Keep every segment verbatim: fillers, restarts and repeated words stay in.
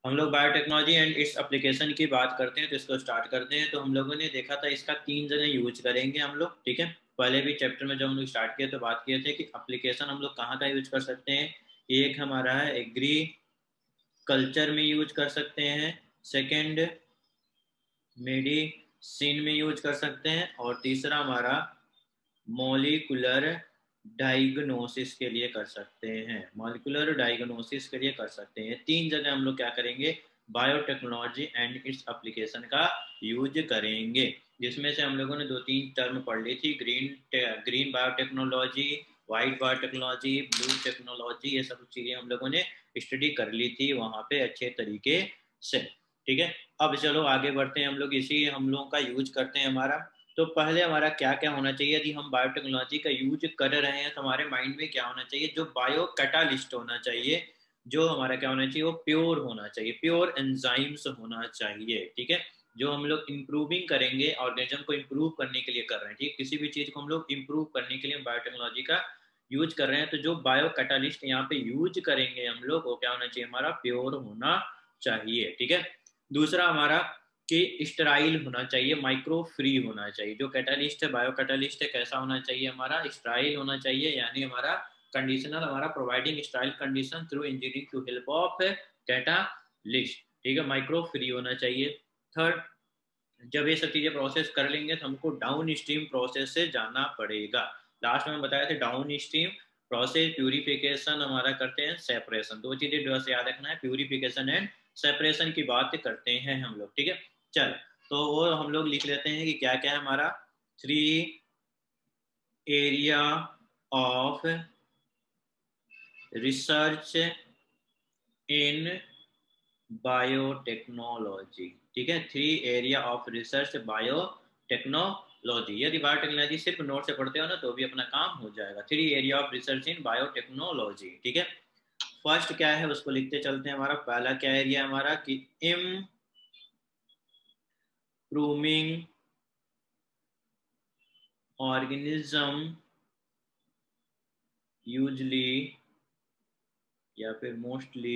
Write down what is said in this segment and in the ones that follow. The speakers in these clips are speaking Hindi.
हम लोग बायोटेक्नोलॉजी एंड इट्स एप्लीकेशन की बात करते हैं, तो इसको स्टार्ट करते हैं। तो हम लोगों ने देखा था इसका तीन जगह यूज करेंगे हम लोग, ठीक है। पहले भी चैप्टर में जब हम लोग स्टार्ट किए तो बात किए थे कि एप्लीकेशन हम लोग कहाँ का यूज कर सकते हैं। एक हमारा है एग्री कल्चर में यूज कर सकते हैं, सेकेंड मेडिसिन में यूज कर सकते हैं, और तीसरा हमारा मॉलिक्यूलर डायग्नोसिस के लिए कर सकते हैं। मॉलिक्यूलर डायग्नोसिस के लिए कर सकते हैं। तीन जगह हम लोग क्या करेंगे, बायोटेक्नोलॉजी एंड इट्स एप्लीकेशन का यूज करेंगे, जिसमें से हम लोगों ने दो तीन टर्म पढ़ ली थी, green green biotechnology, white biotechnology, blue technology. ये सब चीजें हम लोगों ने स्टडी कर ली थी वहां पे अच्छे तरीके से, ठीक है। अब चलो आगे बढ़ते हैं, हम लोग इसी हम लोगों का यूज करते हैं हमारा। तो पहले हमारा क्या क्या होना चाहिए, यदि हम बायोटेक्नोलॉजी का यूज कर रहे हैं तो हमारे माइंड में क्या होना चाहिए, जो बायो कैटालिस्ट होना चाहिए, जो हमारा क्या होना चाहिए, वो प्योर होना चाहिए, प्योर एंजाइम्स होना चाहिए, ठीक है। जो हम लोग इम्प्रूविंग करेंगे, ऑर्गेनिज्म को इम्प्रूव करने के लिए कर रहे हैं, ठीक है। किसी भी चीज को हम लोग इम्प्रूव करने के लिए बायोटेक्नोलॉजी का यूज कर रहे हैं, तो जो बायो कैटालिस्ट यहाँ पे यूज करेंगे हम लोग, वो क्या होना चाहिए, हमारा प्योर होना चाहिए, ठीक है। दूसरा हमारा कि स्टराइल होना चाहिए, माइक्रो फ्री होना चाहिए। जो कैटालिस्ट है, बायो कैटालिस्ट है, कैसा होना चाहिए, हमारा स्टराइल होना चाहिए, यानी हमारा कंडीशनल, हमारा providing sterile condition through engineering to help of catalyst, ठीक है। माइक्रो फ्री होना चाहिए। थर्ड, जब ये सब चीजें प्रोसेस कर लेंगे तो हमको डाउन स्ट्रीम प्रोसेस से जाना पड़ेगा। लास्ट में बताया था डाउन स्ट्रीम प्रोसेस, प्यूरिफिकेशन हमारा करते हैं, सेपरेशन। दो चीजें जो है याद रखना है, प्यूरिफिकेशन एंड सेपरेशन की बात करते हैं हम लोग, ठीक है। चल, तो वो हम लोग लिख लेते हैं कि क्या क्या है हमारा, three area of research in biotechnology, ठीक है। Three area of research biotechnology. यदि बायोटेक्नोलॉजी सिर्फ नोट से पढ़ते हो ना तो भी अपना काम हो जाएगा। Three area of research in biotechnology, ठीक है। फर्स्ट क्या है उसको लिखते चलते हैं। हमारा पहला क्या एरिया हमारा कि इम्प्रूविंग ऑर्गेनिज्म यूजली या फिर मोस्टली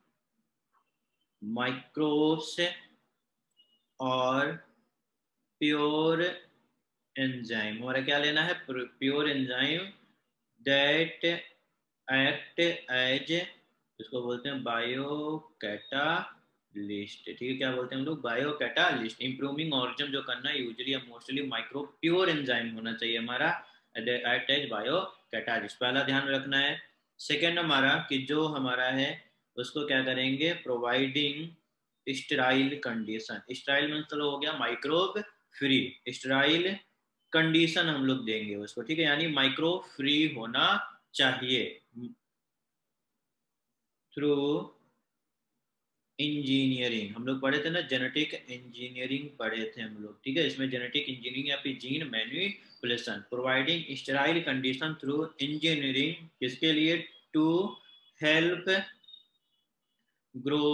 माइक्रोब्स और प्योर एंजाइम। हमारा क्या लेना है, pure enzyme that act as, इसको बोलते हैं बायो कैटालिस्ट, ठीक है। क्या बोलते हैं हम लोग, बायो कैटालिस्ट। इंप्रूविंग ऑर्गेनिज्म जो करना है usually mostly micro pure enzyme होना चाहिए हमारा एक्ट एज बायो कैटालिस्ट, पहला ध्यान रखना है। सेकेंड हमारा कि जो हमारा है उसको क्या करेंगे, प्रोवाइडिंग स्टेराइल कंडीशन। स्टेराइल मतलब हो गया माइक्रोब फ्री, स्टेराइल कंडीशन हम लोग देंगे उसको, ठीक है। यानी माइक्रो फ्री होना चाहिए थ्रू इंजीनियरिंग। हम लोग पढ़े थे ना, जेनेटिक इंजीनियरिंग पढ़े थे हम लोग, ठीक है। इसमें जेनेटिक इंजीनियरिंग या फिर gene manipulation, providing sterile condition through engineering, किसके लिए, टू हेल्प ग्रो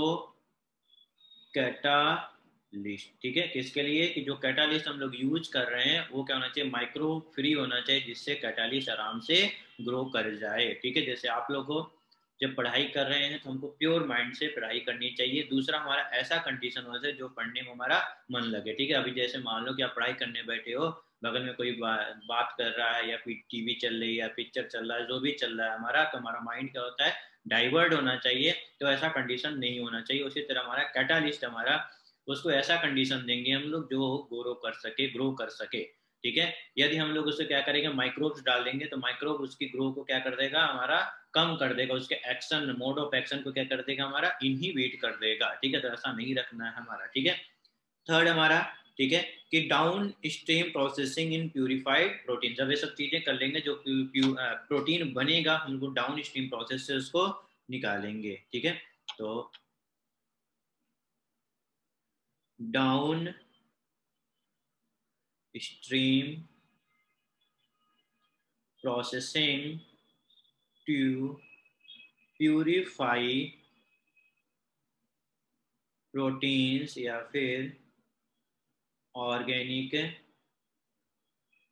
कैटालिस्ट, ठीक है। किसके लिए, कि जो कैटालिस्ट हम लोग यूज कर रहे हैं वो क्या होना चाहिए, माइक्रो फ्री होना चाहिए, जिससे कैटालिस्ट आराम से ग्रो कर जाए, ठीक है। जैसे आप लोग को जब पढ़ाई कर रहे हैं तो हमको प्योर माइंड से पढ़ाई करनी चाहिए। दूसरा हमारा ऐसा कंडीशन होना चाहिए जो पढ़ने में हमारा मन लगे, ठीक है। अभी जैसे मान लो कि आप पढ़ाई करने बैठे हो, बगल में कोई बा, बात कर रहा है या फिर टीवी चल रही है या पिक्चर चल रहा है, जो भी चल रहा है हमारा, तो हमारा माइंड क्या होता है, डाइवर्ट होना चाहिए। तो ऐसा कंडीशन नहीं होना चाहिए। उसी तरह हमारा कैटालिस्ट हमारा, उसको ऐसा कंडीशन देंगे हम लोग जो ग्रो कर सके, ग्रो कर सके, ठीक है। यदि हम लोग उसे क्या करेंगे, माइक्रोब्स डाल देंगे तो माइक्रोब उसकी ग्रो को क्या कर देगा, हमारा कम कर देगा, उसके एक्शन, मोड ऑफ एक्शन को क्या कर देगा, हमारा इनहिबिट कर देगा, ठीक है। तो ऐसा नहीं रखना है हमारा, ठीक है। थर्ड हमारा, ठीक है, कि downstream processing in purified protein. जब ये सब चीजें कर लेंगे, जो प्रोटीन बनेगा हम लोग डाउन स्ट्रीम प्रोसेस से उसको निकालेंगे, ठीक है। तो downstream processing to purify proteins या फिर ऑर्गेनिक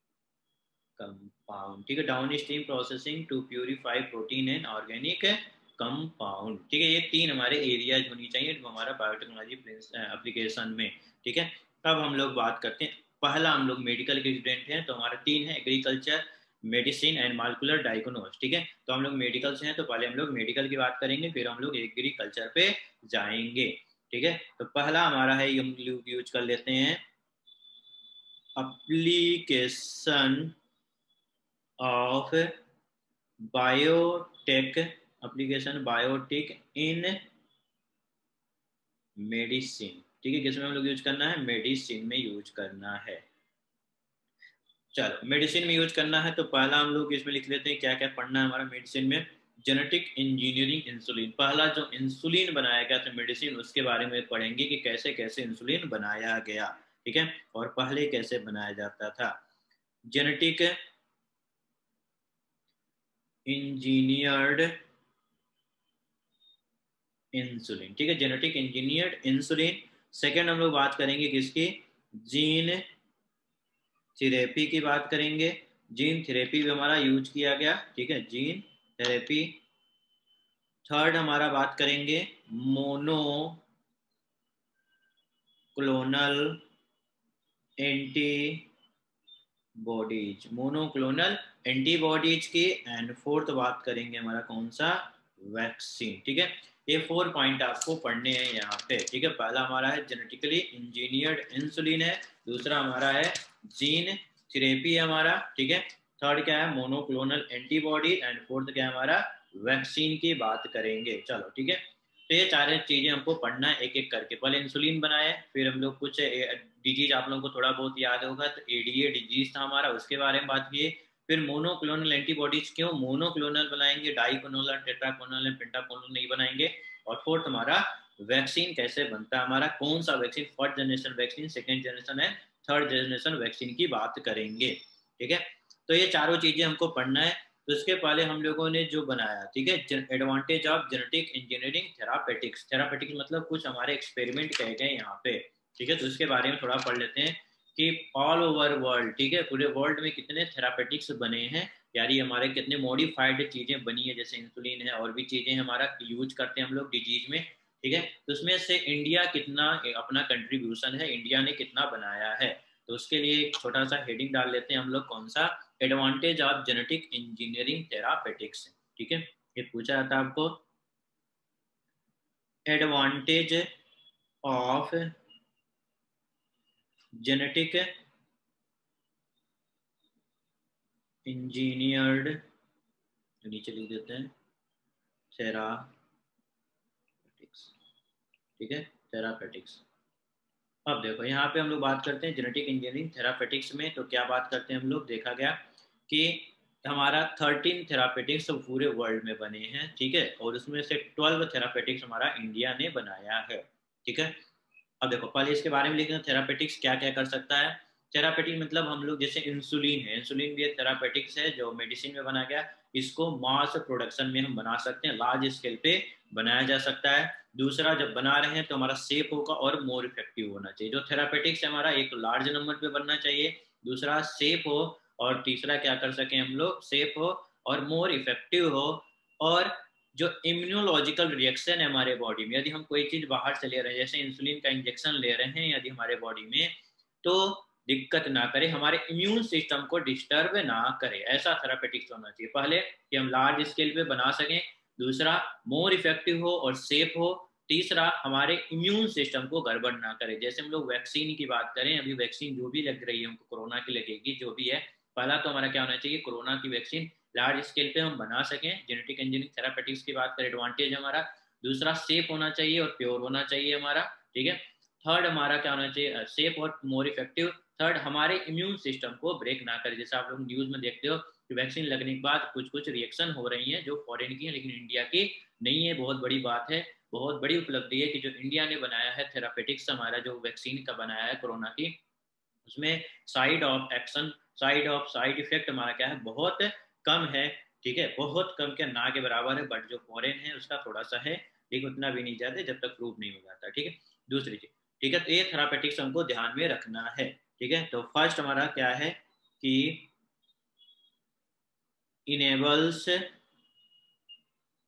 कंपाउंड, ठीक है। Downstream processing to purify protein and organic compound. ठीक है, ये तीन हमारे एरियाज होनी चाहिए जो हमारा बायोटेक्नोलॉजी एप्लीकेशन में। ठीक है, अब हम लोग बात करते हैं, पहला हम लोग मेडिकल के स्टूडेंट हैं तो हमारा तीन है, agriculture, medicine and molecular diagnose. ठीक है, तो हम लोग मेडिकल से हैं तो पहले हम लोग मेडिकल की बात करेंगे, फिर हम लोग एग्रीकल्चर पे जाएंगे। ठीक है, तो पहला हमारा है, हम लोग यूज कर लेते हैं application of biotech, application biotech in medicine. ठीक है, किसमें हम लोग यूज करना है, मेडिसिन में यूज करना है। चलो, मेडिसिन में यूज करना है तो पहला हम लोग इसमें लिख लेते हैं क्या क्या पढ़ना है हमारा मेडिसिन में। जेनेटिक इंजीनियरिंग इंसुलिन, पहला जो इंसुलिन बनाया गया था मेडिसिन, उसके बारे में पढ़ेंगे कि कैसे कैसे इंसुलिन बनाया गया। ठीक है, और पहले कैसे बनाया जाता था। Genetic engineered insulin. ठीक है, जेनेटिक इंजीनियर्ड इंसुलिन। सेकेंड हम लोग बात करेंगे किसकी, जीन थेरेपी की बात करेंगे। जीन थेरेपी भी हमारा यूज किया गया। ठीक है, जीन थेरेपी। थर्ड हमारा बात करेंगे monoclonal antibodies, monoclonal antibodies की। एंड फोर्थ बात करेंगे हमारा कौन सा, वैक्सीन। ठीक है, ये फोर पॉइंट आपको पढ़ने हैं यहाँ पे। ठीक है, पहला हमारा है जेनेटिकली इंजीनियर्ड इंसुलिन है, दूसरा हमारा है जीन थेरेपी है हमारा। ठीक है, थर्ड क्या है, मोनोक्लोनल एंटीबॉडी, एंड फोर्थ क्या है हमारा, वैक्सीन की बात करेंगे। चलो ठीक है, तो ये सारे चीजें हमको पढ़ना है एक एक करके। पहले इंसुलिन बनाए, फिर हम लोग कुछ डिजीज आप लोगों को थोड़ा बहुत याद होगा तो एडीए डिजीज था हमारा, उसके बारे में बात किए। फिर मोनोक्लोनल एंटीबॉडीज, क्यों मोनोक्लोनल बनाएंगे, डाइक्लोनल टेट्राक्लोनल पेंटाक्लोनल नहीं बनाएंगे। और फोर्थ हमारा वैक्सीन कैसे बनता है हमारा, कौन सा vaccine, first generation vaccine, second generation है, थर्ड जनरेशन वैक्सीन की बात करेंगे। ठीक है, तो ये चारों चीजें हमको पढ़ना है। तो इसके पहले हम लोगों ने जो बनाया, ठीक है, advantage of genetic engineering therapeutics. Therapeutics मतलब कुछ हमारे एक्सपेरिमेंट कहे गए यहाँ पे। ठीक है, तो इसके बारे में थोड़ा पढ़ लेते हैं कि ऑल ओवर वर्ल्ड, ठीक है, पूरे वर्ल्ड में कितने थेरापेटिक्स बने हैं, यानी हमारे कितने मॉडिफाइड चीजें बनी है, जैसे इंसुलिन है और भी चीजें हमारा यूज करते हैं हम लोग डिजीज में। ठीक है, तो उसमें से इंडिया कितना अपना कंट्रीब्यूशन है, इंडिया ने कितना बनाया है, तो उसके लिए एक छोटा सा हेडिंग डाल लेते हैं हम लोग, कौन सा, advantage of genetic engineering therapeutics. ठीक है, ये पूछा जाता है आपको, एडवांटेज ऑफ जेनेटिक इंजीनियर्ड, नीचे लिख देते हैं थेरापेटिक्स। ठीक है, थेरापेटिक्स। अब देखो यहाँ पे हम लोग बात करते हैं जेनेटिक इंजीनियरिंग थेरापेटिक्स में, तो क्या बात करते हैं हम लोग, देखा गया कि हमारा थर्टीन थेरापेटिक्स पूरे वर्ल्ड में बने हैं। ठीक है, और उसमें से ट्वेल्व थेरापेटिक्स हमारा इंडिया ने बनाया है। ठीक है, अब देखो पहले इसके बारे में लिखना, थेरापेटिक्स क्या क्या कर सकता है। थेरापेटिक मतलब हम लोग जैसे इंसुलिन है, इंसुलिन भी एक थेरापेटिक्स है जो मेडिसिन में बना गया, इसको मास प्रोडक्शन में हम बना सकते हैं, लार्ज स्केल पे बनाया जा सकता है। दूसरा, जब बना रहे हैं तो हमारा सेफ होगा और मोर इफेक्टिव होना चाहिए। जो थेरापेटिक्स है हमारा, एक लार्ज नंबर पे बनना चाहिए, दूसरा सेफ हो, और तीसरा क्या कर सके हम लोग, सेफ हो और मोर इफेक्टिव हो। और जो इम्यूनोलॉजिकल रिएक्शन है हमारे बॉडी में, यदि हम कोई चीज बाहर से ले रहे हैं, जैसे इंसुलिन का इंजेक्शन ले रहे हैं यदि हमारे बॉडी में, तो दिक्कत ना करे, हमारे इम्यून सिस्टम को डिस्टर्ब ना करे, ऐसा थेरापेटिक्स होना चाहिए। पहले कि हम लार्ज स्केल पे बना सकें, दूसरा मोर इफेक्टिव हो और सेफ हो, तीसरा हमारे इम्यून सिस्टम को गड़बड़ ना करे। जैसे हम लोग वैक्सीन की बात करें, अभी वैक्सीन जो भी लग रही है हमको, कोरोना की लगेगी जो भी है, पहला तो हमारा क्या होना चाहिए, कोरोना की वैक्सीन लार्ज स्केल पे हम बना सकें। जेनेटिक इंजीनियरिंग थेरापेटिक्स की बात करें, एडवांटेज हमारा, दूसरा सेफ होना चाहिए और प्योर होना चाहिए हमारा। ठीक है, थर्ड हमारा क्या होना चाहिए, सेफ और मोर इफेक्टिव। थर्ड, हमारे इम्यून सिस्टम को ब्रेक ना करे। जैसे आप लोग न्यूज में देखते हो कि वैक्सीन लगने के बाद कुछ कुछ रिएक्शन हो रही हैं जो फॉरेन की हैं लेकिन इंडिया की नहीं है। बहुत बड़ी बात है, बहुत बड़ी उपलब्धि है कि जो इंडिया ने बनाया है थेरापेटिक्स, हमारा जो वैक्सीन का बनाया है कोरोना की, उसमें side of action, side of side effect हमारा क्या है, बहुत कम है। ठीक है, बहुत कम, क्या ना के बराबर है, बट जो फॉरेन है उसका थोड़ा सा है, लेकिन उतना भी नहीं ज्यादा जब तक प्रूव नहीं हो जाता। ठीक है, दूसरी चीज, ठीक है, तो ये थेरापेटिक्स हमको ध्यान में रखना है। ठीक है, तो फर्स्ट हमारा क्या है कि इनेबल्स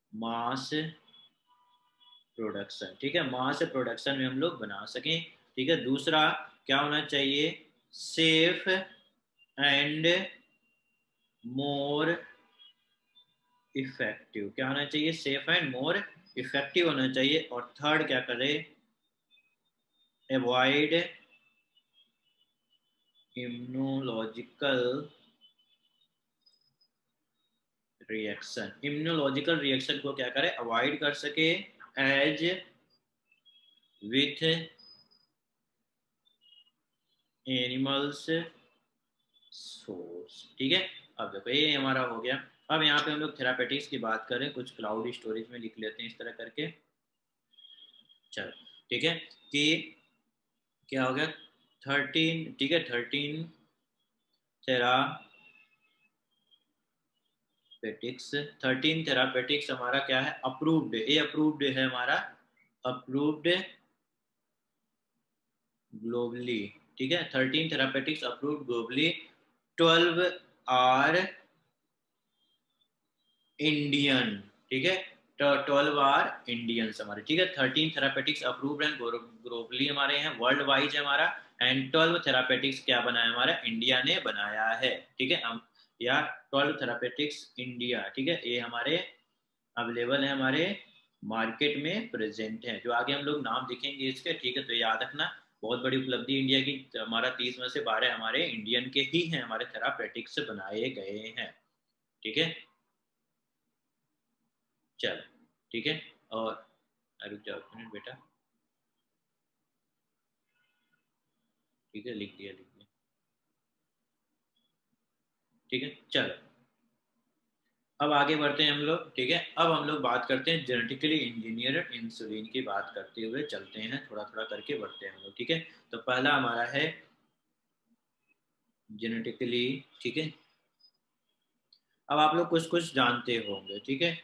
मास प्रोडक्शन, ठीक है, मास प्रोडक्शन में हम लोग बना सकें, ठीक है। दूसरा क्या होना चाहिए, सेफ एंड मोर इफेक्टिव, क्या होना चाहिए, सेफ एंड मोर इफेक्टिव होना चाहिए। और थर्ड क्या करें, avoid immunological reaction, immunological reaction को क्या करें, अवॉइड कर सके, एज विथ एनिमल्स सोर्स, ठीक है। अब देखो ये हमारा हो गया। अब यहाँ पे हम लोग थेरापेटिक्स की बात करें, कुछ क्लाउड स्टोरेज में लिख लेते हैं इस तरह करके, चलो ठीक है, कि क्या हो गया, थर्टीन, ठीक है, थर्टीन थेरापेटिक्स, थर्टीन थेरापेटिक्स हमारा क्या है, अप्रूव्ड, ये अप्रूव्ड है हमारा, अप्रूव्ड ग्लोबली, ठीक है, thirteen therapeutics approved globally, twelve are Indian, ठीक है, ट्वेल्व आर इंडियंस हमारे, ठीक है, thirteen therapeutics approved and globally हमारे हैं, वर्ल्ड वाइज है हमारा, एंड ट्वेल्व थेरापेटिक्स क्या बनाया हमारा, इंडिया ने बनाया है, ठीक है, हम या ट्वेल्व थेरापेटिक्स इंडिया, ठीक है, ये हमारे अवेलेबल है, हमारे मार्केट में प्रेजेंट है। जो आगे हम लोग नाम देखेंगे इसके, ठीक है, तो याद रखना, बहुत बड़ी उपलब्धि इंडिया की, हमारा तीस में से बारह हमारे इंडियन के ही हैं, हमारे थेरापेटिक्स बनाए गए हैं, ठीक है, चलो ठीक है। और रुक जाओ एक मिनट बेटा, ठीक है, लिख दिया लिख दिया, ठीक है, चलो अब आगे बढ़ते हैं हम लोग, ठीक है। अब हम लोग बात करते हैं जेनेटिकली इंजीनियर इंसुलिन की बात करते हुए चलते हैं, थोड़ा थोड़ा करके बढ़ते हैं हम लोग, ठीक है। तो पहला हमारा है जेनेटिकली, ठीक है, अब आप लोग कुछ कुछ जानते होंगे, ठीक है,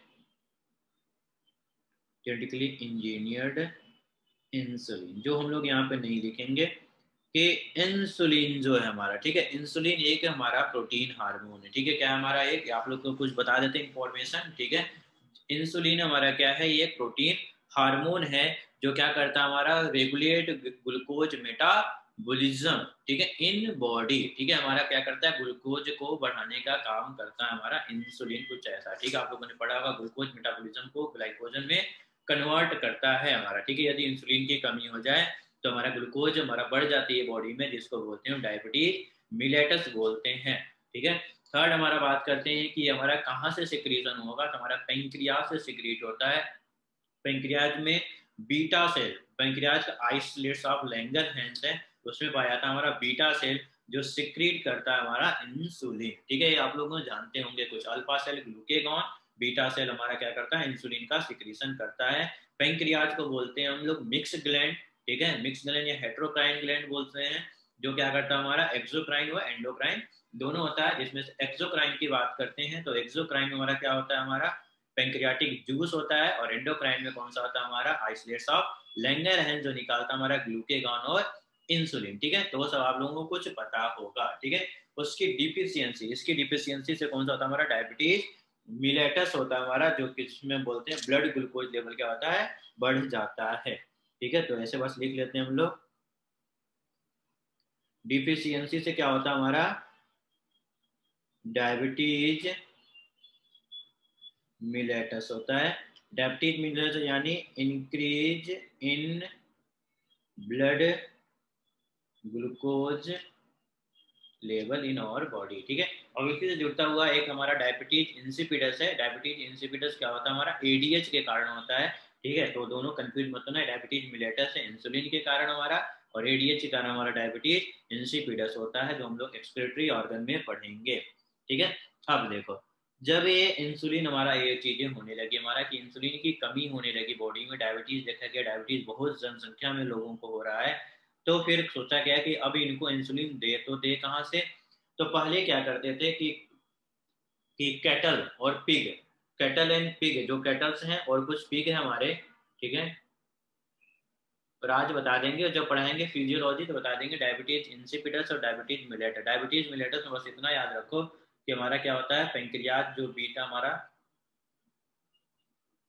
जेनेटिकली इंजीनियर्ड इंसुलिन, जो हम लोग यहाँ पे नहीं लिखेंगे कि इंसुलिन जो है हमारा, ठीक है, इंसुलिन एक हमारा प्रोटीन हार्मोन है, ठीक है, क्या हमारा एक, आप लोग को कुछ बता देते हैं इंफॉर्मेशन, ठीक है, इंसुलिन हमारा क्या है, ये प्रोटीन हार्मोन है, जो क्या करता है हमारा, रेगुलेट ग्लूकोज मेटाबॉलिज्म, ठीक है, इन बॉडी, ठीक है, हमारा क्या करता है, ग्लूकोज को बढ़ाने का काम करता है हमारा इंसुलिन, कुछ ऐसा, ठीक है, आप लोगों ने पढ़ा होगा, ग्लूकोज मेटाबॉलिज्म को ग्लाइकोजन में कन्वर्ट करता है हमारा, ठीक है, यदि इंसुलिन की कमी हो जाए तो हमारा ग्लूकोज हमारा बढ़ जाती है बॉडी में, जिसको बोलते हैं डायबिटीज मिलेटस बोलते हैं, ठीक है। थर्ड हमारा बात करते हैं कि हमारा कहाँ से सिक्रीशन होगा, तो हमारा पेंक्रियाज से सिक्रीट होता है, पेंक्रियाज में बीटा सेल, पेंक्रियाज का आइसोलेट्स ऑफ लैंगरहैंस है, उसमें पाया जाता है हमारा बीटा सेल, जो सिक्रीट करता है हमारा इंसुलिन, ठीक है, ये आप लोग जानते होंगे कुछ, alpha cell glucagon, beta cell हमारा क्या करता है, इंसुलिन का सिक्रीशन करता है। पेंक्रियाज को बोलते हैं हम लोग मिक्स ग्लैंड, ठीक है, मिक्स ग्लैंड या हेट्रोक्राइन ग्लैंड बोलते हैं, जो क्या करता है हमारा एक्सोक्राइन व एंडोक्राइन दोनों होता है, जिसमें से एक्सोक्राइन की बात करते हैं तो एक्सोक्राइन में हमारा क्या होता है, हमारा पेंक्रियाटिक जूस होता है, और एंडोक्राइन में कौन सा होता है हमारा, आइसोलेट्स ऑफ लैंगरहैंस, जो निकालता हमारा ग्लूकेगॉन और इंसुलिन, ठीक है, तो वो सब आप लोगों को कुछ पता होगा, ठीक है। उसकी डिफिशियंसी, इसकी डिफिशियंसी से कौन सा होता है हमारा, डायबिटीज मिलेटस होता है हमारा, जो किसमें बोलते हैं ब्लड ग्लूकोज लेवल क्या होता है, बढ़ जाता है, ठीक है, तो ऐसे बस लिख लेते हैं हम लोग, डिफिशियंसी से क्या होता है हमारा, डायबिटीज मिलेटस होता है, डायबिटीज मिलेटस यानी increase in blood glucose level in our body, ठीक है। और इसी से जुड़ता हुआ एक हमारा डायबिटीज इंसिपिडस है, डायबिटीज इंसिपिडस क्या होता है हमारा, एडीएच के कारण होता है, ठीक है, तो दोनों कंफ्यूज मत होना, डायबिटीज मिलेटस है इंसुलिन के कारण हमारा, और एडीएच के कारण हमारा डायबिटीज इंसिपिडस होता है, जो हम लोग एक्सक्रीटरी ऑर्गन में पढ़ेंगे, ठीक है। अब देखो, जब ये इंसुलिन हमारा ये चीजें होने लगी हमारा, कि इंसुलिन की कमी होने लगी बॉडी में, डायबिटीज देखा गया, डायबिटीज बहुत जनसंख्या में लोगों को हो रहा है, तो फिर सोचा गया कि अब इनको इंसुलिन दे तो दे कहाँ से, तो पहले क्या करते थे कि कि कैटल और पिग, कैटल एंड पिग, जो कैटल्स हैं और कुछ पिग है हमारे, ठीक है, और आज बता देंगे, और जब पढ़ाएंगे फिजियोलॉजी तो बता देंगे डायबिटीज इंसिपिडस और डायबिटीज मिलेटस। डायबिटीज मिलेटस में बस इतना याद रखो कि हमारा क्या होता है, पेंक्रियाज जो बीटा हमारा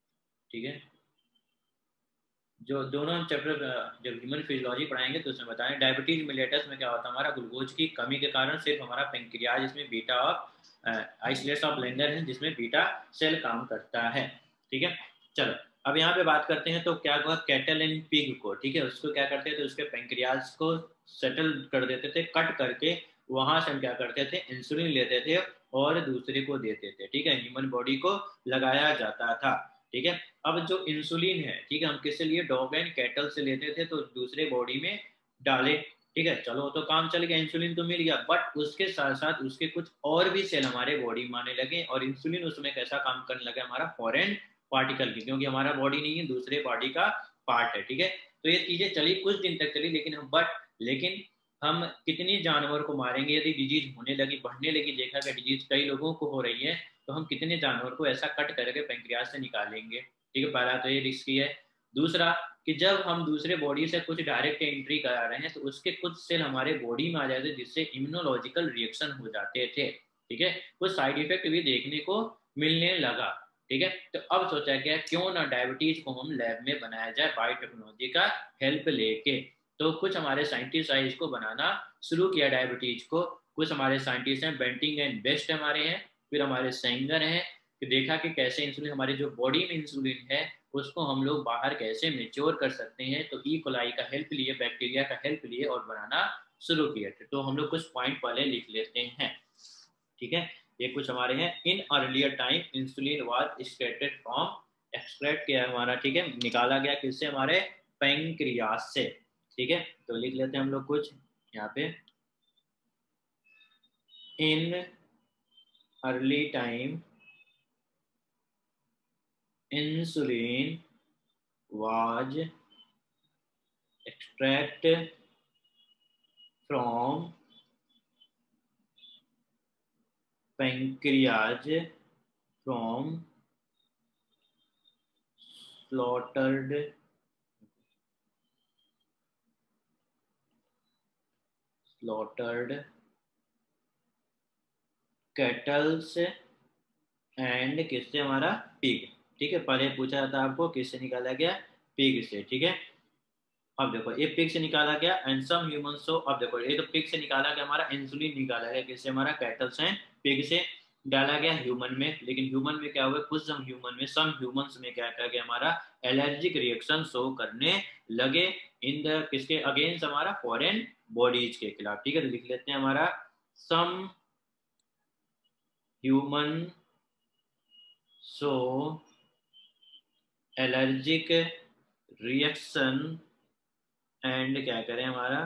ठीक है, जो दोनों हम चैप्टर जब ह्यूमन फिजियोलॉजी पढ़ाएंगे तो उसमें बताएं। डायबिटीज मिलेटस में क्या होता है, हमारा ग्लूकोज की कमी के कारण सिर्फ हमारा पेंक्रियाज इसमें beta of isolates of Langer है जिसमें बीटा सेल काम करता है। ठीक है, चलो अब यहाँ पे बात करते हैं तो क्या हुआ कैटल एंड पिग को, ठीक है, उसको क्या करते थे, उसके पेंक्रियाज को सेटल कर देते थे कट करके, वहां से हम क्या करते थे इंसुलिन लेते थे और दूसरे को देते थे। ठीक है, ह्यूमन बॉडी को लगाया जाता था। ठीक है, अब जो इंसुलिन है, ठीक है, हम किससे लिए, डॉग एंड कैटल से लेते थे तो दूसरे बॉडी में डाले। ठीक है, चलो तो काम चल गया, इंसुलिन तो मिल गया, बट उसके साथ साथ उसके कुछ और भी सेल हमारे बॉडी में आने लगे और इंसुलिन उसमें कैसा काम करने लगा, हमारा फॉरेन पार्टिकल की, क्योंकि हमारा बॉडी नहीं है, दूसरे बॉडी का पार्ट है। ठीक है, तो ये चीजें चली कुछ दिन तक चली, लेकिन हम बट लेकिन हम कितनी जानवर को मारेंगे, यदि डिजीज होने लगी, बढ़ने लगी, देखा कि डिजीज कई लोगों को हो रही है, तो हम कितने जानवर को ऐसा कट करके पेंक्रियाज से निकालेंगे। ठीक है, पहला तो ये रिस्की है। दूसरा कि जब हम दूसरे बॉडी से कुछ डायरेक्ट एंट्री करा रहे हैं तो उसके कुछ सेल हमारे बॉडी में आ जाते हैं जिससे इम्यूनोलॉजिकल रिएक्शन हो जाते थे। ठीक है, कुछ साइड इफेक्ट भी देखने को मिलने लगा। ठीक है, तो अब सोचा गया क्यों ना डायबिटीज को हम लैब में बनाया जाए बायोटेक्नोलॉजी का हेल्प लेके। तो कुछ हमारे साइंटिस्ट आए इसको बनाना शुरू किया डायबिटीज को। कुछ हमारे साइंटिस्ट हैं, बेंटिंग एंड बेस्ट हमारे हैं, फिर हमारे सेंगर हैं, कि देखा कि कैसे इंसुलिन हमारे जो बॉडी में इंसुलिन है उसको हम लोग बाहर कैसे मेच्योर कर सकते हैं। तो ई कोलाई का हेल्प लिए, बैक्टीरिया का हेल्प लिए और बनाना शुरू किए थे। तो हम लोग कुछ पॉइंट पहले लिख लेते हैं। ठीक है, ये कुछ हमारे हैं। In earlier time insulin was extracted from, extract किया हमारा, ठीक है, निकाला गया किससे, हमारे पेंक्रियास से। ठीक है, तो लिख लेते हैं हम लोग कुछ यहाँ पे। In early time insulin was extracted from pancreas from slaughtered slaughtered cattle and किससे, हमारा पिग। ठीक है, पहले पूछा था आपको किससे निकाला गया, पिग से। ठीक है, अब देखो ये पिग से निकाला गया एंड सम ह्यूमन, सो अब देखो ये तो पिग से निकाला गया, हमारा इंसुलिन निकाला गया किससे, हमारा कैटल से, पिग से डाला गया ह्यूमन में। लेकिन ह्यूमन में क्या हुआ, कुछ सम ह्यूमन में सम ह्यूमंस में क्या किया गया, हमारा एलर्जिक रिएक्शन शो करने लगे इन द किसके अगेंस्ट, हमारा फॉरेन बॉडीज के खिलाफ। ठीक है, तो लिख लेते हैं हमारा some human so allergic reaction and क्या करें, हमारा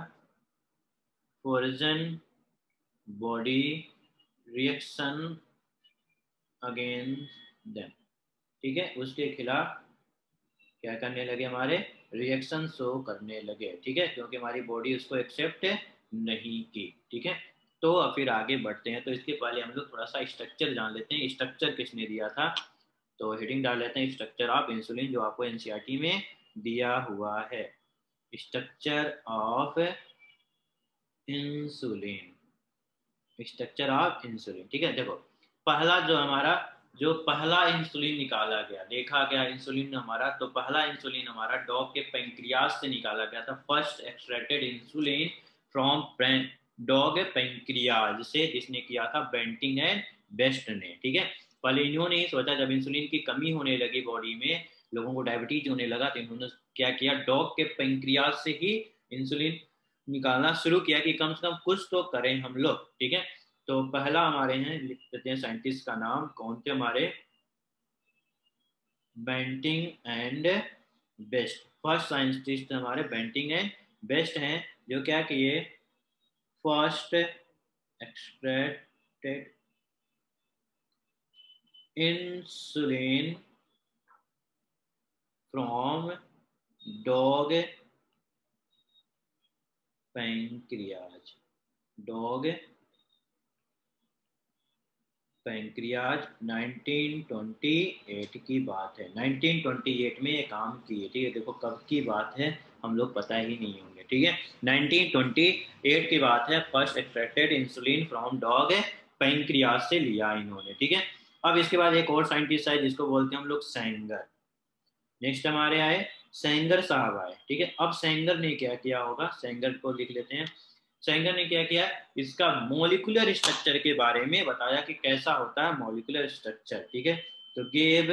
foreign body reaction against them. ठीक है, उसके खिलाफ क्या करने लगे, हमारे रिएक्शन शो करने लगे। ठीक है, क्योंकि हमारी बॉडी उसको एक्सेप्ट नहीं की। ठीक है, तो अब फिर आगे बढ़ते हैं। तो इसके पहले हम लोग थोड़ा सा स्ट्रक्चर जान लेते हैं, स्ट्रक्चर किसने दिया था। तो हेडिंग डाल लेते हैं स्ट्रक्चर ऑफ इंसुलिन, जो आपको एनसीईआरटी में दिया हुआ है। Structure of insulin, structure of insulin. ठीक है, देखो पहला जो हमारा जो पहला इंसुलिन निकाला गया, देखा गया इंसुलिन हमारा, तो पहला इंसुलिन हमारा डॉग के पेंक्रियास से निकाला गया था। First extracted insulin from dog pancreas से, जिसने किया था बेंटिंग एंड बेस्ट ने। ठीक है, पहले इन्होंने ही सोचा, जब इंसुलिन की कमी होने लगी बॉडी में, लोगों को डायबिटीज होने लगा, तो इन्होंने क्या किया, डॉग के पेंक्रियाज से ही इंसुलिन निकालना शुरू किया कि कम से कम कुछ तो करें हम लोग। ठीक है, तो पहला हमारे हैं, लिख देते हैं साइंटिस्ट का नाम, कौन थे हमारे, Banting and Best. First scientist हमारे बेंटिंग एंड बेस्ट हैं, जो क्या किए, first extracted insulin from dog pancreas, dog pancreas nineteen twenty eight की बात है। नाइनटीन ट्वेंटी एट में ये काम किए। ठीक है, देखो कब की बात है हम लोग पता ही नहीं होंगे। ठीक है, नाइनटीन ट्वेंटी एट की बात है। First extracted insulin from dog pancreas से लिया इन्होंने। ठीक है, अब इसके बाद एक और साइंटिस्ट है जिसको बोलते हैं हम लोग सेंगर। नेक्स्ट हमारे आए सेंगर साहब आए, ठीक है। अब सेंगर ने क्या किया होगा, सेंगर को लिख लेते हैं। सेंगर ने क्या किया, इसका मॉलिक्यूलर स्ट्रक्चर के बारे में बताया कि कैसा होता है मॉलिक्यूलर स्ट्रक्चर, ठीक है। तो gave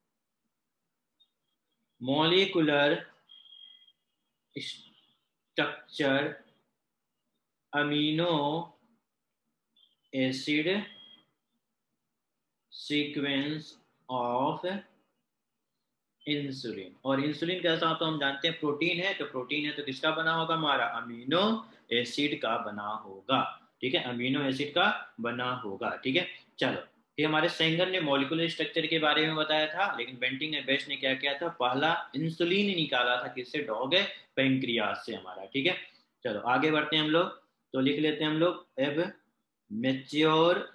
molecular structure amino acid sequence of insulin. और इंसुलिन कैसा होता है हम जानते हैं, प्रोटीन है, तो प्रोटीन है तो किसका बना होगा, हमारा अमीनो एसिड का बना होगा, ठीक है, अमीनो एसिड का बना होगा, ठीक है। चलो, ये हमारे सेंगर ने मॉलिक्यूलर स्ट्रक्चर के बारे में बताया था, लेकिन बेंटिंग एंड बेस्ट ने क्या किया था, पहला इंसुलिन निकाला था, किससे, डॉग पेंक्रियास से हमारा, ठीक है। चलो आगे बढ़ते हैं हम लोग, तो लिख लेते हैं हम लोग अब मेच्योर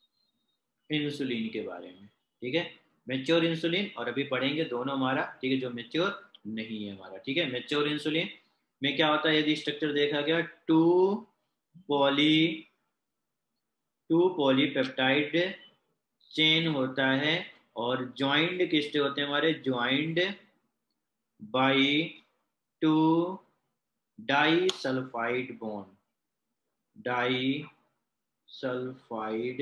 इंसुलिन के बारे में, ठीक है। मेच्योर इंसुलिन और अभी पढ़ेंगे दोनों हमारा, ठीक है, जो मेच्योर नहीं है हमारा, ठीक है। मेच्योर इंसुलिन में क्या होता है, यदि स्ट्रक्चर देखा गया, two poly two polypeptide chain होता है, और ज्वाइंट किससे होते हैं हमारे, joint by two disulphide bond, disulphide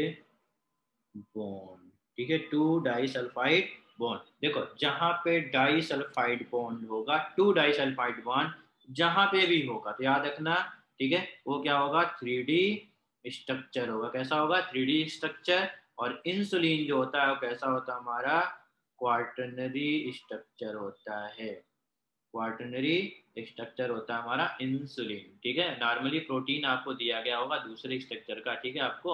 bond, ठीक है, टू डाई सल्फाइड बॉन्ड। देखो जहां पे डाई सल्फाइड बॉन्ड होगा, टू डाई सल्फाइड बॉन्ड जहां पे भी होगा तो याद रखना, ठीक है, वो क्या होगा, थ्री डी स्ट्रक्चर होगा। कैसा होगा, थ्री डी स्ट्रक्चर। और इंसुलिन जो होता है वो कैसा होता है हमारा, क्वार्टनरी स्ट्रक्चर होता है, क्वार्टनरी स्ट्रक्चर होता है हमारा इंसुलिन, ठीक है। नॉर्मली प्रोटीन आपको दिया गया होगा दूसरे स्ट्रक्चर का, ठीक है, आपको,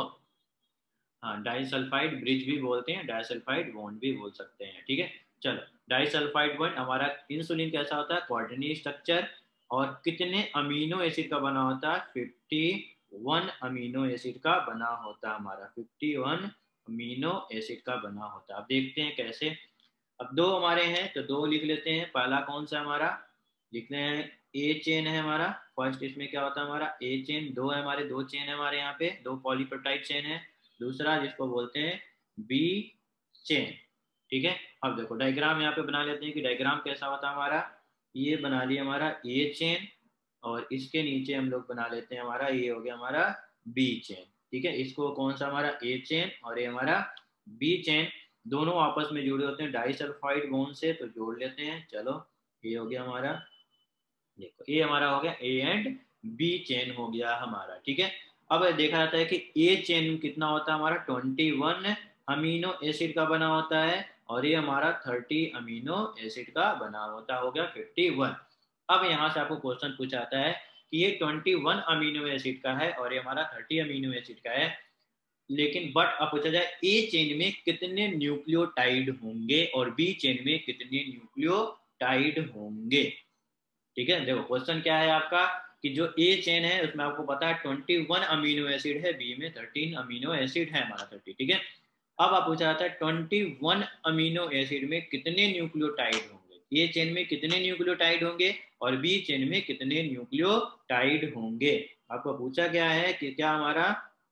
हाँ, डाइसल्फाइड ब्रिज भी बोलते हैं, डाइसल्फाइड बॉन्ड भी बोल सकते हैं, ठीक है। चलो, डाइसल्फाइड बॉन्ड हमारा इंसुलिन कैसा होता है, क्वार्टरनी स्ट्रक्चर, और कितने अमीनो एसिड का बना होता है, फिफ्टी वन अमीनो एसिड का बना होता है हमारा, फिफ्टी वन अमीनो एसिड का बना होता है। अब देखते हैं कैसे। अब दो हमारे हैं तो दो लिख लेते हैं। पहला कौन सा हमारा, लिखते हैं ए चेन है हमारा, फर्स्ट इसमें क्या होता है हमारा ए चेन, दो है हमारे, दो चेन है हमारे यहाँ पे, दो पॉलीपेप्टाइड चेन है। दूसरा जिसको बोलते हैं बी चेन, ठीक है। अब देखो डायग्राम यहाँ पे बना लेते हैं कि डायग्राम कैसा होता है हमारा, ये बना लिया हमारा ए चेन, और इसके नीचे हम लोग बना लेते हैं हमारा, ये हो गया हमारा बी चेन, ठीक है। इसको कौन सा हमारा ए चेन और ये हमारा बी चेन, दोनों आपस में जुड़े होते हैं डाइसल्फाइड बॉन्ड से, तो जोड़ लेते हैं। चलो, ये हो गया हमारा, देखो ये हमारा हो गया ए एंड बी चेन हो गया हमारा, ठीक है। अब देखा जाता है कि ए चेन कितना होता है हमारा, ट्वेंटी वन अमीनो एसिड का बना होता है, और ये हमारा थर्टी अमीनो एसिड का बना होता हो गया फिफ्टी वन। अब यहाँ से आपको क्वेश्चन पूछा जाता है कि ये ट्वेंटी वन अमीनो एसिड का है और ये हमारा थर्टी अमीनो एसिड का है, लेकिन बट अब पूछा जाए ए चेन में कितने न्यूक्लियोटाइड होंगे और बी चेन में कितने न्यूक्लियोटाइड होंगे, ठीक है। देखो क्वेश्चन क्या है आपका कि जो ए चेन है उसमें आपको पता है ट्वेंटी वन अमीनो एसिड है, बी में थर्टीन अमीनो एसिड है हमारा थर्टी, ठीक है। अब आप पूछा जाता है ट्वेंटी वन अमीनो एसिड में कितने न्यूक्लियोटाइड होंगे, ए चेन में कितने न्यूक्लियोटाइड होंगे और बी चेन में कितने न्यूक्लियोटाइड होंगे। आपको पूछा गया है कि क्या हमारा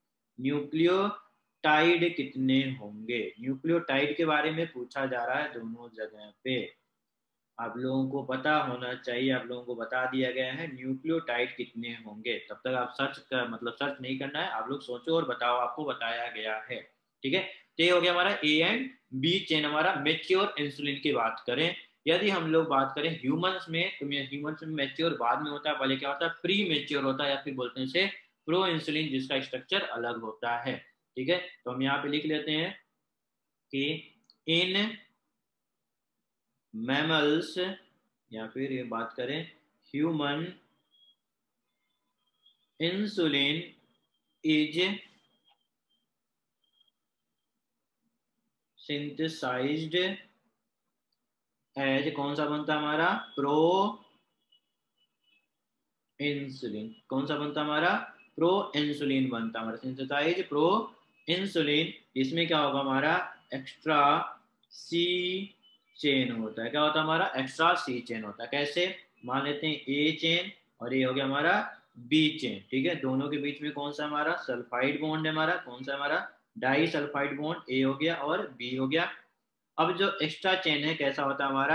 न्यूक्लियोटाइड कितने होंगे, न्यूक्लियोटाइड के बारे में पूछा जा रहा है दोनों जगह पे। आप लोगों को पता होना चाहिए, आप लोगों को बता दिया गया है न्यूक्लियोटाइड कितने होंगे। तब तक आप सर्च कर मतलब सर्च नहीं करना है, आप लोग सोचो और बताओ, आपको बताया गया है, ठीक है। तो ये हो गया हमारा ए एंड बी चेन हमारा मेच्योर इंसुलिन की बात करें। यदि हम लोग बात करें ह्यूमंस में, तो ह्यूमंस में मेच्योर बाद में होता है, पहले क्या होता है प्री मेच्योर होता है, या फिर बोलते हैं इसे प्रो इंसुलिन, जिसका स्ट्रक्चर अलग होता है, ठीक है। तो हम यहाँ पे लिख लेते हैं कि इन मैमल्स, या फिर ये बात करें human insulin is synthesised as, कौन सा बनता हमारा, प्रो इंसुलिन, कौन सा बनता हमारा, प्रो इंसुलिन बनता हमारा, सिंथेसाइज प्रो इंसुलिन। इसमें क्या होगा हमारा एक्स्ट्रा सी चेन होता है, क्या होता है हमारा एक्स्ट्रा सी चेन होता है। कैसे, मान लेते हैं ए चेन और ये हो गया हमारा बी चेन, ठीक है। दोनों के बीच में कौन सा हमारा सल्फाइड बॉन्ड है, हमारा कौन सा हमारा डाई सल्फाइड बॉन्ड, ए हो गया और बी हो गया। अब जो एक्स्ट्रा चेन है कैसा होता है हमारा,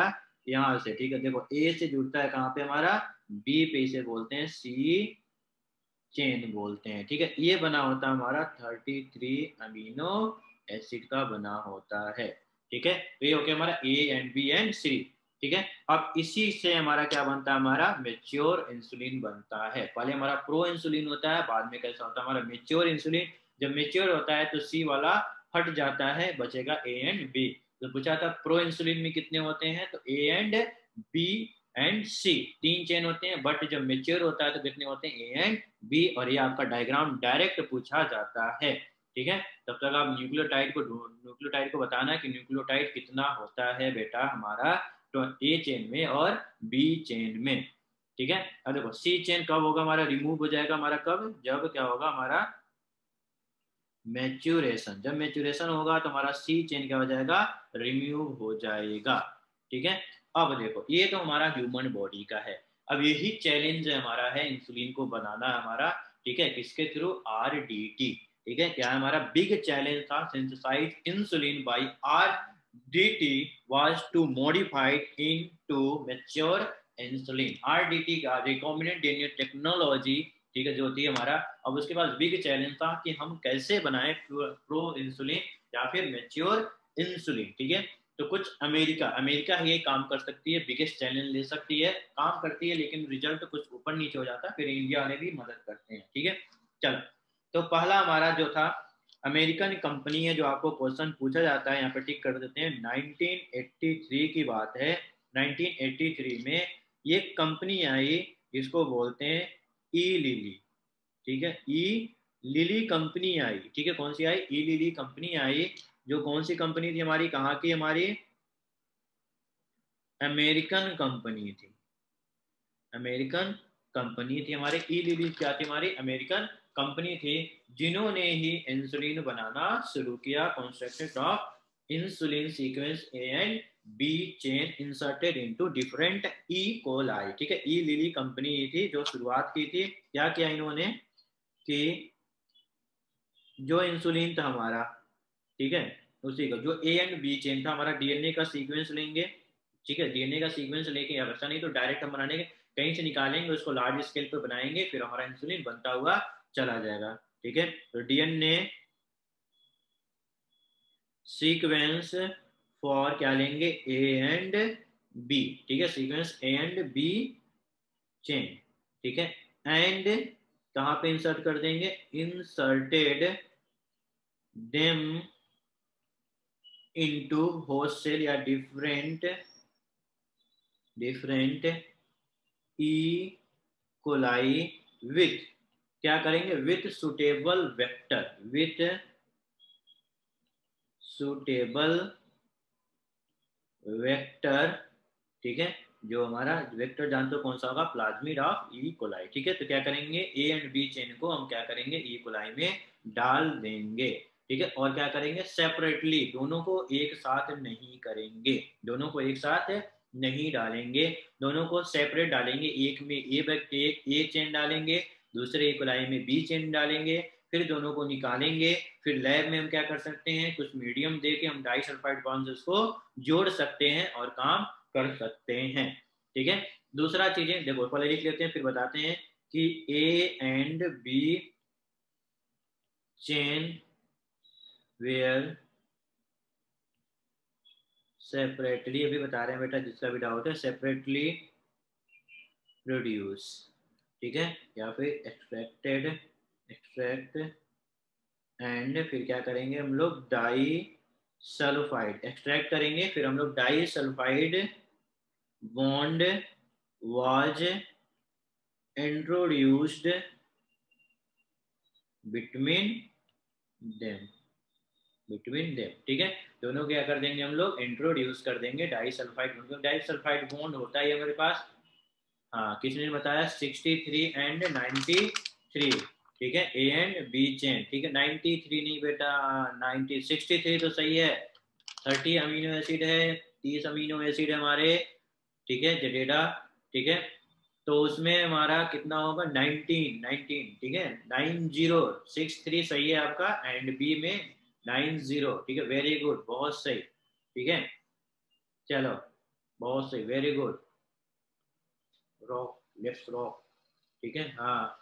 यहाँ से, ठीक है। देखो ए से जुड़ता है कहाँ पे हमारा, बी पे, इसे बोलते हैं सी चेन बोलते हैं, ठीक है। ये बना होता है हमारा थर्टी थ्री अमीनो एसिड का बना होता है, ठीक है। तो ये हो गया हमारा A and B and C, ठीक है। अब इसी से हमारा क्या बनता है, हमारा मेच्योर इंसुलिन बनता है। पहले हमारा प्रो इंसुलिन होता है, बाद में कैसा होता है हमारा मेच्योर इंसुलिन। जब मेच्योर होता है तो सी वाला हट जाता है, बचेगा ए एंड बी। तो पूछा था प्रो इंसुलिन में कितने होते हैं, तो A and B and C तीन चेन होते हैं, बट जब मेच्योर होता है तो कितने होते हैं, ए एंड बी। और ये आपका डायग्राम डायरेक्ट पूछा जाता है, ठीक है। तब तक आप न्यूक्लियोटाइड को न्यूक्लियोटाइड को बताना कि न्यूक्लियोटाइड कितना होता है बेटा हमारा तो ए चेन में और बी चेन में, ठीक है। अब देखो सी चेन कब होगा हमारा, रिमूव हो जाएगा हमारा कब, जब क्या होगा हमारा मैच्योरेशन। जब मैच्योरेशन होगा तो हमारा सी चेन क्या हो जाएगा, रिमूव हो जाएगा, ठीक है। अब देखो ये तो हमारा ह्यूमन बॉडी का है। अब यही चैलेंज हमारा है इंसुलिन को बनाना हमारा, ठीक है, किसके थ्रू, आर डी टी, ठीक है। क्या हमारा बिग चैलेंज था, synthesise insulin by R D T was to modified into mature insulin. R D T का रिकॉम्बिनेंट डीएनए टेक्नोलॉजी, ठीक है, जो होती है हमारा। अब उसके पास बिग चैलेंज था कि हम कैसे बनाए प्रो इंसुलिन या फिर मैच्योर इंसुलिन, ठीक है। तो कुछ अमेरिका अमेरिका ये काम कर सकती है, बिगेस्ट चैलेंज ले सकती है, काम करती है, लेकिन रिजल्ट कुछ ऊपर नीचे हो जाता है, फिर इंडिया वाले भी मदद करते हैं, ठीक है। चलो तो पहला हमारा जो था अमेरिकन कंपनी है, जो आपको क्वेश्चन पूछा जाता है यहाँ पे टिक कर देते हैं। नाइनटीन एटी थ्री की बात है, नाइनटीन एटी थ्री में ये कंपनी आई जिसको बोलते हैं ई लिली, ठीक है। ई लिली कंपनी आई, ठीक है। कौन सी आई, ई लिली कंपनी आई, जो कौन सी कंपनी थी हमारी, कहाँ की, हमारी अमेरिकन कंपनी थी, अमेरिकन कंपनी थी हमारे। ई लिली क्या थी, हमारी अमेरिकन कंपनी थी, जिन्होंने ही इंसुलिन बनाना शुरू किया। Constructed of insulin sequence A and B chain inserted into different E coli, ठीक है। ई लिली कंपनी थी जो शुरुआत की थी। क्या किया इन्होंने कि जो इंसुलिन था हमारा, ठीक है, उसी का जो ए एंड बी चेन था हमारा, डीएनए का सीक्वेंस लेंगे, ठीक है। डीएनए का सीक्वेंस लेके, या वैसा नहीं तो डायरेक्ट हम बनाने के कहीं से निकालेंगे, उसको लार्ज स्केल पे बनाएंगे, फिर हमारा इंसुलिन बनता हुआ चला जाएगा, ठीक है। तो डीएनए सीक्वेंस फॉर क्या लेंगे, ए एंड बी, ठीक है, sequence A and B chain, ठीक है। एंड कहाँ पे इंसर्ट कर देंगे, inserted them into host cell या different different E coli with, क्या करेंगे, with suitable vector, with suitable vector, ठीक है। जो हमारा वेक्टर जानते हो कौन सा होगा, प्लाज्मिड ऑफ ई कोलाई, ठीक है। तो क्या करेंगे, ए एंड बी चेन को हम क्या करेंगे, ई कोलाई में डाल देंगे, ठीक है। और क्या करेंगे, सेपरेटली, दोनों को एक साथ नहीं करेंगे, दोनों को एक साथ नहीं डालेंगे, दोनों को सेपरेट डालेंगे। एक में ए एक ए चेन डालेंगे, दूसरे ई कोलाई में बी चेन डालेंगे, फिर दोनों को निकालेंगे। फिर लैब में हम क्या कर सकते हैं, कुछ मीडियम दे के हम डाई सल्फाइड बॉन्ड्स को जोड़ सकते हैं और काम कर सकते हैं, ठीक है। दूसरा चीजें देखो, पहले लिख लेते हैं फिर बताते हैं कि A and B chain were separately, अभी बता रहे हैं बेटा, जिसका भी डाउट है, सेपरेटली प्रोड्यूस, ठीक है, या फिर एक्सट्रैक्टेड एक्सट्रैक्ट एंड फिर क्या करेंगे हम लोग, डाई सल्फाइड एक्सट्रैक्ट करेंगे, फिर हम लोग disulphide bond was introduced between them between them, ठीक है। दोनों क्या कर देंगे हम लोग, इंट्रोड्यूस कर देंगे disulphide bond. Disulphide bond होता है हमारे पास, हाँ किसने बताया, sixty three and ninety three, ठीक है, ए एंड बी चेन, ठीक है। नाइन्टी थ्री नहीं बेटा, नाइन्टी सिक्सटी थ्री तो सही है, थर्टी अमीनो एसिड है, तीस अमीनो एसिड है हमारे, ठीक है, जडेडा, ठीक है। तो उसमें हमारा कितना होगा, नाइनटीन नाइनटीन, ठीक है, नाइन जीरो सिक्स थ्री सही है आपका, एंड बी में नाइन जीरो, ठीक है, वेरी गुड, बहुत सही, ठीक है। चलो बहुत सही, very good, rock, let's rock. ठीक है, हाँ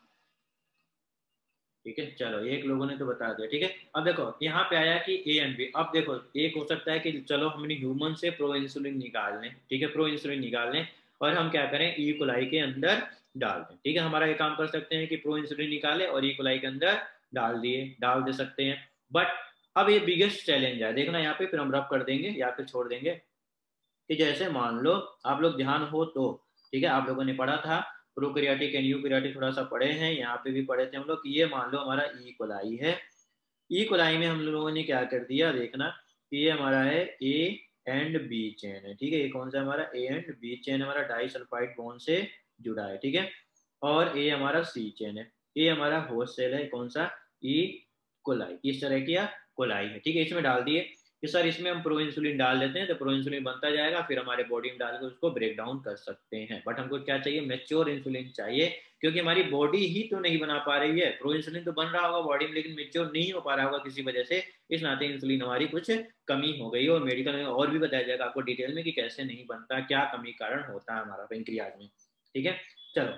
ठीक है, चलो एक लोगों ने तो बता दिया। ठीक है, अब देखो यहाँ पे आया कि ए एंड बी। अब देखो एक हो सकता है कि चलो हमने ह्यूमन से प्रो इंसुलिन निकाल लें, ठीक है, प्रो इंसुलिन निकाल लें और हम क्या करें, ई कोलाई के अंदर डाल दें। ठीक है, हमारा ये काम कर सकते हैं कि प्रो इंसुलिन निकाले और ई कोलाई के अंदर डाल दिए, डाल दे सकते हैं। बट अब ये बिगेस्ट चैलेंज है, देखना यहाँ पे, फिर हम रब कर देंगे या फिर छोड़ देंगे। कि जैसे मान लो आप लोग ध्यान हो तो, ठीक है, आप लोगों ने पढ़ा था प्रोकैरियोटिक एंड यूकैरियोटिक, थोड़ा सा पढ़े हैं, यहाँ पे भी पढ़े थे हम लोग। ये मान लो हमारा ई कोलाई है, ई कोलाई में हम लोगों ने क्या कर दिया, देखना कि ये हमारा है ए एंड बी चेन है। ठीक है, ये कौन सा हमारा ए एंड बी चेन, हमारा डाई सल्फाइड बॉन्ड से जुड़ा है। ठीक है, और ए हमारा सी चेन है, ए हमारा होस्ट सेल है, कौन सा, ई कोलाई, इस तरह की कोलाई है। ठीक है, इसमें डाल दिए कि सर इसमें हम प्रो इंसुलिन डाल देते हैं तो प्रो इंसुलिन बनता जाएगा, फिर हमारे बॉडी में डालकर उसको ब्रेक डाउन कर सकते हैं। बट हमको क्या चाहिए, मेच्योर इंसुलिन चाहिए, क्योंकि हमारी बॉडी ही तो नहीं बना पा रही है। प्रो इंसुलिन तो बन रहा होगा बॉडी में, लेकिन मेच्योर नहीं हो पा रहा होगा किसी वजह से, इस नाते इंसुलिन हमारी कुछ कमी हो गई। और मेडिकल में और भी बताया जाएगा आपको डिटेल में कि कैसे नहीं बनता, क्या कमी कारण होता है हमारा पेंक्रियाज में। ठीक है, चलो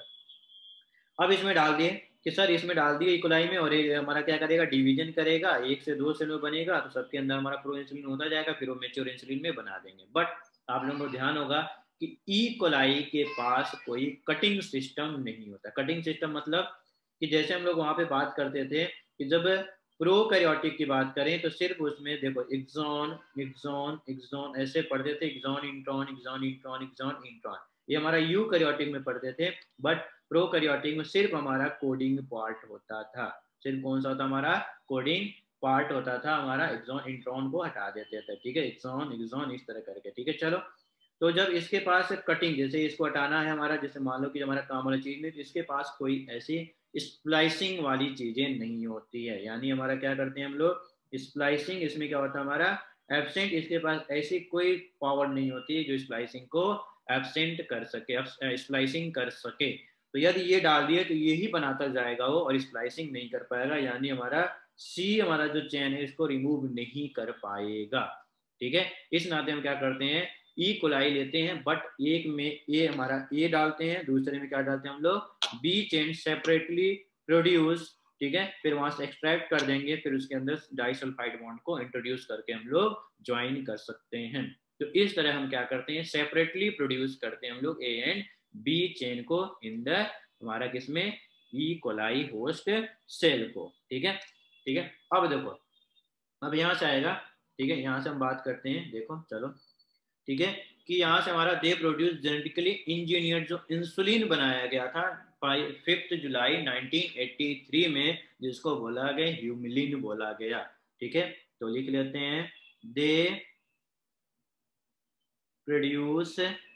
अब इसमें डाल दिए कि सर इसमें डाल दिए इकोलाई में, और ये हमारा क्या करेगा, डिवीजन करेगा, एक से दो सेल में बनेगा, तो सबके अंदर हमारा प्रो इंसुलिन होता जाएगा, फिर वो मेच्योर इंसुलिन में बना देंगे। बट आप लोगों को ध्यान होगा कि ई कोलाई के पास कोई कटिंग सिस्टम नहीं होता। कटिंग सिस्टम मतलब कि जैसे हम लोग वहां पे बात करते थे कि जब प्रोकैरियोटिक की बात करें तो सिर्फ उसमें देखो एक्सॉन एक्सॉन एक्सॉन ऐसे पढ़ते थे, exon intron exon intron exon intron, ये हमारा यूकैरियोटिक में पढ़ते थे। बट प्रोकैरियोटिक में सिर्फ हमारा कोडिंग पार्ट होता था। सिर्फ कौन सा होता हमारा, कोडिंग पार्ट होता था हमारा, एक्सॉन इंट्रॉन को हटा देते थे। ठीक है, एक्सॉन एक्सॉन इस तरह करके। ठीक है, चलो तो जब इसके पास कटिंग, जैसे इसको हटाना है हमारा, जैसे मान लो कि हमारा काम वाला चीज नहीं, तो इसके पास कोई ऐसी स्प्लाइसिंग वाली चीजें नहीं होती है। यानी हमारा क्या करते हैं हम लोग, स्प्लाइसिंग, इसमें क्या होता है हमारा एब्सेंट, इसके पास ऐसी कोई पावर नहीं होती है जो स्प्लाइसिंग को एब्सेंट कर सके, स्प्लाइसिंग कर सके। तो यदि ये डाल दिए तो ये ही बनाता जाएगा वो, और स्प्लाइसिंग नहीं कर पाएगा, यानी हमारा सी हमारा जो चेन है इसको रिमूव नहीं कर पाएगा। ठीक है, इस नाते हम क्या करते हैं, ई कोलाई लेते हैं, बट एक में ए हमारा ए डालते हैं, दूसरे में क्या डालते हैं हम लोग, बी चेन सेपरेटली प्रोड्यूस। ठीक है, फिर वहां से एक्सट्रैक्ट कर देंगे, फिर उसके अंदर डाइसल्फाइड बॉन्ड को इंट्रोड्यूस करके हम लोग ज्वाइन कर सकते हैं। तो इस तरह हम क्या करते हैं, सेपरेटली प्रोड्यूस करते हैं हम लोग ए एंड बी चेन को इन द हमारा किसमें, ई कोलाई होस्ट सेल को। ठीक है, ठीक है, अब देखो अब यहाँ से आएगा। ठीक है, यहाँ से हम बात करते हैं, देखो चलो, ठीक है, कि यहाँ से हमारा दे प्रोड्यूस जेनेटिकली इंजीनियर्ड जो इंसुलिन बनाया गया था fifth July nineteen eighty three में, जिसको बोला गया ह्यूमिलिन बोला गया। ठीक है, तो लिख लेते हैं, they produce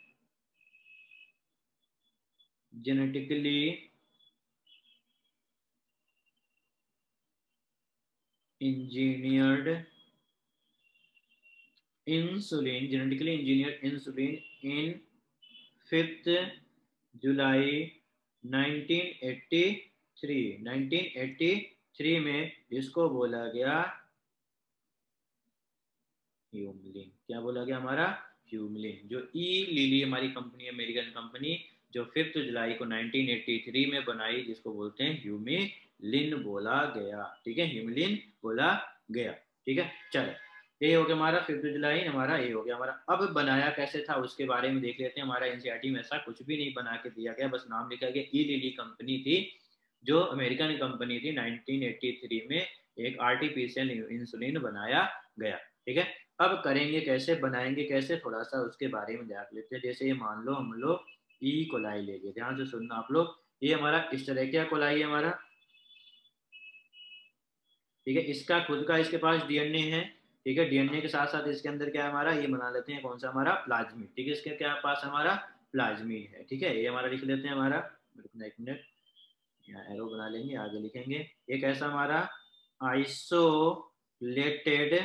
genetically engineered insulin, genetically engineered insulin in fifth July nineteen eighty three, nineteen eighty three में इसको बोला गया ह्यूमिलिन। क्या बोला गया हमारा, ह्यूमिलिन। जो ई लिली हमारी कंपनी, अमेरिकन कंपनी, जो फिफ्थ जुलाई को नाइनटीन एटी थ्री में बनाई, जिसको बोलते हैं ह्यूमिलिन बोला गया। ठीक है, ह्यूमिलिन बोला गया। ठीक है, चलो ये हो गया हमारा फिफ्थ जुलाई, हमारा ये हो गया हमारा। अब बनाया कैसे था उसके बारे में देख लेते हैं। हमारा एनसीईआरटी में ऐसा कुछ भी नहीं बना के दिया गया, बस नाम लिखा गया, ई लिली कंपनी थी जो अमेरिकन कंपनी थी, नाइनटीन एटी थ्री में एक आर्टिफिशियल इंसुलिन बनाया गया। ठीक है, अब करेंगे कैसे, बनाएंगे कैसे, थोड़ा सा उसके बारे में देख लेते हैं। जैसे ये मान लो हम लोग ई कोलाई ले गए, ध्यान से सुनना आप लोग, ये हमारा इस तरह क्या कोलाई है हमारा। ठीक है, इसका खुद का इसके पास डीएनए है। ठीक है, डीएनए के साथ साथ इसके अंदर क्या है हमारा, ये बना लेते हैं कौन सा हमारा, प्लाज्मिड। ठीक है, इसके क्या पास हमारा प्लाज्मिड है। ठीक है, ये हमारा लिख लेते हैं हमारा, एक मिनट यहाँ एरो बना लेंगे, आगे लिखेंगे एक ऐसा हमारा isolated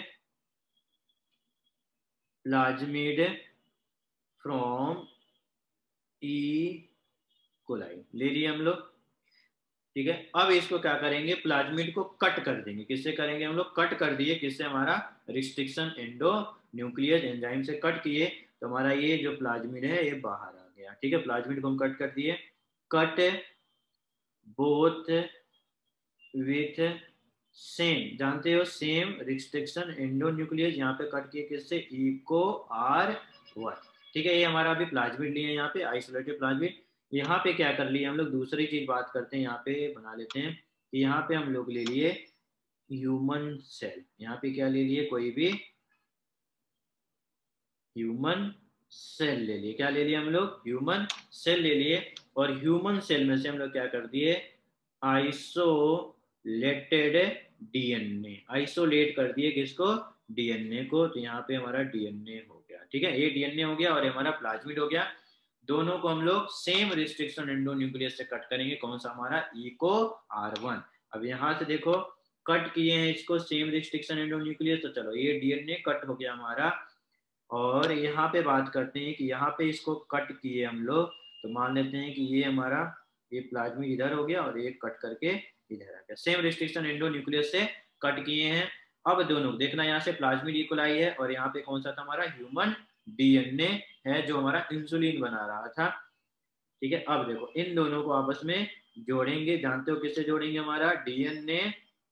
plasmid from E coli ले लिए हम लोग। ठीक है, अब इसको क्या करेंगे, प्लाज्मिड को कट कर देंगे। किससे करेंगे हम लोग, कट कर दिए, किससे, हमारा रिस्ट्रिक्शन एंडो न्यूक्लियस एंजाइम से कट किए। तो हमारा ये जो प्लाज्मिड है ये बाहर आ गया। ठीक है, प्लाज्मिड को हम कट कर दिए। कट बोथ विथ सेम, जानते हो सेम रिस्ट्रिक्शन एंडोन्यूक्लियस, यहाँ पे कट किए किससे, इको आर वन। ठीक है, ये हमारा अभी प्लाज्मिड लिए यहाँ पे आइसोलेटेड प्लाज्मिड। यहाँ पे क्या कर लिए हम लोग, दूसरी चीज बात करते हैं, यहाँ पे बना लेते हैं कि यहाँ पे हम लोग ले लिए ह्यूमन सेल। यहाँ पे क्या ले लिए, कोई भी ह्यूमन सेल ले लिए। क्या ले लिए हम लोग, ह्यूमन सेल ले लिए। और ह्यूमन सेल में से हम लोग क्या कर दिए, आइसोलेटेड डीएनए, आइसोलेट कर दिए किसको, डीएनए को। तो यहाँ पे हमारा डीएनए हो गया। ठीक है, ये डीएनए हो गया और हमारा प्लाज्मिड हो गया। दोनों को हम लोग सेम रिस्ट्रिक्शन एंडोन्यूक्लियस से कट करेंगे। कौन सा, हमारा इको आर वन। अब यहाँ से देखो कट किए हैं इसको सेम रिस्ट्रिक्शन एंडोन्यूक्लियस, तो चलो ये डीएनए कट हो गया हमारा। और यहाँ पे बात करते हैं कि यहाँ पे इसको कट किए हम लोग, तो मान लेते हैं कि ये हमारा ये प्लाज्मिड इधर हो गया और ये कट करके इधर आ गया। सेम रिस्ट्रिक्शन एंडोन्यूक्लियस से कट किए हैं। अब दोनों देखना, यहाँ से प्लाज्मिड इकोलाई है और यहाँ पे कौन सा था, हमारा ह्यूमन डीएनए है जो हमारा इंसुलिन बना रहा था। ठीक है, अब देखो इन दोनों को आपस में जोड़ेंगे। जानते हो किससे जोड़ेंगे, हमारा डीएनए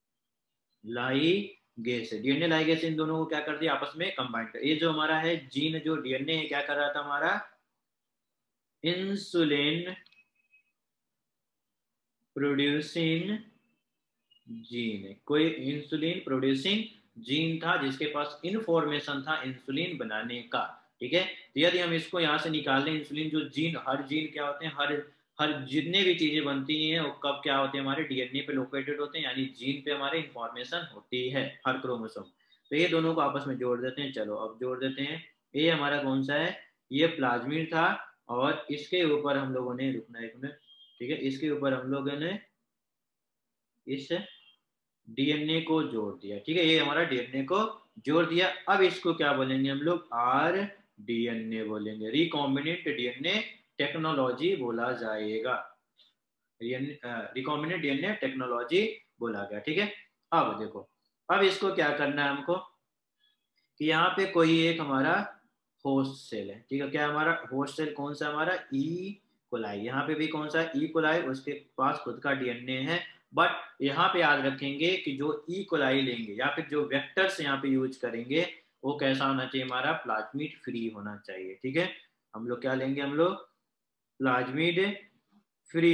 लाइगेज से। डीएनए लाइगेज इन दोनों को क्या कर दिया, आपस में कंबाइन कर। ये जो हमारा है जीन, जो डीएनए है क्या कर रहा था, हमारा इंसुलिन प्रोड्यूसिंग जीन, कोई इंसुलिन प्रोड्यूसिंग जीन था जिसके पास इंफॉर्मेशन था इंसुलिन बनाने का। ठीक है, तो यदि हम इसको यहाँ से निकाल लें, इंसुलिन जो जीन, हर जीन क्या होते हैं, हर हर जितने भी चीजें बनती हैं वो कब क्या होते हैं, हमारे डीएनए पे लोकेटेड होते हैं, यानी जीन पे हमारे इंफॉर्मेशन होती है हर क्रोमोसोम। तो ये दोनों को आपस में जोड़ देते हैं। चलो अब जोड़ देते हैं। ये हमारा कौन सा है, ये प्लाज्मिड था और इसके ऊपर हम लोगों ने, रुकना एक मिनट, ठीक है, इसके ऊपर हम लोगों ने इस डीएनए को जोड़ दिया। ठीक है, ये हमारा डीएनए को जोड़ दिया। अब इसको क्या बोलेंगे हम लोग, आर डीएनए बोलेंगे, रिकॉम्बिनेंट डीएनए टेक्नोलॉजी बोला जाएगा, रिकॉम्बिनेंट डीएनए टेक्नोलॉजी बोला गया। ठीक है, अब देखो अब इसको क्या करना है हमको कि यहाँ पे कोई एक हमारा होस्ट सेल है। ठीक है, क्या हमारा होस्ट सेल कौन सा, हमारा ई कोलाई। यहाँ पे भी कौन सा, ई कोलाई, उसके पास खुद का डीएनए है। बट यहाँ पे याद रखेंगे कि जो ई कोलाई लेंगे या फिर जो वेक्टर्स यहाँ पे यूज करेंगे वो कैसा होना चाहिए, हमारा प्लाज्मिड फ्री होना चाहिए। ठीक है, हम लोग क्या लेंगे, हम लोग प्लाज्मिड फ्री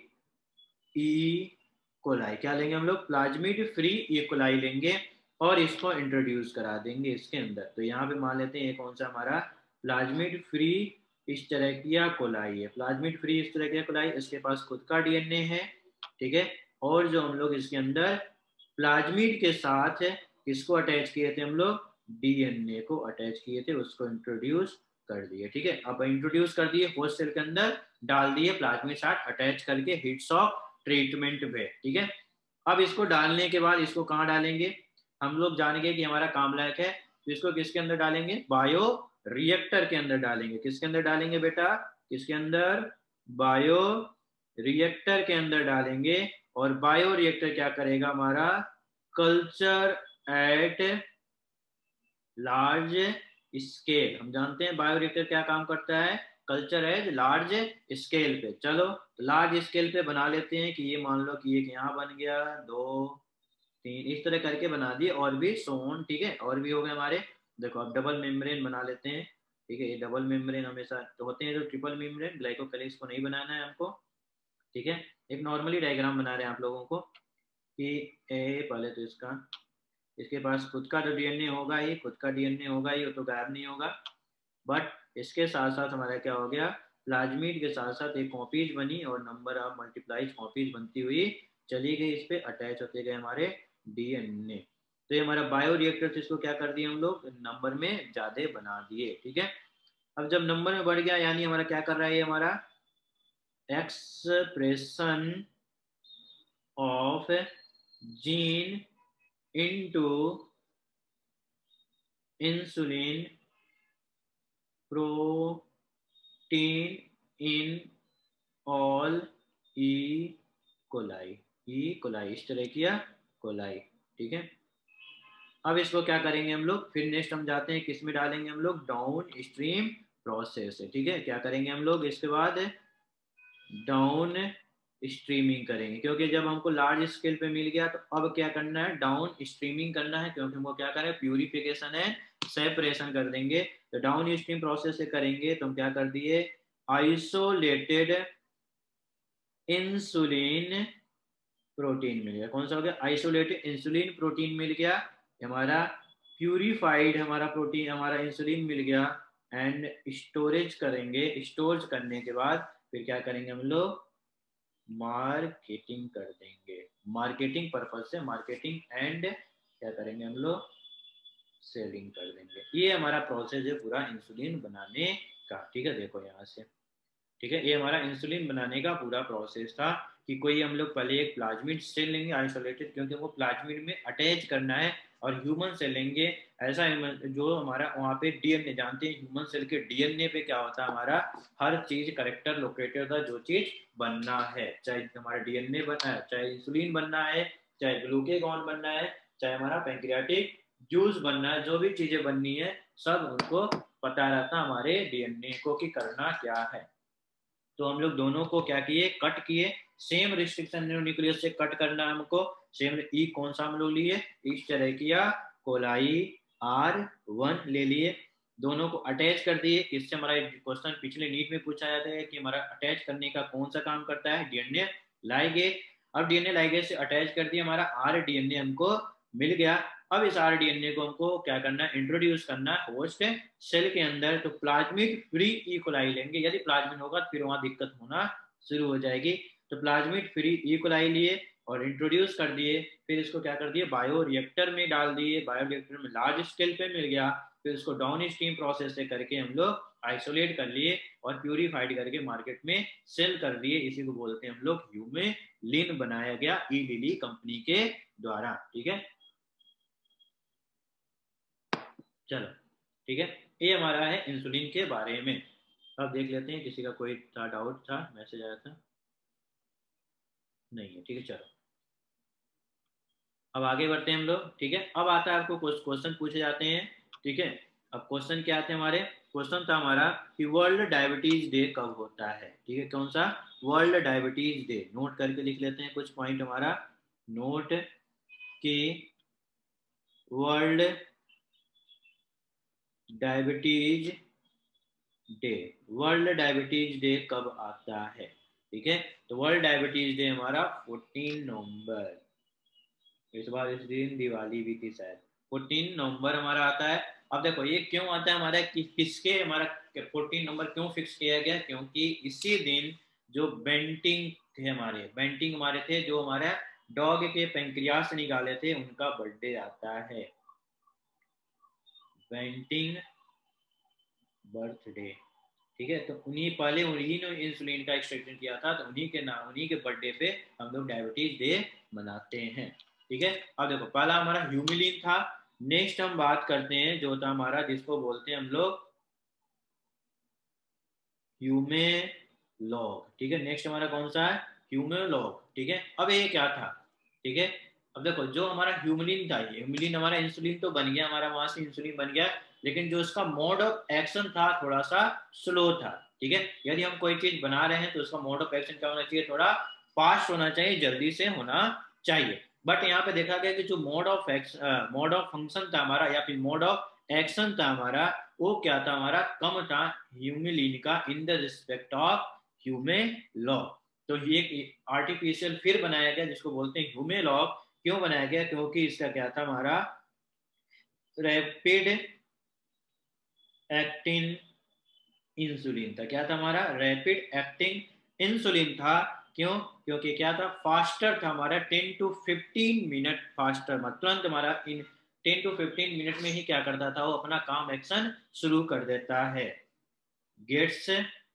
ई कोलाई, क्या लेंगे हम लोग, प्लाज्मिड फ्री ई कोलाई लेंगे और इसको इंट्रोड्यूस करा देंगे इसके अंदर। तो यहाँ पे मान लेते हैं ये कौन सा, हमारा प्लाज्मिड फ्री इस्टरेकिया कोलाई है। प्लाज्मिड फ्री इस्टरेकिया कोलाई, इसके पास खुद का डीएनए है। ठीक है, और जो हम लोग इसके अंदर प्लाज्मिड के साथ किसको अटैच किए थे, हम लोग डीएनए को अटैच किए थे, उसको इंट्रोड्यूस कर दिए। ठीक है, अब इंट्रोड्यूस कर दिए होस्ट सेल के अंदर, डाल दिए प्लाज्मिड साथ अटैच करके हीट शॉक ट्रीटमेंट पे। ठीक है, अब इसको डालने के बाद इसको कहाँ डालेंगे, हम लोग जानेंगे कि हमारा काम लायक है, तो इसको किसके अंदर डालेंगे, बायो रिएक्टर के अंदर डालेंगे। किसके अंदर डालेंगे बेटा, किसके अंदर, बायो रिएक्टर के अंदर डालेंगे। और बायो रिएक्टर क्या करेगा, हमारा कल्चर एट लार्ज स्केल। हम जानते हैं बायो रिएक्टर क्या काम करता है, कल्चर एज लार्ज स्केल पे। चलो लार्ज स्केल पे बना लेते हैं कि ये मान लो कि एक यहाँ बन गया, दो तीन, इस तरह करके बना दिए, और भी सोन। ठीक है, और भी हो गए हमारे। देखो अब डबल मेम्ब्रेन बना लेते हैं। ठीक है, ये डबल मेम्ब्रेन हमेशा तो होते हैं, जो ट्रिपल मेम्ब्रेन ग्लाइकोकैलिक्स को नहीं बनाना है हमको। ठीक है, एक नॉर्मली डायग्राम बना रहे हैं आप लोगों को कि ए, पहले तो इसका, इसके पास खुद का जो डीएनए होगा, ये खुद का डीएनए होगा, ये तो गायब नहीं होगा। बट इसके साथ साथ हमारा क्या हो गया, प्लाज्मिड के साथ साथ एक कॉपीज बनी और नंबर ऑफ मल्टीप्लाइज कॉपीज बनती हुई चली गई, इस पे अटैच होते गए हमारे डीएनए। तो ये हमारा बायो रिएक्टर, इसको क्या कर दिए हम लोग, नंबर में ज्यादा बना दिए। ठीक है, अब जब नंबर में बढ़ गया, यानी हमारा क्या कर रहा है, ये हमारा expression of gene into insulin protein in all E coli, E coli इस तरह किया कोलाई। ठीक है, अब इसको क्या करेंगे हम लोग, फिर नेक्स्ट हम जाते हैं किस में डालेंगे हम लोग, डाउन स्ट्रीम प्रोसेस है, ठीक है। क्या करेंगे हम लोग इसके बाद डाउन स्ट्रीमिंग करेंगे, क्योंकि जब हमको लार्ज स्केल पे मिल गया तो अब क्या करना है, डाउन स्ट्रीमिंग करना है, क्योंकि हमको क्या करें, प्यूरिफिकेशन है, सेपरेशन कर देंगे। तो डाउन स्ट्रीम प्रोसेस से करेंगे तो हम क्या कर दिए, आइसोलेटेड इंसुलिन प्रोटीन मिल गया। कौन सा हो गया, आइसोलेटेड इंसुलिन प्रोटीन मिल गया हमारा, प्यूरिफाइड हमारा प्रोटीन हमारा इंसुलिन मिल गया। एंड स्टोरेज करेंगे, स्टोर करने के बाद फिर क्या करेंगे हम लोग, मार्केटिंग कर देंगे, मार्केटिंग पर्पज से मार्केटिंग एंड क्या करेंगे हम लोग, सेलिंग कर देंगे। ये हमारा प्रोसेस है पूरा इंसुलिन बनाने का, ठीक है। देखो यहाँ से, ठीक है, ये हमारा इंसुलिन बनाने का पूरा प्रोसेस था कि कोई हम लोग पहले एक प्लाज्मिड सेल लेंगे आइसोलेटेड, क्योंकि वो प्लाज्मिड में अटैच करना है, और ह्यूमन सेल लेंगे ऐसा जो हमारा वहाँ पे डीएनए, जानते हैं ह्यूमन सेल के डीएनए पे क्या होता है, हमारा हर चीज करेक्टर लोकेटेड होता है, जो चीज बनना है, चाहे हमारा डीएनए बनना है, चाहे इंसुलिन बनना है, चाहे ग्लूकेगॉन बनना है, चाहे हमारा पैंक्रियाटिक जूस बनना है, जो भी चीजें बननी है सब उनको पता रहता हमारे डीएनए को कि करना क्या है। तो हम लोग दोनों को क्या किए, कट किए, सेम रिस्ट्रिक्शन न्यूक्लियस से कट करना है हमको। सेम ई कौन सा हम लोग लिए, इस तरह किया, कोलाई आर वन ले लिए, दोनों को अटैच कर दिए। इससे हमारा क्वेश्चन पिछले नीट में पूछा जाता है कि हमारा अटैच करने का कौन सा काम करता है, डीएनए लाइगेज। अब डीएनए लाइगेज से अटैच कर दिया, हमारा आर डीएनए हमको मिल गया। अब इस आर डीएनए को हमको क्या करना है, इंट्रोड्यूस करना है होस्ट सेल के अंदर। तो प्लाज्मिड फ्री ई कोलाई लेंगे, यदि प्लाज्मिड होगा फिर वहां दिक्कत होना शुरू हो जाएगी। तो प्लाज्मिड फ्री ई कोलाई लिए और इंट्रोड्यूस कर दिए, फिर इसको क्या कर दिए, बायो रिएक्टर में डाल दिए, बायो रिएक्टर में लार्ज स्केल पे मिल गया, फिर इसको डाउन स्ट्रीम प्रोसेस से करके हम लोग आइसोलेट कर लिए और प्यूरिफाइड करके मार्केट में सेल कर दिए। इसी को बोलते हैं हम लोग ह्यूमेलिन, बनाया गया ई लिली कंपनी के द्वारा, ठीक है। चलो ठीक है, ये हमारा है इंसुलिन के बारे में। अब देख लेते हैं किसी का कोई था डाउट था, मैसेज आया था, नहीं है, ठीक है। चलो अब आगे बढ़ते हैं हम लोग, ठीक है। अब आता है आपको कुछ क्वेश्चन पूछे जाते हैं, ठीक है। अब क्वेश्चन क्या थे हमारे, क्वेश्चन था हमारा कि वर्ल्ड डायबिटीज डे कब होता है, ठीक है। कौन सा, वर्ल्ड डायबिटीज डे। नोट करके लिख लेते हैं कुछ पॉइंट हमारा, नोट के world diabetes day, world diabetes day कब आता है, ठीक है। तो वर्ल्ड डायबिटीज डे हमारा चौदह नवंबर, इस बार इस दिन दिवाली भी थी शायद, चौदह नवंबर हमारा आता है। अब देखो ये क्यों आता है हमारा, कि, किसके हमारा चौदह नवंबर क्यों फिक्स किया गया, क्योंकि इसी दिन जो बेंटिंग थे हमारे, बेंटिंग हमारे थे जो हमारे डॉग के पेंक्रियास से निकाले थे, उनका बर्थडे आता है, बेंटिंग बर्थडे, ठीक है। तो उन्हीं पहले उन्हीं ने इंसुलिन का एक्सट्रैक्शन किया था, तो उन्हीं के नाम उन्हीं के बर्थडे पे हम लोग डायबिटीज डे मनाते हैं, ठीक है। अब देखो पहला हमारा ह्यूमिलिन था, नेक्स्ट हम बात करते हैं जो था हमारा, जिसको बोलते हैं हम लोग ह्यूमेलॉग, ठीक है। नेक्स्ट हमारा कौन सा है, ह्यूमेलॉग, ठीक है। अब ये क्या था, ठीक है। अब देखो जो हमारा ह्यूमिलिन था, ह्यूमिलिन हमारा इंसुलिन तो बन गया, हमारा वहां से इंसुलिन बन गया, लेकिन जो उसका मोड ऑफ एक्शन था थोड़ा सा स्लो था, ठीक है। यदि हम कोई चीज बना रहे हैं तो उसका मोड ऑफ एक्शन क्या होना चाहिए, थोड़ा फास्ट होना चाहिए, जल्दी से होना चाहिए। बट यहाँ पे देखा गया कि जो mode of mode of function था हमारा, या फिर मोड ऑफ एक्शन था हमारा, वो क्या था हमारा, कम था ह्यूमिलिन का in the respect of Humalog. तो ये आर्टिफिशियल फिर बनाया गया जिसको बोलते हैं ह्यूमेलॉग। क्यों बनाया गया, क्योंकि इसका क्या था हमारा, रैपिड एक्टिंग इंसुलिन था, क्या था हमारा, रैपिड एक्टिंग इंसुलिन था। क्यों, क्योंकि क्या था, फास्टर था हमारा, ten to fifteen minute faster, मतलब तुरंत हमारा in ten to fifteen minute में ही क्या करता था, वो अपना काम एक्शन शुरू कर देता है। Gets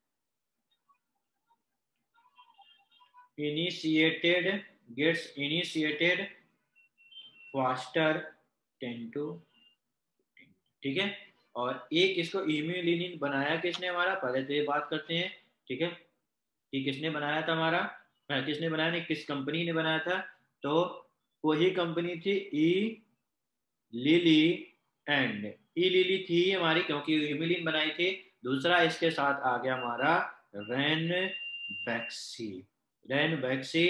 initiated gets initiated faster ten to, ठीक है। और एक इसको इम्यूलिन बनाया किसने हमारा, पहले तो ये बात करते हैं, ठीक है, कि किसने बनाया था हमारा, किसने बनाया नहीं, किस कंपनी ने बनाया था, तो वही कंपनी थी E Lilly and, E Lilly थी हमारी, क्योंकि इम्यूलिन बनाई थी दूसरा इसके साथ आ गया हमारा Ranbaxy. Ranbaxy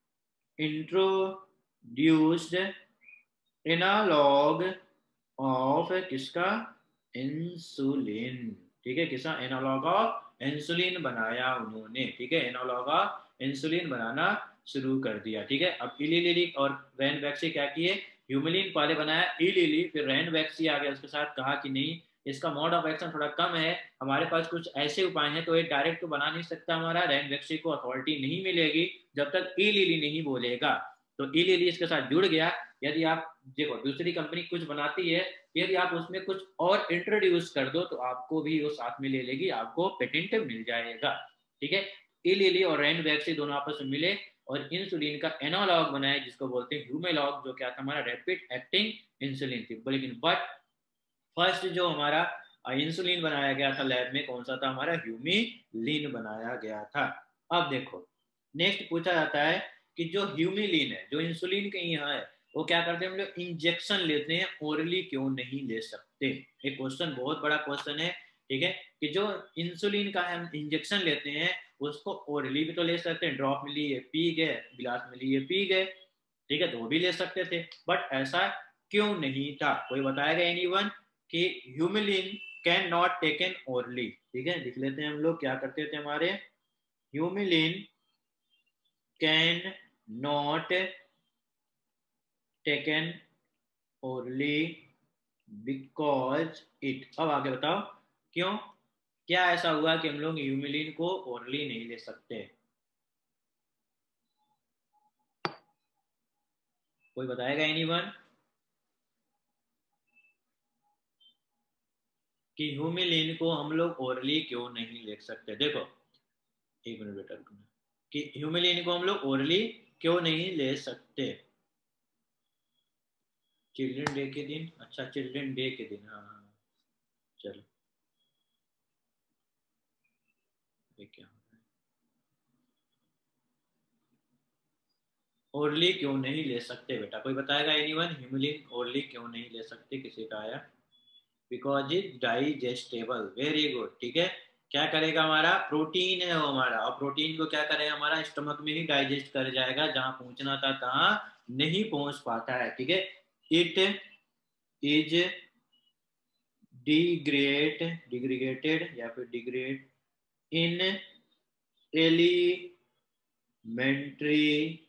introduced analog of किसका, इंसुलिन। ठीक है, किसका एनालॉग ऑफ इंसुलिन बनाया उन्होंने। ठीक है, एनालॉग ऑफ इंसुलिन बनाना शुरू कर दिया। ठीक है, अब इली लिली और रैनबैक्सी क्या किए, ह्यूमिलिन पहले बनाया इली लिली, फिर रैनबैक्सी आ गया उसके साथ, कहा कि नहीं इसका मोड ऑफ एक्शन थोड़ा कम है, हमारे पास कुछ ऐसे उपाय हैं, तो ये डायरेक्ट तो बना नहीं सकता, हमारा रैनबैक्सी को अथॉरिटी नहीं मिलेगी जब तक ई लिली नहीं बोलेगा। तो ई लिली इसके साथ जुड़ गया। यदि आप देखो दूसरी कंपनी कुछ बनाती है, यदि आप उसमें कुछ और इंट्रोड्यूस कर दो तो आपको भी वो साथ में ले लेगी, आपको पेटेंट मिल जाएगा। ठीक है, ई लिली और रैनबैक्सी दोनों आपस में मिले और इंसुलिन का एनालॉग बनाया जिसको बोलते हैं ह्यूमेलॉग, जो क्या था हमारा रैपिड एक्टिंग इंसुलिन थी। लेकिन बट फर्स्ट जो हमारा इंसुलिन बनाया गया था लैब में कौन सा था, हमारा ह्यूमिलिन बनाया गया था। अब देखो नेक्स्ट पूछा जाता है कि जो ह्यूमिलिन है, जो इंसुलिन के यहाँ है, वो क्या करते हैं हम लोग इंजेक्शन लेते हैं, ओरली क्यों नहीं ले सकते। एक क्वेश्चन, बहुत बड़ा क्वेश्चन है। ठीक है, कि जो इंसुलिन का हम इंजेक्शन लेते हैं उसको ओरली भी तो ले सकते हैं, ड्रॉप में लिए पी गए, गिलास में लिए पी गए। ठीक है, तो वो भी ले सकते थे, बट ऐसा क्यों नहीं था, कोई बताएगा एनीवन कि Humulin can not taken orally. ठीक है, लिख लेते हैं हम लोग क्या करते थे, हमारे Humulin can not taken orally because it. अब आगे बताओ क्यों, क्या ऐसा हुआ कि हम लोग ह्यूमिलिन को ओरली नहीं ले सकते, कोई बताएगा एनीवन कि ह्यूमिलिन को हम लोग ओरली क्यों नहीं ले सकते। देखो एक मिनट बेटा रुकना, कि ह्यूमिलिन को हम लोग ओरली क्यों नहीं ले सकते। चिल्ड्रन डे के दिन, अच्छा चिल्ड्रन डे के दिन, हाँ हाँ चलो ये क्या ओरली क्यों नहीं ले सकते बेटा, कोई बताएगा एनीवन ह्यूमिलिन ओरली क्यों नहीं ले सकते, किसी का आया। Because it digestible, very good. ठीक है, क्या करेगा, हमारा प्रोटीन है वो हमारा, और प्रोटीन को क्या करेगा हमारा स्टमक में ही डाइजेस्ट कर जाएगा, जहां पहुंचना था तहां नहीं पहुंच पाता है। ठीक है, इट इज डिग्रेड डिग्रीगेटेड या फिर डिग्रेड इन एलिमेंट्री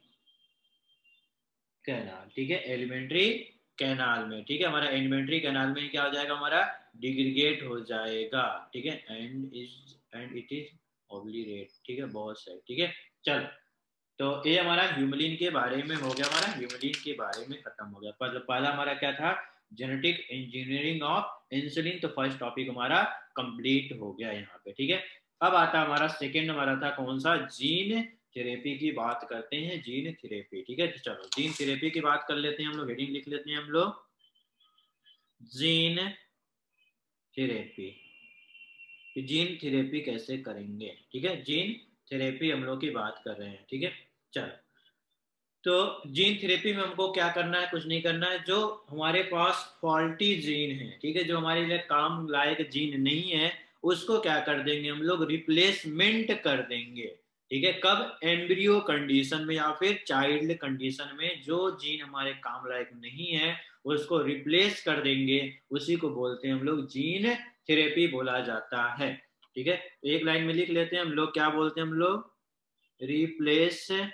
कैनाल। ठीक है, एलिमेंट्री कैनाल में, ठीक है, हमारा एलिमेंट्री कैनाल में क्या हो जाएगा, हमारा डिग्रीगेट हो जाएगा। ठीक है, and is and it is obliterate. ठीक है, बहुत सही। ठीक है, चल तो ये हमारा ह्यूमिलिन के बारे में हो गया, हमारा ह्यूमिलिन के बारे में खत्म हो गया। पर पहला हमारा क्या था, जेनेटिक इंजीनियरिंग ऑफ इंसुलिन, तो फर्स्ट टॉपिक हमारा कंप्लीट हो गया यहाँ पे। ठीक है, अब आता हमारा सेकेंड, हमारा था कौन सा, जीन थेरेपी की बात करते हैं, जीन थेरेपी। ठीक है, तो चलो जीन थेरेपी की बात कर लेते हैं हम लोग, हेडिंग लिख लेते हैं हम लोग, जीन थेरेपी, जीन थेरेपी कैसे करेंगे। ठीक है, जीन थेरेपी हम लोग की बात कर रहे हैं। ठीक है, चलो तो जीन थेरेपी में हमको क्या करना है, कुछ नहीं करना है, जो हमारे पास फॉल्टी जीन है, ठीक है, जो हमारे लिए काम लायक जीन नहीं है, उसको क्या कर देंगे हम लोग, रिप्लेसमेंट कर देंगे। ठीक है, कब, एम्ब्रियो कंडीशन में या फिर चाइल्ड कंडीशन में, जो जीन हमारे काम लायक नहीं है उसको रिप्लेस कर देंगे, उसी को बोलते हैं हम लोग जीन थेरेपी बोला जाता है। ठीक है, एक लाइन में लिख लेते हैं हम लोग, क्या बोलते हैं हम लोग, replacement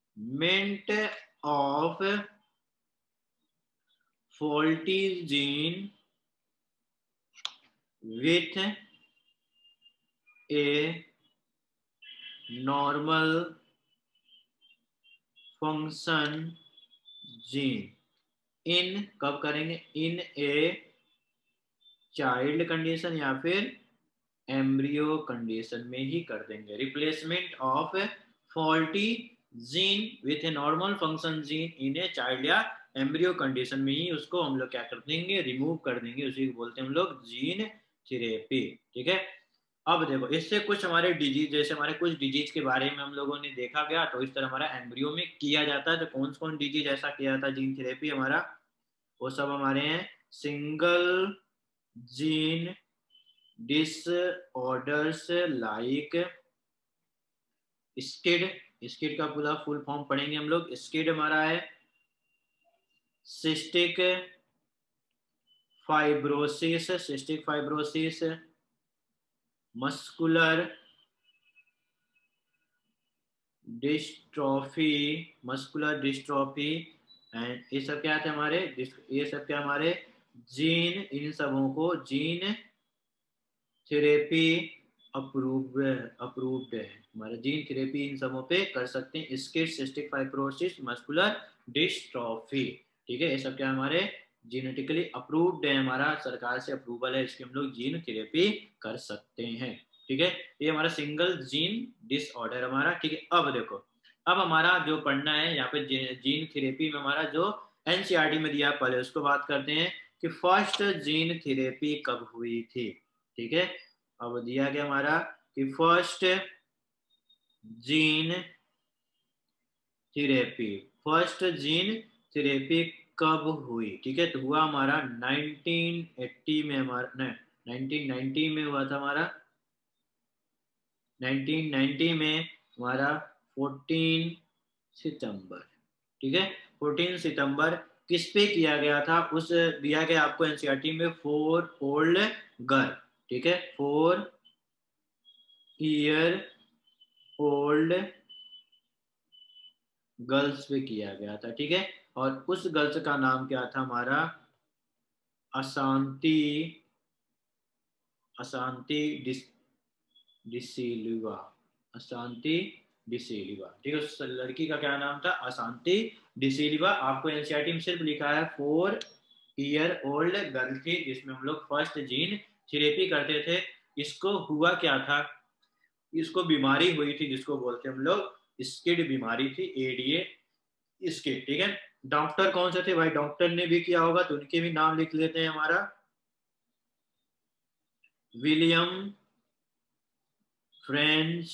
of faulty gene with a normal function gene in, कब करेंगे, in a चाइल्ड कंडीशन या फिर एम्ब्रियो कंडीशन में ही कर देंगे। Replacement of faulty gene with a normal function gene in a child या एम्ब्रियो कंडीशन में ही उसको हम लोग क्या कर देंगे, रिमूव कर देंगे, उसी को बोलते हैं हम लोग जीन थेरेपी। ठीक है, अब देखो इससे कुछ हमारे डिजीज, जैसे हमारे कुछ डिजीज के बारे में हम लोगों ने देखा गया, तो इस तरह हमारा एम्ब्रियो में किया जाता है। तो कौन कौन डिजीज ऐसा किया था जीन थेरेपी हमारा, वो सब हमारे हैं, single gene disorders like SCID, SCID का पूरा फुल फॉर्म पढ़ेंगे हम लोग। स्किड हमारा है cystic fibrosis, cystic fibrosis, muscular dystrophy, muscular dystrophy and ये सब क्या थे हमारे, ये सब क्या हमारे जीन, इन सबों को जीन थेरेपी अप्रूव अप्रूव्ड है, हमारे जीन थेरेपी इन सबों पे कर सकते हैं। SCID, cystic fibrosis, muscular dystrophy, ठीक है, ये सब क्या हमारे जेनेटिकली अप्रूव्ड है, हमारा सरकार से अप्रूवल है, इसकी हम लोग जीन थेरेपी कर सकते हैं, ठीक है। ये हमारा सिंगल जीन डिसऑर्डर हमारा, ठीक है। अब देखो, अब हमारा जो पढ़ना है यहाँ पे जीन थेरेपी में हमारा जो एनसीईआरटी में दिया, पहले उसको बात करते हैं कि फर्स्ट जीन थेरेपी कब हुई थी, ठीक है। अब दिया गया हमारा कि first gene therapy, first gene therapy कब हुई, ठीक है। तो हुआ हमारा नाइनटीन एटी में, हमारा नहीं नाइनटीन नाइंटी में हुआ था हमारा, नाइनटीन नाइंटी में हमारा चौदह सितंबर, ठीक है। चौदह सितंबर किस पे किया गया था, उस दिया गया आपको एनसीईआरटी में फोर ओल्ड गर्ल, ठीक है, फोर ईयर ओल्ड गर्ल्स पे किया गया था, ठीक है। और उस गर्ल्स का नाम क्या था हमारा, अशांति, अशांति डिस डिसिल्वा, अशांति डिसिल्वा, ठीक है। उस लड़की का क्या नाम था, अशांति डिसिल्वा। आपको एनसीईआरटी में सिर्फ लिखा है फोर ईयर ओल्ड गर्ल थी, जिसमें हम लोग फर्स्ट जीन थेरेपी करते थे। इसको हुआ क्या था, इसको बीमारी हुई थी जिसको बोलते हम लोग स्किड बीमारी थी, एडीए स्किड, ठीक है। डॉक्टर कौन से थे भाई, डॉक्टर ने भी किया होगा तो उनके भी नाम लिख लेते हैं हमारा, विलियम फ्रेंच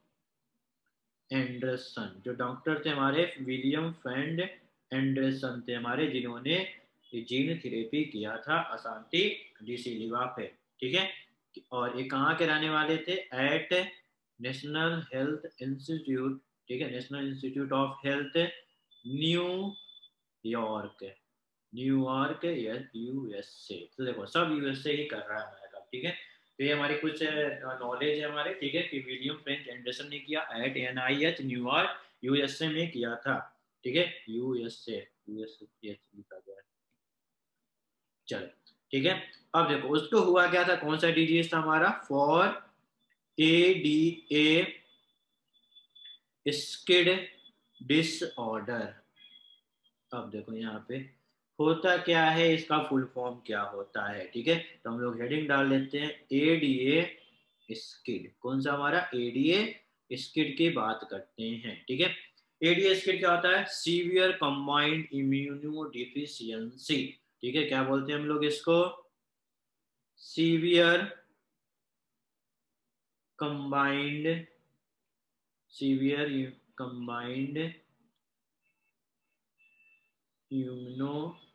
एंडरसन, जो डॉक्टर थे हमारे विलियम फ्रेंड एंडरसन थे हमारे, जिन्होंने जीन थेरेपी किया था अशांति डिसिल्वा पे, ठीक है। और ये कहाँ के रहने वाले थे, एट नेशनल हेल्थ इंस्टीट्यूट, ठीक है, national institute of health New York, New York USA. तो देखो सब यूएसए ही कर रहा है हमारा, ठीक है। तो ये हमारी कुछ नॉलेज है हमारे, ठीक है, कि विलियम फ्रेंच एंडरसन ने किया at N I H New York USA में किया था, ठीक है, यूएसए यूएसए लिखा गया है, चलो, ठीक है। अब देखो उसको हुआ क्या था, कौन सा डिजीज था हमारा, for A D A SCID disorder. अब देखो यहाँ पे होता क्या है, इसका फुल फॉर्म क्या होता है, ठीक है। तो हम लोग हेडिंग डाल लेते हैं एडीए स्किड, कौन सा हमारा एडीए स्किड की बात करते हैं, ठीक है। एडीए स्किड क्या होता है, सीवियर कंबाइंड इम्यूनो डिफिशियंसी, ठीक है। क्या बोलते हैं हम लोग इसको, severe combined, severe combined immuno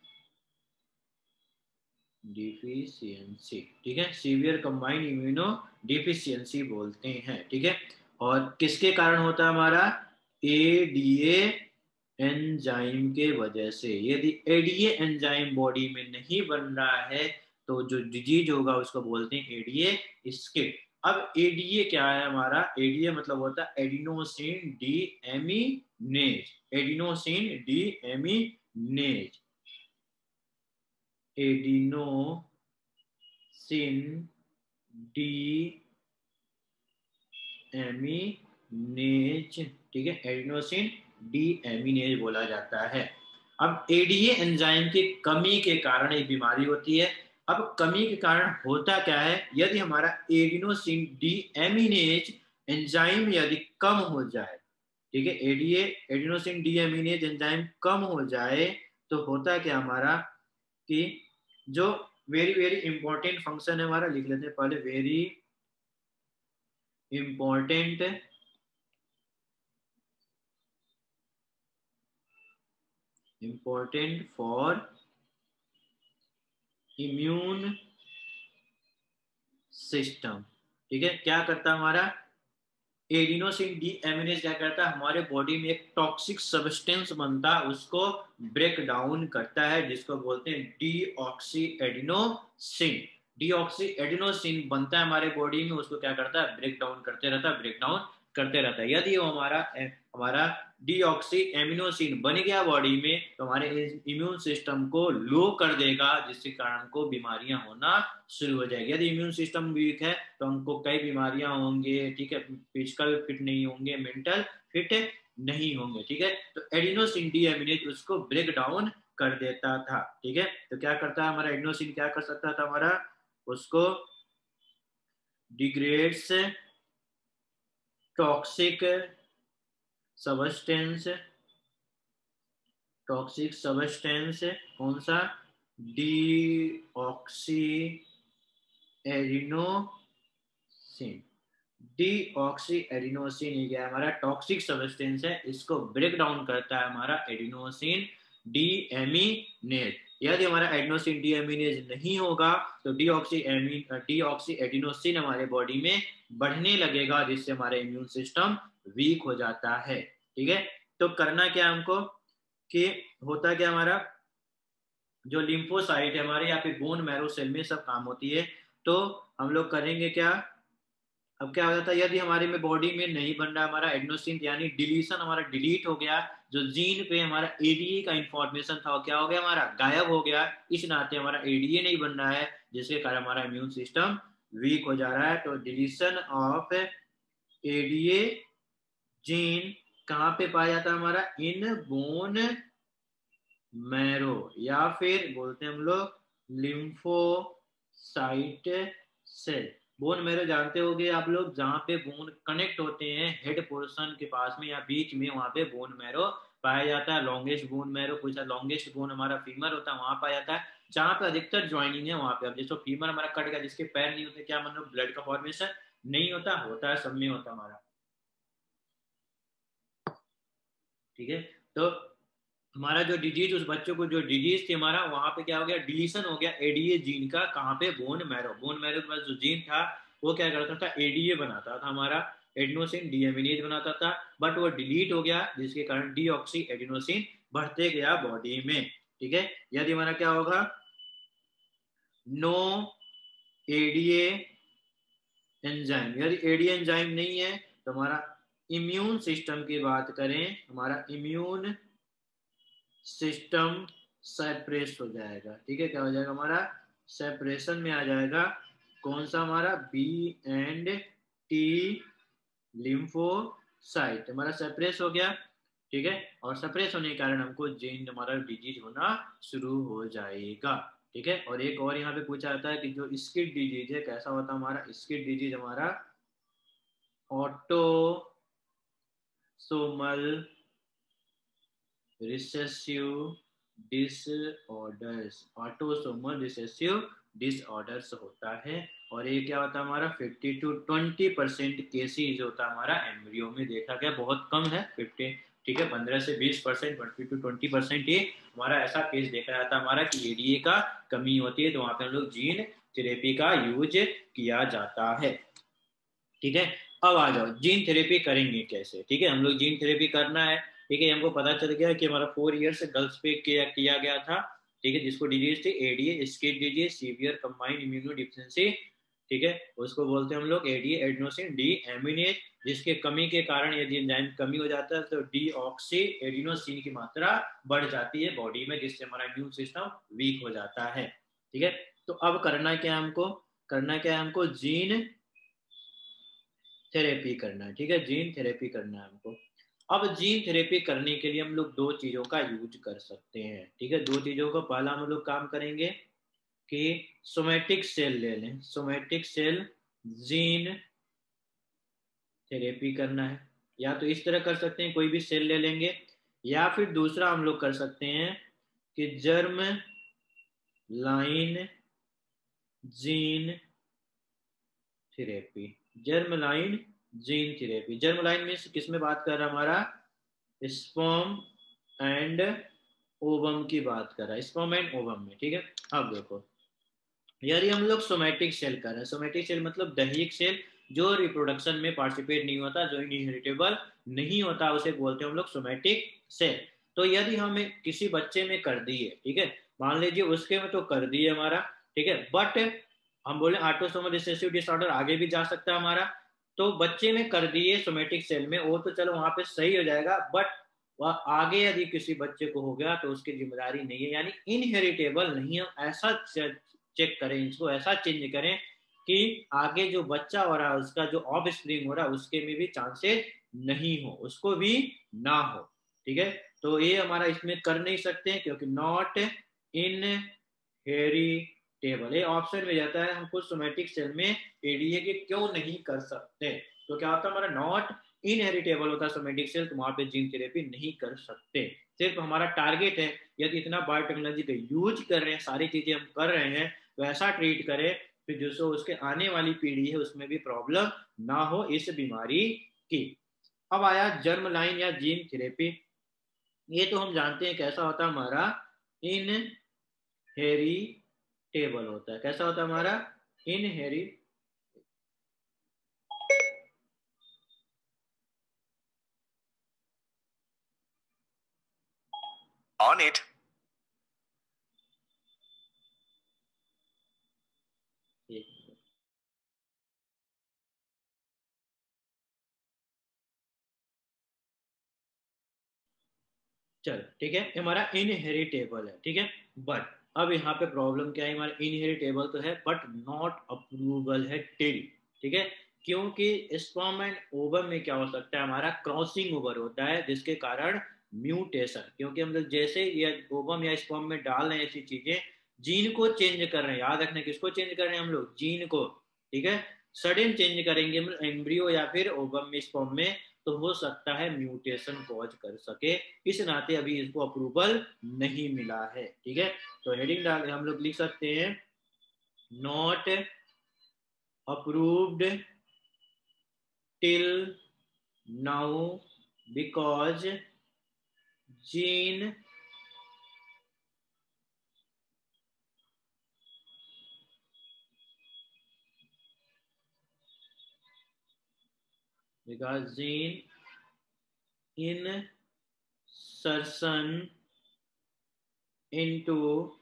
deficiency, ठीक है, सीवियर कंबाइंड इम्यूनो डिफिशियंसी बोलते हैं, ठीक है। और किसके कारण होता है हमारा, एडीए एंजाइम के वजह से। यदि एडीए एंजाइम बॉडी में नहीं बन रहा है तो जो डिजीज होगा उसको बोलते हैं एडीए स्किड। अब एडीए क्या है हमारा, एडीए मतलब होता है adenosine deaminase, adenosine deaminase, adenosine deaminase, ठीक है, एडिनोसिन डी एमिनेज बोला जाता है। अब एडीए एंजाइम की कमी के कारण ये बीमारी होती है। अब कमी के कारण होता क्या है, यदि हमारा एडिनोसिन डी एमिनेज एंजाइम यदि कम हो जाए, ठीक है, ADA adenosine deaminase enzyme कम हो जाए तो होता क्या हमारा कि जो वेरी वेरी इंपॉर्टेंट फंक्शन है हमारा, लिख लेते हैं पहले, very important important for immune system. ठीक है, क्या करता है हमारा एडिनोसिन डी एमिनेज, क्या करता है हमारे बॉडी में एक टॉक्सिक सब्सटेंस बनता है, उसको ब्रेक डाउन करता है, जिसको बोलते हैं डीऑक्सी एडिनोसिन। डीऑक्सी एडिनोसिन बनता है हमारे बॉडी में, उसको क्या करता है ब्रेक डाउन करते रहता है, ब्रेक डाउन करते रहता है। यदि वो हमारा हमारा डीऑक्सी एमिनोसिन बन गया बॉडी में, तो हमारे इम्यून सिस्टम को लो कर देगा, जिसके कारण हमको बीमारियां होना शुरू हो जाएगी। यदि इम्यून सिस्टम वीक है तो हमको कई बीमारियां होंगे। ठीक है, फिजिकल फिट नहीं होंगे, मेंटल फिट नहीं होंगे। ठीक है, तो एडिनोसिन डीएमिनेज उसको ब्रेक डाउन कर देता था। ठीक है, तो क्या करता है हमारा एडिनोसिन, क्या कर सकता था हमारा, उसको degrades toxic substance, toxic substance कौन सा, डीऑक्सी एडिनोसिन। डीऑक्सी एडिनोसिन ये क्या हमारा टॉक्सिक सबस्टेंस है, इसको ब्रेक डाउन करता है हमारा एडिनोसिन डीएमिनेज। यदि हमारा एडिनोसिन डीएमिनेज नहीं होगा तो डीऑक्सी डीऑक्सी एडिनोसिन हमारे बॉडी में बढ़ने लगेगा, जिससे हमारा इम्यून सिस्टम वीक हो जाता है। ठीक है, तो करना क्या हमको कि होता क्या हमारा जो लिम्फोसाइट है हमारे यहाँ पे बोन मैरो सेल में सब काम होती है, तो हम लोग करेंगे क्या, अब क्या हो जाता है यदि हमारे में बॉडी में नहीं बन रहा हमारा एडिनोसिन, यानी डिलीशन हमारा डिलीट हो गया, जो जीन पे हमारा एडीए का इंफॉर्मेशन था क्या हो गया हमारा गायब हो गया, इस नाते हमारा एडीए नहीं बन रहा है, जिसके कारण हमारा इम्यून सिस्टम वीक हो जा रहा है। तो डिलीशन ऑफ एडीए जीन कहाँ पे पाया जाता है हमारा, इन बोन मैरो, या फिर बोलते हैं हम लोग लिम्फोसाइट सेल। बोन मैरो जानते होंगे आप लोग, जहाँ पे बोन कनेक्ट होते हैं हेड पोर्शन के पास में या बीच में, वहां पे बोन मैरो पाया जाता है। लॉन्गेस्ट बोन मैरो, कोई सा लॉन्गेस्ट बोन हमारा फीमर होता है वहां पाया जाता है, जहाँ पे अधिकतर ज्वाइनिंग है वहां पे। अब जैसे फीमर हमारा कट गया, जिसके पैर नहीं होते, क्या मतलब ब्लड का फॉर्मेशन नहीं होता, होता है, सब में होता है हमारा। ठीक है, तो हमारा जो डिजीज, उस बच्चों को जो डिजीज थी हमारा, वहां पे क्या हो गया, डिलीशन हो गया एडीए जीन का, कहाँ पे, बोन मैरो। बोन मैरो के पास जो जीन था वो क्या करता था, एडीए बनाता था हमारा, एडिनोसिन डीएमिनेज बनाता था, बट वो डिलीट हो गया, जिसके कारण डीऑक्सी एडिनोसिन बढ़ते गया बॉडी में। ठीक है, यदि हमारा क्या होगा, नो एडीए एंजाइम, यदि एडीए एंजाइम नहीं है तो हमारा इम्यून सिस्टम की बात करें, हमारा इम्यून सिस्टम सेपरेट हो जाएगा। ठीक है, क्या हो जाएगा हमारा, सेपरेशन में आ जाएगा, कौन सा हमारा, बी एंड टी लिम्फोसाइट हमारा सेपरेट हो गया। ठीक है, और सेपरेट होने के कारण हमको जीन हमारा डिजीज होना शुरू हो जाएगा। ठीक है, और एक और यहाँ पे पूछा जाता है कि जो स्किड डिजीज है कैसा होता है हमारा, स्किड डिजीज हमारा autosomal recessive disorders, autosomal recessive disorders होता है। और ये क्या होता है हमारा, fifty to twenty percent cases होता है हमारा एम्ब्रियो में देखा गया, बहुत कम है फिफ्टी। ठीक है, पंद्रह से बीस percent twenty to twenty percent ये हमारा ऐसा केस देखा जाता है हमारा कि एडीए का कमी होती है, तो वहां पे हम लोग जीन थेरेपी का यूज किया जाता है। ठीक है, अब आ जाओ जीन थेरेपी करेंगे कैसे। ठीक है, हम लोग जीन थेरेपी करना है। ठीक है, हमको पता चल गया कि हमारा फोर ईयर से गर्ल्स पे किया, किया गया था। ठीक है, जिसको डिजीज थी ADA SCID disease severe combined immunodeficiency. ठीक है, उसको बोलते हैं हम लोग एडीए एडिनोसिन डी एमिनेज, जिसके कमी के कारण यदि एंजाइम कमी हो जाता है तो डीऑक्सी एडिनोसिन की मात्रा बढ़ जाती है बॉडी में, जिससे हमारा इम्यून सिस्टम वीक हो जाता है। ठीक है, तो अब करना क्या हमको, करना क्या है हमको, जीन थेरेपी करना है। ठीक है, जीन थेरेपी करना है हमको। अब जीन थेरेपी करने के लिए हम लोग दो चीजों का यूज कर सकते हैं। ठीक है, दो चीजों का, पहला हम लोग काम करेंगे कि सोमेटिक सेल ले लें, सोमेटिक सेल जीन थेरेपी करना है। या तो इस तरह कर सकते हैं, कोई भी सेल ले लेंगे, या फिर दूसरा हम लोग कर सकते हैं कि germ line gene therapy. Germ line gene therapy, germ line means किस में बात कर रहा है हमारा, स्पर्म एंड ओवम की बात कर रहा है, स्पर्म एंड ओवम में। ठीक है, अब देखो यदि हम लोग सोमेटिक सेल कर रहे हैं, सोमेटिक सेल मतलब दैहिक सेल जो रिप्रोडक्शन में पार्टिसिपेट नहीं होता, जो इनहेरिटेबल नहीं होता, उसे बोलते हैं हम लोग सोमेटिक सेल। तो यदि हमें किसी बच्चे में कर दी है, ठीक है, मान लीजिए उसके में तो कर दी है हमारा, ठीक है, बट हम बोले ऑटोसोमल रिसेसिव डिसऑर्डर आगे भी जा सकता है हमारा, तो बच्चे में कर दिए सोमेटिक सेल में, वो तो चलो वहां पे सही हो जाएगा, बट वह आगे यदि किसी बच्चे को हो गया तो उसकी जिम्मेदारी नहीं है, यानी इनहेरिटेबल नहीं है, ऐसा चेक करें, इसको ऐसा चेंज करें कि आगे जो बच्चा हो रहा है उसका जो ऑफ स्प्रिंग हो रहा है उसके में भी चांसेस नहीं हो, उसको भी ना हो, ठीक है। तो ये हमारा इसमें कर नहीं सकते हैं क्योंकि नॉट इन हेरिटेबल, ये ऑप्शन में जाता है, हम खुद सोमेटिक सेल में एडीए के क्यों नहीं कर सकते, तो क्या होता है हमारा नॉट इनहेरिटेबल होता है सोमेटिक सेल, तो वहां पे जीन थेरेपी नहीं कर सकते। सिर्फ हमारा टारगेट है यदि इतना बायोटेक्नोलॉजी का यूज कर रहे हैं, सारी चीजें हम कर रहे हैं, तो ऐसा ट्रीट करें फिर जो उसके आने वाली पीढ़ी है उसमें भी प्रॉब्लम ना हो इस बीमारी की। अब आया जर्म लाइन या जीन थेरेपी, ये तो हम जानते हैं कैसा होता है हमारा, इन हेरिटेबल होता है, कैसा होता है हमारा, इन हेरी ऑन इट। चल ठीक है, हमारा इनहेरिटेबल है, ठीक है, बट अब यहाँ पे प्रॉब्लम क्या है, हमारा इनहेरिटेबल तो है बट नॉट अप्रूवल है टिल, ठीक है, क्योंकि स्पर्म एंड ओवम में क्या हो सकता है, हमारा क्रॉसिंग ओवर होता है जिसके कारण म्यूटेशन, क्योंकि हम लोग जैसे या ओवम या स्पर्म में डाल रहे हैं ऐसी चीजें, जीन को चेंज कर रहे हैं, याद रखना किसको चेंज कर रहे हैं हम लोग, जीन को, ठीक है, सडन चेंज करेंगे एम्ब्रियो या फिर ओवम में स्पर्म में, तो हो सकता है म्यूटेशन कॉज कर सके, इस नाते अभी इसको अप्रूवल नहीं मिला है, ठीक है। तो हेडिंग डाल हम लोग लिख सकते हैं not approved till now because gene because gene insertion into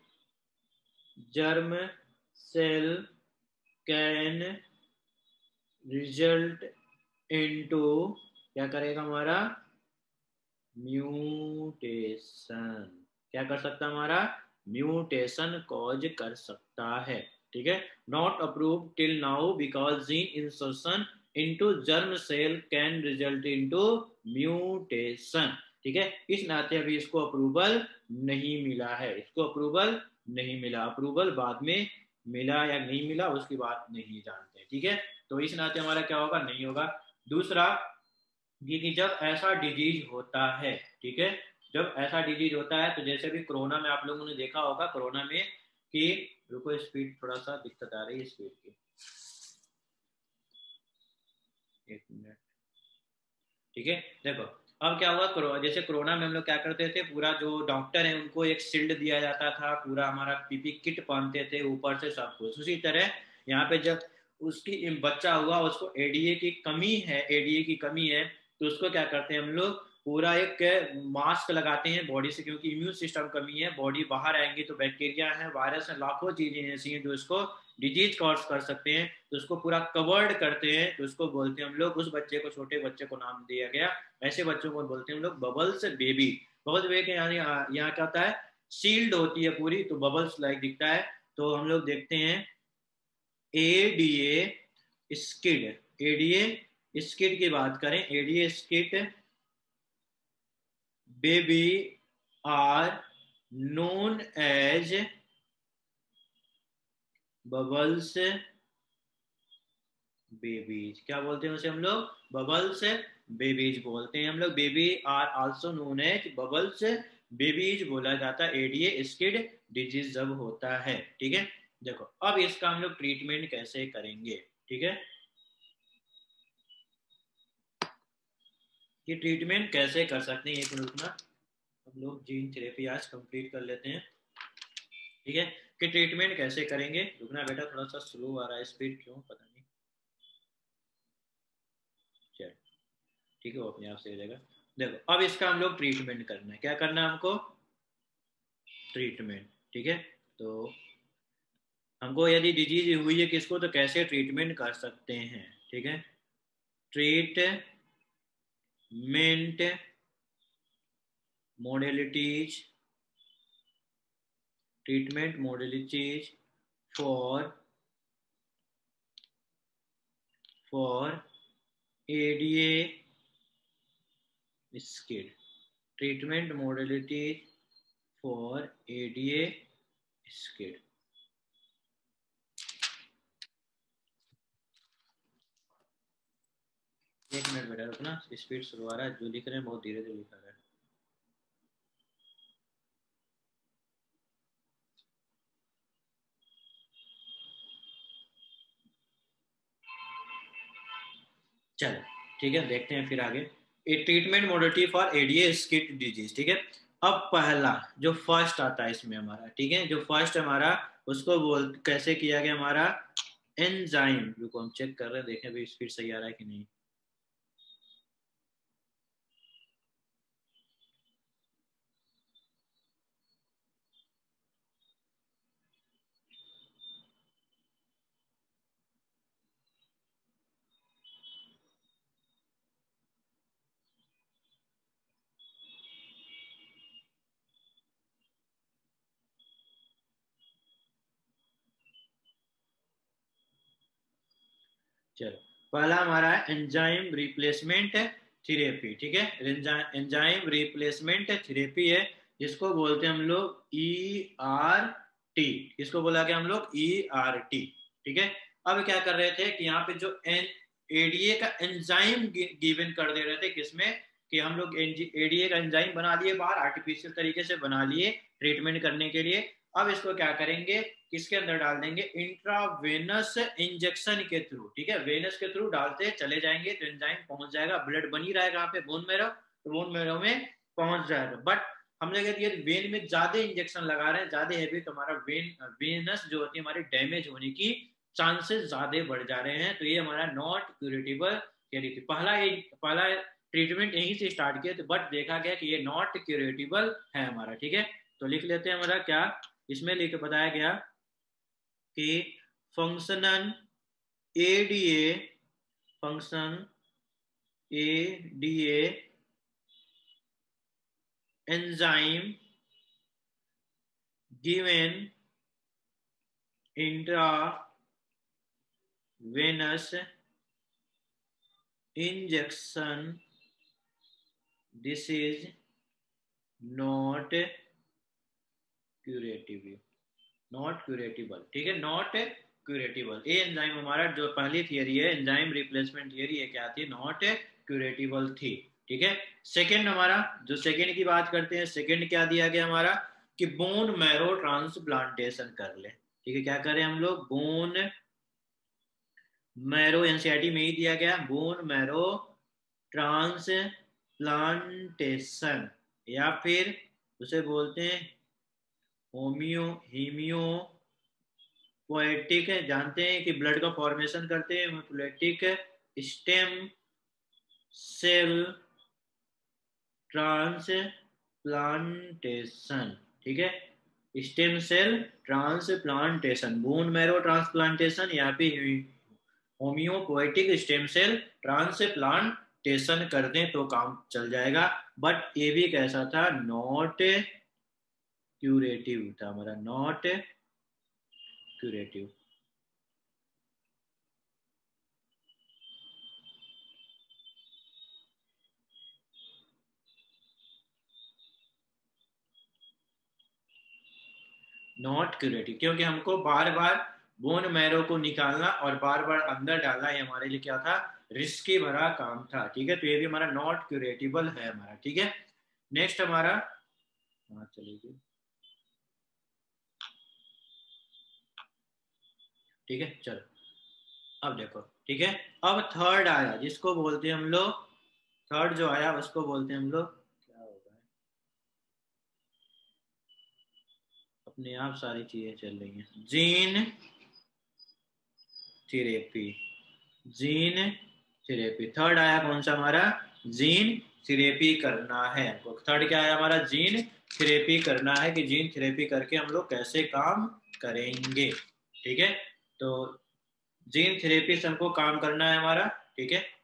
germ cell can result into क्या करेगा हमारा, म्यूटेशन, क्या कर सकता है हमारा, म्यूटेशन कॉज कर सकता है, ठीक है। Not approve till now because gene insertion into germ cell can result into mutation, ठीक है, इस नाते अभी इसको अप्रूवल नहीं मिला है, इसको अप्रूवल नहीं मिला, अप्रूवल बाद में मिला या नहीं मिला उसकी बात नहीं जानते, ठीक है। तो इस नाते हमारा क्या होगा, नहीं होगा। दूसरा कि जब ऐसा डिजीज होता है, ठीक है, जब ऐसा डिजीज होता है तो जैसे भी कोरोना में आप लोगों ने देखा होगा, कोरोना में कि रुको स्पीड थोड़ा सा दिक्कत आ रही है स्पीड की, एक मिनट, ठीक है, देखो अब क्या हुआ, जैसे कोरोना में हम लोग क्या करते थे, पूरा जो डॉक्टर है उनको एक शील्ड दिया जाता था, पूरा हमारा पीपी किट पहनते थे ऊपर से सब कुछ, उसी तरह यहाँ पे जब उसकी बच्चा हुआ उसको एडीए की कमी है, एडीए की कमी है, तो उसको क्या करते हैं हम लोग, पूरा एक मास्क लगाते हैं बॉडी से, क्योंकि इम्यून सिस्टम कमी है, बॉडी बाहर आएंगी तो बैक्टीरिया है, वायरस है, लाखों चीजें ऐसी हैं जो इसको डिजीज कॉज कर सकते हैं, तो उसको पूरा कवर्ड करते हैं, तो उसको बोलते हैं हम लोग, उस बच्चे को, छोटे बच्चे को नाम दिया गया, ऐसे बच्चों को बोलते हैं हम लोग बबल्स बेबी। बबल्स बेबी के यानी यहाँ क्या होता है, सील्ड होती है पूरी, तो बबल्स लाइक दिखता है, तो हम लोग देखते हैं एडीए स्किड, एडीए स्किड की बात करें, ADA SCID baby are known as bubbles babies, क्या बोलते हैं उसे हम लोग, बबल्स बेबीज बोलते हैं हम लोग, baby are also known as bubbles babies बोला जाता है एडीए स्किड डिजीज जब होता है, ठीक है। देखो अब इसका हम लोग ट्रीटमेंट कैसे करेंगे, ठीक है, कि ट्रीटमेंट कैसे कर सकते हैं, एक मिनट ना, हम लोग जीन थेरेपी आज कंप्लीट कर लेते हैं, ठीक है। कि ट्रीटमेंट कैसे करेंगे। रुकना बेटा, थोड़ा सा स्लो आ रहा है स्पीड, क्यों पता नहीं। चल ठीक है, वो अपने आप से हो जाएगा। देखो अब इसका हम लोग ट्रीटमेंट करना है, क्या करना है हमको, ट्रीटमेंट। ठीक है, तो हमको यदि डिजीज हुई है किसको, तो कैसे ट्रीटमेंट कर सकते हैं। ठीक है, treatment modalities, treatment modalities for for ADA SCID, treatment modalities for ADA SCID. एक मिनट बेटा रुकना, स्पीड स्लो आ रहा है, जो लिख रहे हैं बहुत धीरे धीरे लिखा रहा है। चलो ठीक है, देखते हैं फिर आगे। A treatment modality for ADA SCID disease. ठीक है, अब पहला जो फर्स्ट आता है इसमें हमारा, ठीक है, जो फर्स्ट हमारा उसको बोल कैसे किया गया हमारा, एंजाइम। रुको हम चेक कर रहे हैं, देखें अभी स्पीड सही आ रहा है कि नहीं। चलो पहला हमारा है एंजाइम रिप्लेसमेंट थेरेपी। ठीक है, एंजाइम रिप्लेसमेंट थेरेपी है, जिसको बोलते हैं हम लोग ई आर टी। इसको बोला गया हम लोग ई आर टी। ठीक है, अब क्या कर रहे थे कि यहाँ पे जो एन एडीए का एंजाइम गिवन कर दे रहे थे, किसमें कि हम लोग एडीए का एंजाइम बना लिए बाहर, आर्टिफिशियल तरीके से बना लिए ट्रीटमेंट करने के लिए। अब इसको क्या करेंगे, किसके अंदर डाल देंगे, इंट्रावेनस इंजेक्शन के थ्रू। ठीक है, वेनस के थ्रू डालते चले जाएंगे तो एंजाइम पहुंच जाएगा, ब्लड बनी रहेगा यहाँ पे बोन मैरो, तो बोन मैरो में पहुंच जाएगा। बट हम लोग ये वेन में ज्यादा इंजेक्शन लगा रहे हैं, ज्यादा हैवी, तो हमारा वेन वेनस जो होती है हमारी डैमेज होने की चांसेस ज्यादा बढ़ जा रहे हैं। तो ये हमारा नॉट क्यूरेटिबल थ्योरी थी। पहला पहला ट्रीटमेंट यहीं से स्टार्ट किया, तो बट देखा गया कि ये नॉट क्यूरेटिबल है हमारा। ठीक है, तो लिख लेते हैं हमारा क्या, इसमें लिख बताया गया कि functional ADA, function ADA enzyme given intravenous injection, this is not curative, not curable. ठीक है, नॉट क्यूरेटिबल। ये एंजाइम हमारा जो पहली थियरी है एंजाइम रिप्लेसमेंट थियरी है, क्या थी, नॉट क्यूरेटिबल थी। ठीक है, सेकंड हमारा जो सेकंड की बात करते हैं, सेकंड क्या दिया गया हमारा कि बोन मैरो ट्रांसप्लांटेशन कर ले। ठीक है, क्या करें हम लोग, बोन मैरो, एनसीईआरटी में ही दिया गया, बोन मैरो ट्रांसप्लांटेशन, या फिर उसे बोलते हैं होमियो हीमियो पोएटिक, जानते हैं कि ब्लड का फॉर्मेशन करते हैं पोएटिक स्टेम सेल ट्रांसप्लांटेशन। ठीक है, stem cell transplantation, bone marrow transplantation, या फिर होम्योपोएटिक स्टेम सेल ट्रांसप्लांटेशन कर दें तो काम चल जाएगा। बट ये भी कैसा था, नॉट क्यूरेटिव था हमारा, नॉट क्यूरेटिव। नॉट क्यूरेटिव क्योंकि हमको बार बार बोन मैरो को निकालना और बार बार अंदर डालना, ये हमारे लिए क्या था, रिस्की भरा काम था। ठीक है, तो ये भी हमारा नॉट क्यूरेटिबल है हमारा। ठीक है, नेक्स्ट हमारा हाँ चलेगी। ठीक है, चलो अब देखो। ठीक है, अब थर्ड आया जिसको बोलते हैं हम लोग, थर्ड जो आया उसको बोलते हैं हम लोग, क्या होगा, अपने आप सारी चीजें चल रही हैं। Gene therapy, gene therapy. Third आया कौन सा हमारा, जीन थेरेपी करना है। थर्ड क्या है हमारा, जीन थेरेपी करना है, कि जीन थेरेपी करके हम लोग कैसे काम करेंगे। ठीक है, तो जीन थेरेपी से हमको काम करना है हमारा। ठीक है,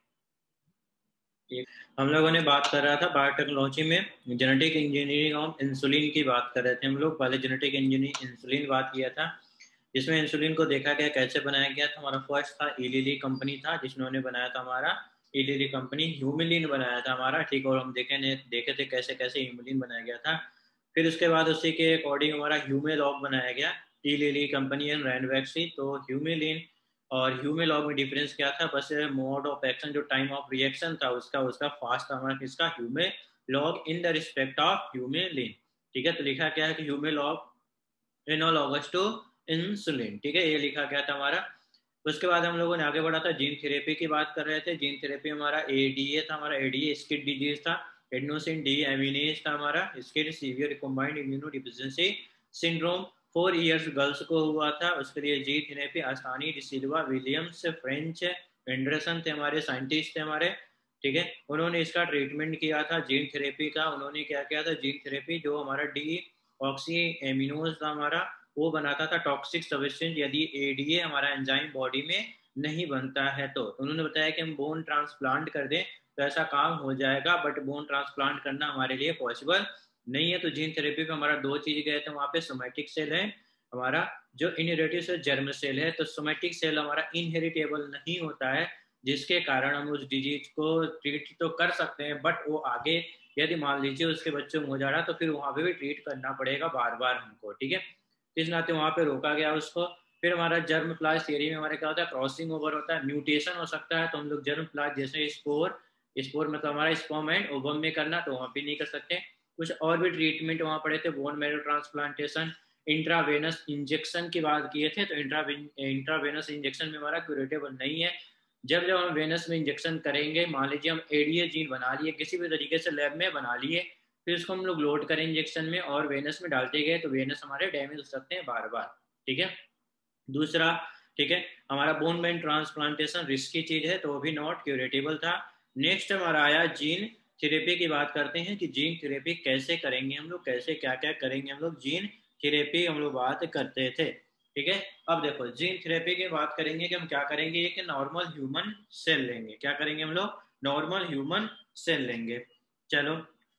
हम लोगों ने बात कर रहा था बायोटेक्नोलॉजी में जेनेटिक इंजीनियरिंग ऑफ इंसुलिन की बात कर रहे थे हम लोग। पहले जेनेटिक इंजीनियरिंग इंसुलिन बात किया था, जिसमें इंसुलिन को देखा गया कैसे बनाया गया था। हमारा फर्स्ट था इलीली कंपनी था, जिसने बनाया था हमारा इलीली कंपनी, ह्यूमिलिन बनाया था हमारा। ठीक, और हम देखे ने देखे थे कैसे कैसे ह्यूमिलिन बनाया गया था। फिर उसके बाद उसी के अकॉर्डिंग हमारा ह्यूमेलॉग बनाया गया, इलीली कंपनी एंड रैनवैक्सी। तो ह्यूमिलिन और ह्यूमेलॉग में डिफरेंस क्या था, बस मोड ऑफ एक्शन, जो टाइम ऑफ रिएक्शन था उसका उसका फास्ट था हमारा किसका, Humalog in the respect of Humulin. ठीक है, तो लिखा क्या है कि ह्यूमेलॉग एनोलॉगस टू इंसुलिन। ठीक है, ये लिखा गया था हमारा। उसके बाद हम लोगों ने आगे बढ़ा था, जीन थेरेपी की बात कर रहे थे। जीन थेरेपी हमारा एडीए था, हमारा एडीए स्किड डिजीज था, एडनोसिन डी एमिनेज था हमारा, SCID severe combined immunodeficiency syndrome, four years girls को हुआ था। उसके लिए जी थेरेपी आस्तानी डिसिल्वा विलियम्स फ्रेंच एंडरसन थे हमारे साइंटिस्ट थे हमारे। ठीक है, उन्होंने इसका ट्रीटमेंट किया था जीन थेरेपी का। उन्होंने क्या किया था, जीन थेरेपी जो हमारा डी ऑक्सी एमिनोज था हमारा, वो बनाता था टॉक्सिक सब्सटेंस यदि एडीए हमारा एंजाइम बॉडी में नहीं बनता है तो। उन्होंने बताया कि हम बोन ट्रांसप्लांट कर दें तो ऐसा काम हो जाएगा, बट बोन ट्रांसप्लांट करना हमारे लिए पॉसिबल नहीं है। तो जीन थेरेपी पे हमारा दो चीज गए थे वहां पे, सोमैटिक सेल है हमारा, जो इनहेरिटेड सेल जर्म सेल है। तो सोमैटिक सेल हमारा इनहेरिटेबल नहीं होता है, जिसके कारण हम उस डिजीज को ट्रीट तो कर सकते हैं, बट वो आगे यदि मान लीजिए उसके बच्चों में हो जा रहा तो फिर वहां पे भी ट्रीट करना पड़ेगा बार बार हमको। ठीक है, इस नाते वहां पे रोका गया उसको। फिर हमारा जर्म प्लाज थियरी में हमारे क्या होता है, क्रॉसिंग ओवर होता है, म्यूटेशन हो सकता है। तो हम लोग जर्म प्लाज जैसे स्पोर, स्पोर मतलब हमारा स्पर्म एंड ओवम में करना, तो वहां पे नहीं कर सकते। कुछ और भी ट्रीटमेंट वहां पड़े थे, bone marrow transplantation, intravenous injection की बात किए थे। तो इंट्रा इंट्रावेनस इंजेक्शन में हमारा क्यूरेटेबल नहीं है। जब जब हम वेनस में इंजेक्शन करेंगे, मान लीजिए हम एडीए जीन बना लिए किसी भी तरीके से लैब में बना लिए, फिर उसको हम लोग लोड करें इंजेक्शन में और वेनस में डालते गए, तो वेनस हमारे डैमेज हो सकते हैं बार बार। ठीक है, दूसरा, ठीक है, हमारा बोन मैन ट्रांसप्लांटेशन रिस्की चीज है, तो वो भी नॉट क्यूरेटेबल था। नेक्स्ट हमारा आया जीन थेरेपी की बात करते हैं कि जीन थेरेपी कैसे करेंगे हम लोग, कैसे क्या क्या करेंगे हम लोग, जीन थेरेपी हम लोग बात करते थे। ठीक है, अब देखो जीन थेरेपी की बात करेंगे कि हम क्या करेंगे, कि नॉर्मल ह्यूमन सेल लेंगे। क्या करेंगे हम लोग, नॉर्मल ह्यूमन सेल लेंगे। चलो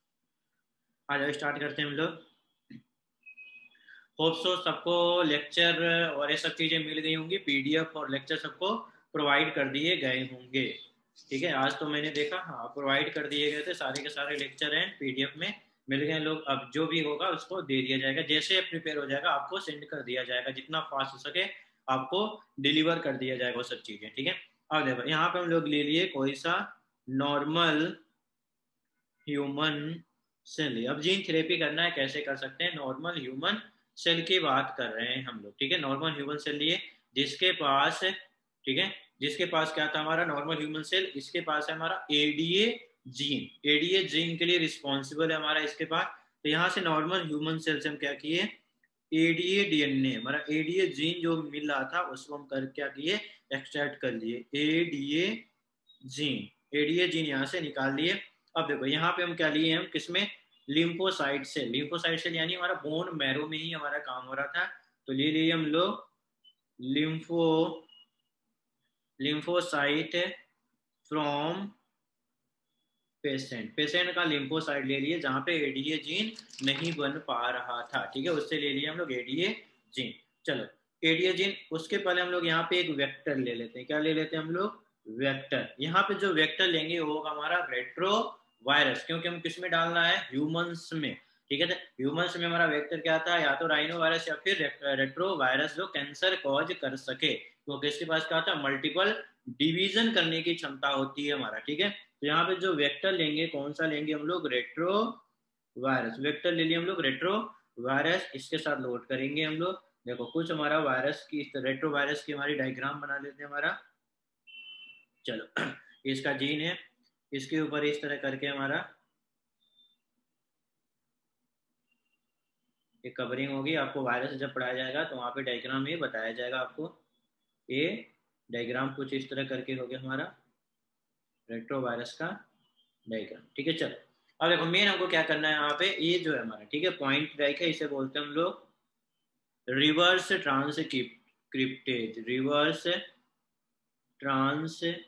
आ जाओ, स्टार्ट करते हैं हम लोग। होप सो सबको लेक्चर और ये सब चीजें मिल गई होंगी, पीडीएफ और लेक्चर सबको प्रोवाइड कर दिए गए होंगे। ठीक है, आज तो मैंने देखा, हाँ प्रोवाइड कर दिए गए थे सारे के सारे लेक्चर हैं, पीडीएफ में मिल गए लोग। अब जो भी होगा उसको दे दिया जाएगा, जैसे प्रिपेयर हो जाएगा आपको सेंड कर दिया जाएगा, जितना फास्ट हो सके आपको डिलीवर कर दिया जाएगा वो सब चीजें। ठीक है, अब देखो यहाँ पे हम लोग ले लिए कोई सा नॉर्मल ह्यूमन सेल। अब जीन थेरेपी करना है, कैसे कर सकते हैं, नॉर्मल ह्यूमन सेल की बात कर रहे हैं हम लोग। ठीक है, नॉर्मल ह्यूमन सेल लिए जिसके पास, ठीक है, जिसके पास क्या था हमारा नॉर्मल ह्यूमन सेल, इसके पास है हमारा एडीए जीन। एडीए जीन के लिए रिस्पॉन्सिबल है हमारा इसके पास। तो यहाँ से नॉर्मल ह्यूमन सेल से हम क्या किए, एडीए डीएनए, हमारा एडीए जीन जो मिल रहा था उसको हम कर क्या किए, एक्सट्रैक्ट कर लिए एडीए जीन। एडीए जीन यहाँ से निकाल लिए। अब देखो यहाँ पे हम क्या लिए, हम किसमें, लिम्फोसाइट से। लिम्फोसाइट से यानी हमारा बोन मैरो में ही हमारा काम हो रहा था, तो ले लिए हम लोग lympho lymphocyte from patient. Patient का लिम्फोसाइट ले लिए जहां पे एडीए जीन नहीं बन पा रहा था। ठीक है, उससे ले लिए हम लोग एडीए जीन। चलो एडीए जीन, उसके पहले हम लोग यहाँ पे एक वेक्टर ले लेते हैं। क्या ले लेते हैं हम लोग, वेक्टर। यहाँ पे जो वेक्टर लेंगे वो होगा हमारा रेट्रो वायरस, क्योंकि हम किस में डालना है, ह्यूमंस में। ठीक है, तो ह्यूमंस में हमारा वेक्टर क्या था, या तो राइनो वायरस या फिर रेट्रो वायरस, जो कैंसर कॉज कर सके, क्योंकि इसके पास क्या था, मल्टीपल डिवीजन करने की क्षमता होती है हमारा। ठीक है, तो यहाँ पे जो वेक्टर लेंगे कौन सा लेंगे हम लोग, रेट्रो वायरस। वेक्टर ले लिए हम लोग रेट्रो वायरस, इसके साथ लोड करेंगे हम लोग। देखो कुछ हमारा वायरस की, रेट्रो वायरस की हमारी डायग्राम बना लेते हैं हमारा। चलो इसका जीन है, इसके ऊपर इस तरह करके हमारा ये कवरिंग होगी, आपको वायरस जब पढ़ाया जाएगा तो वहाँ पे डायग्राम में बताया जाएगा आपको। ये डायग्राम कुछ इस तरह करके हो गया हमारा रेट्रो वायरस का डायग्राम। ठीक है, चलो अब देखो मेन हमको क्या करना है यहाँ पे, ये जो है हमारा, ठीक है, पॉइंट डाइक है, इसे बोलते हैं हम लोग reverse transcriptase, reverse transcriptase,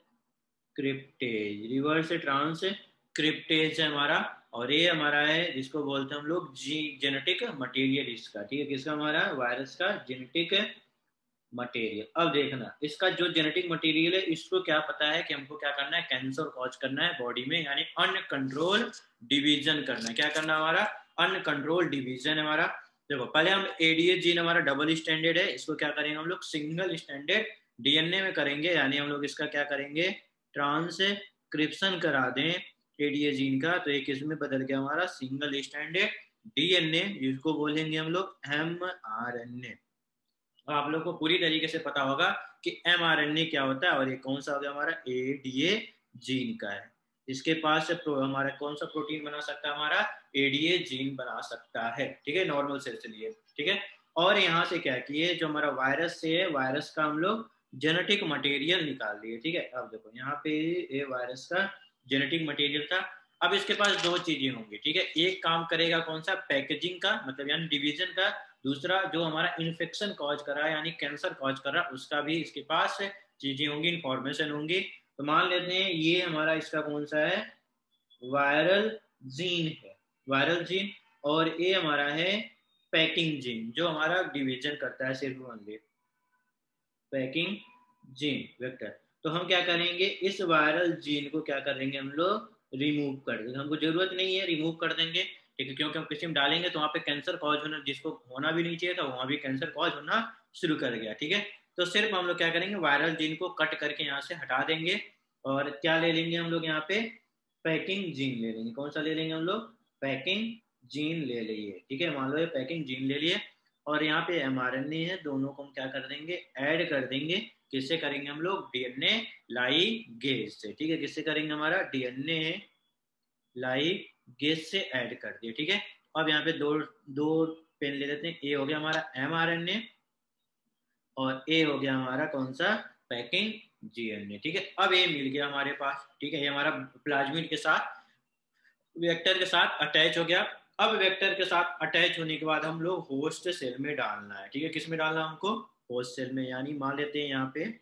reverse transcriptase है हमारा। और ये हमारा है जिसको बोलते हैं हम लोग जी जेनेटिक मटेरियल इसका, ठीक है, किसका, हमारा वायरस का जेनेटिक मटेरियल। अब देखना इसका जो जेनेटिक मटेरियल है, इसको क्या पता है कि हमको क्या करना है, कैंसर कॉज करना है बॉडी में, यानी अनकंट्रोल डिवीजन करना है। क्या करना है हमारा, अनकंट्रोल डिवीजन है हमारा। देखो पहले हम एडीए जीन हमारा डबल स्टैंडर्ड है, इसको क्या करेंगे हम लोग सिंगल स्टैंडर्ड डीएनए में करेंगे, यानी हम लोग इसका क्या करेंगे, ट्रांसक्रिप्शन करा दें एडीए जीन का। तो एक इसमें बदल गया हमारा सिंगल स्टैंडर्ड डीएनए, जिसको बोलेंगे हम लोग एमआरएनए। आप लोग को पूरी तरीके से पता होगा कि एमआरएनए क्या होता है, और ये कौन सा हो गया हमारा एडीए जीन का है। इसके पास से हमारा कौन सा प्रोटीन बना सकता है, हमारा एडीए जीन बना सकता है, ठीक है, नॉर्मल सेल से लिए, ठीक है। और यहाँ से क्या किए, जो हमारा वायरस से है, वायरस का हम लोग जेनेटिक मटेरियल निकाल लिए, ठीक है। अब देखो यहाँ पे ये वायरस का जेनेटिक मटेरियल था। अब इसके पास दो चीजें होंगी, ठीक है, एक काम करेगा कौन सा, पैकेजिंग का, मतलब यानी डिवीजन का। दूसरा जो हमारा इन्फेक्शन कॉज कर रहा है, यानी कैंसर कॉज कर रहा है, उसका भी इसके पास चीजें होंगी, इंफॉर्मेशन होंगी। तो मान लेते हैं ये हमारा इसका कौन सा है, वायरल जीन है, वायरल जीन। और ये हमारा है पैकिंग जीन, जो हमारा डिवीजन करता है सिर्फ ओनली पैकिंग जीन वेक्टर। तो हम क्या करेंगे, इस वायरल जीन को क्या करेंगे हम लोग, रिमूव कर देंगे, हमको जरूरत नहीं है, रिमूव कर देंगे, ठीक है, क्योंकि हम किसी में डालेंगे तो वहाँ पे कैंसर कॉज होना, जिसको होना भी नहीं चाहिए था, वहाँ भी कैंसर कॉज होना शुरू कर गया, ठीक है। तो सिर्फ हम लोग क्या करेंगे, वायरल जीन को कट करके यहाँ से हटा देंगे, और क्या ले लेंगे हम लोग यहाँ पे, पैकिंग जीन ले लेंगे। कौन सा ले लेंगे हम लोग, पैकिंग जीन ले लिए, ठीक है, मान लो ये पैकिंग जीन ले लिए। और यहाँ पे एमआरएनए है, दोनों को हम क्या कर देंगे, ऐड कर देंगे। किससे करेंगे हम लोग, डीएनए लाइगेज से, ठीक है, किससे करेंगे, हमारा डीएनए लाइगेज से ऐड कर दिए, ठीक है। अब यहाँ पे दो दो पेन ले लेते हैं, ए हो गया हमारा एमआरएनए और ए हो गया हमारा कौन सा, पैकिंग जीएनए, ठीक है। अब ये मिल गया हमारे पास, ठीक है, ये हमारा प्लाज्मिड के साथ, वेक्टर के साथ अटैच हो गया। अब वेक्टर के साथ अटैच होने के बाद हम लोग होस्ट सेल में डालना है, ठीक है, किस में डालना हमको, होस्ट सेल में। यानी मान लेते हैं यहाँ पे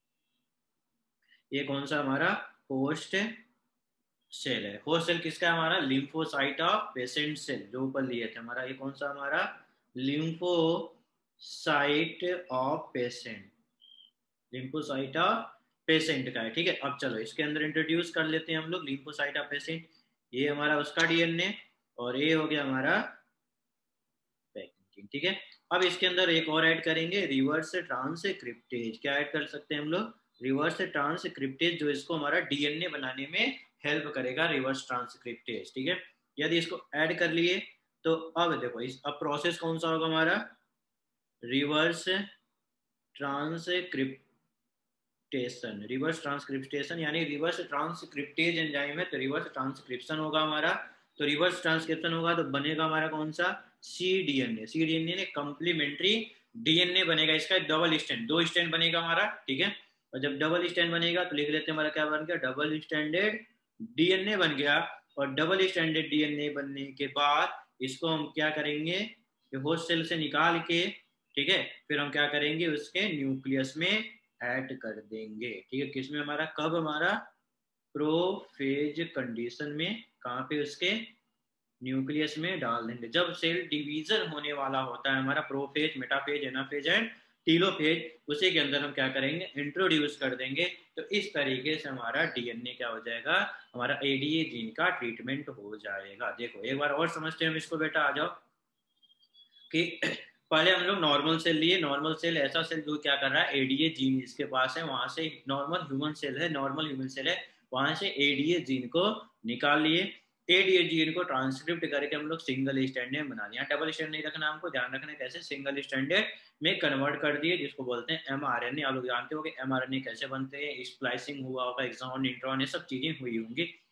ये कौन सा हमारा होस्ट सेल है, होस्ट सेल किसका है, हमारा लिम्फोसाइट ऑफ पेशेंट सेल, जो ऊपर लिए थे हमारा, ये कौन सा हमारा lymphocyte of patient, lymphocyte of patient का है, ठीक है। अब चलो इसके अंदर इंट्रोड्यूस कर लेते हैं हम लोग लिम्फोसाइट ऑफ पेशेंट। ये हमारा उसका डीएनए और ये हो गया हमारा पैकिंग, ठीक है। अब इसके अंदर एक और ऐड करेंगे, रिवर्स ट्रांसक्रिप्टेज। क्या ऐड कर सकते हैं हम लोग, रिवर्स ट्रांसक्रिप्टेज, जो इसको हमारा डीएनए बनाने में हेल्प करेगा, रिवर्स ट्रांसक्रिप्टेज, ठीक है। यदि इसको ऐड कर लिए तो अब देखो इस अब प्रोसेस कौन सा होगा हमारा, रिवर्स ट्रांसक्रिप्टेशन, रिवर्स ट्रांसक्रिप्टेशन यानी रिवर्स ट्रांसक्रिप्टेज एंजाइम है, तो रिवर्स ट्रांसक्रिप्शन होगा हमारा। तो रिवर्स ट्रांसक्रिप्शन होगा तो बनेगा हमारा कौन सा, सी डीएनए, सी डीएनए ने कम्प्लीमेंट्री डीएनए बनेगा, इसका डबल स्टैंड, दो स्टैंड बनेगा हमारा, ठीक है। और जब डबल स्टैंड बनेगा तो लिख लेते हैं हमारा क्या बन गया, डबल स्टैंडर्ड डीएनए बन गया। और डबल स्टैंडर्ड डीएनए बनने के बाद इसको हम क्या करेंगे, होस्ट सेल से निकाल के, ठीक है, फिर हम क्या करेंगे, उसके न्यूक्लियस में ऐड कर देंगे, ठीक है, किसमें हमारा, कब हमारा प्रोफेज कंडीशन में, कहाँ पे, उसके न्यूक्लियस में डाल देंगे, जब सेल डिवीजन होने वाला होता है हमारा, prophase, metaphase, anaphase and telophase, उसी के अंदर हम क्या करेंगे, इंट्रोड्यूस कर देंगे। तो इस तरीके से हमारा डीएनए क्या हो जाएगा, हमारा एडीए जीन का ट्रीटमेंट हो जाएगा। देखो एक बार और समझते हैं हम इसको, बेटा आ जाओ, कि पहले हम लोग नॉर्मल सेल लिए, नॉर्मल सेल ऐसा सेल जो क्या कर रहा है, एडीए जीन इसके पास है, वहां से नॉर्मल ह्यूमन सेल है, नॉर्मल ह्यूमन सेल है, वहां से एडीए जीन को निकाल लिए, एडीए जीन को ट्रांसक्रिप्ट करके हम लोग सिंगल स्टैंडर्ड बना लिया, डबल स्टैंड नहीं रखना, हमको ध्यान रखना कैसे, सिंगल स्टैंडर्ड में कन्वर्ट कर दिए, जिसको बोलते हैं एमआरएनए। आप लोग जानते हो कि एमआरएनए कैसे बनते हैं, स्प्लाइसिंग हुआ होगा, एक्सॉन, इंट्रॉन, ये सब चीजें हुई होंगी।